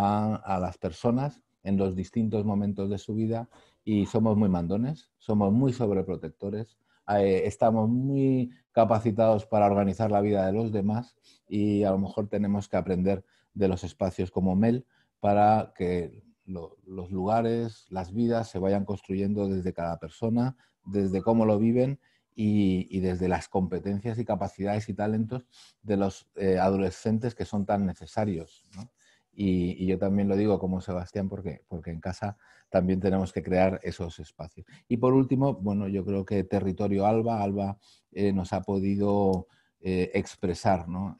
S1: a las personas en los distintos momentos de su vida y somos muy mandones, somos muy sobreprotectores, estamos muy capacitados para organizar la vida de los demás y a lo mejor tenemos que aprender de los espacios como MEL para que los lugares, las vidas se vayan construyendo desde cada persona, desde cómo lo viven y desde las competencias y capacidades y talentos de los adolescentes que son tan necesarios, ¿no? Y yo también lo digo como Sebastián porque en casa también tenemos que crear esos espacios. Y por último, bueno, yo creo que Territorio Alba nos ha podido expresar, ¿no?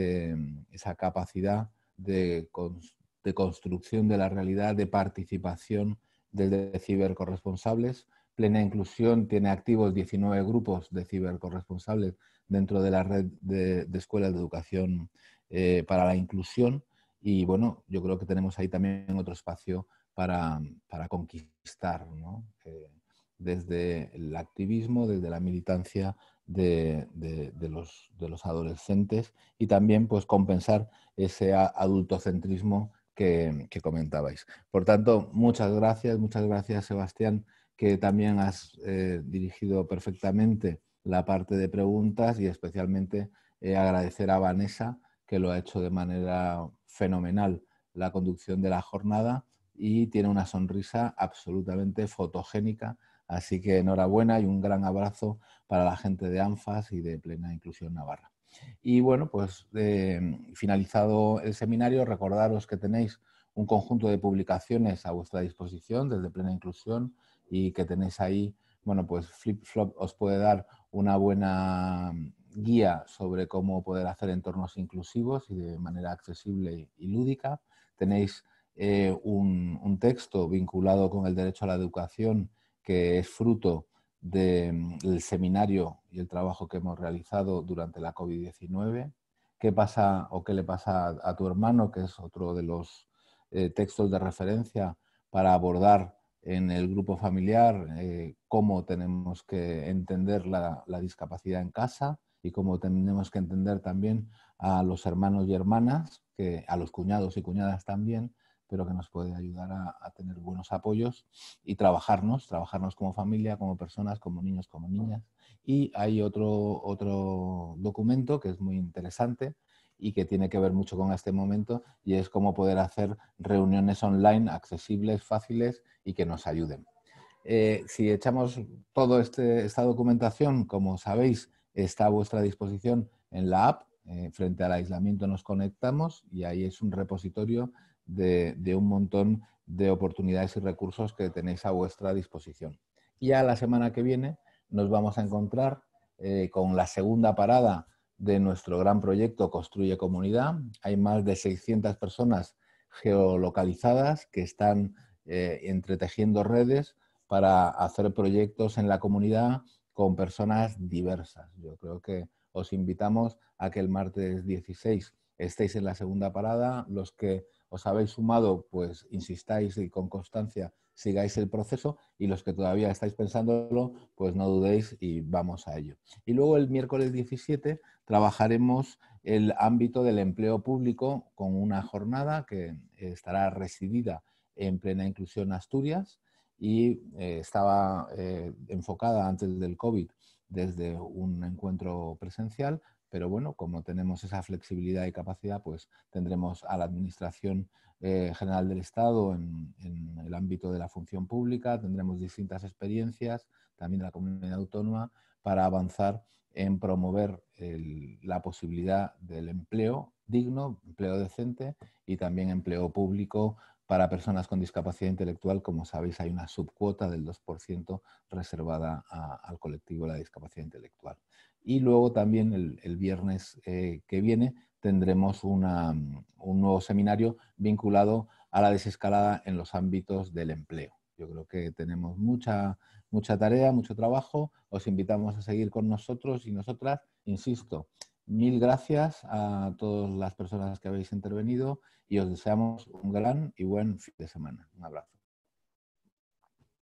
S1: Esa capacidad de construcción de la realidad, de participación desde cibercorresponsables. Plena Inclusión tiene activos 19 grupos de cibercorresponsables dentro de la red de escuelas de educación para la inclusión. Y bueno, yo creo que tenemos ahí también otro espacio para conquistar, ¿no? Desde el activismo, desde la militancia de los adolescentes y también pues compensar ese adultocentrismo que comentabais. Por tanto, muchas gracias Sebastián, que también has dirigido perfectamente la parte de preguntas y especialmente agradecer a Vanessa, que lo ha hecho de manera fenomenal la conducción de la jornada y tiene una sonrisa absolutamente fotogénica. Así que enhorabuena y un gran abrazo para la gente de ANFAS y de Plena Inclusión Navarra. Y bueno, pues finalizado el seminario, recordaros que tenéis un conjunto de publicaciones a vuestra disposición desde Plena Inclusión y que tenéis ahí, bueno, pues FlipFlop os puede dar una buena guía sobre cómo poder hacer entornos inclusivos y de manera accesible y lúdica. Tenéis un texto vinculado con el derecho a la educación que es fruto del seminario y el trabajo que hemos realizado durante la COVID-19. ¿Qué pasa o qué le pasa a tu hermano? Que es otro de los textos de referencia para abordar en el grupo familiar cómo tenemos que entender la discapacidad en casa y cómo tenemos que entender también a los hermanos y hermanas, a los cuñados y cuñadas también, pero que nos puede ayudar a tener buenos apoyos y trabajarnos como familia, como personas, como niños, como niñas. Y hay otro documento que es muy interesante y que tiene que ver mucho con este momento y es cómo poder hacer reuniones online accesibles, fáciles y que nos ayuden. Si echamos toda esta documentación, como sabéis, está a vuestra disposición en la app. Frente al aislamiento nos conectamos y ahí es un repositorio de un montón de oportunidades y recursos que tenéis a vuestra disposición. Y a la semana que viene nos vamos a encontrar con la segunda parada de nuestro gran proyecto Construye Comunidad. Hay más de 600 personas geolocalizadas que están entretejiendo redes para hacer proyectos en la comunidad con personas diversas. Yo creo que os invitamos a que el martes 16 estéis en la segunda parada. Los que os habéis sumado, pues insistáis y con constancia sigáis el proceso, y los que todavía estáis pensándolo, pues no dudéis y vamos a ello. Y luego el miércoles 17 trabajaremos el ámbito del empleo público con una jornada que estará residida en Plena Inclusión Asturias y estaba enfocada antes del COVID desde un encuentro presencial, pero bueno, como tenemos esa flexibilidad y capacidad, pues tendremos a la Administración General del Estado en el ámbito de la función pública, tendremos distintas experiencias, también de la comunidad autónoma, para avanzar en promover la posibilidad del empleo digno, empleo decente y también empleo público para personas con discapacidad intelectual. Como sabéis, hay una subcuota del 2% reservada al colectivo de la discapacidad intelectual. Y luego también el viernes que viene tendremos un nuevo seminario vinculado a la desescalada en los ámbitos del empleo. Yo creo que tenemos mucha tarea, mucho trabajo. Os invitamos a seguir con nosotros y nosotras. Insisto, mil gracias a todas las personas que habéis intervenido y os deseamos un gran y buen fin de semana. Un abrazo.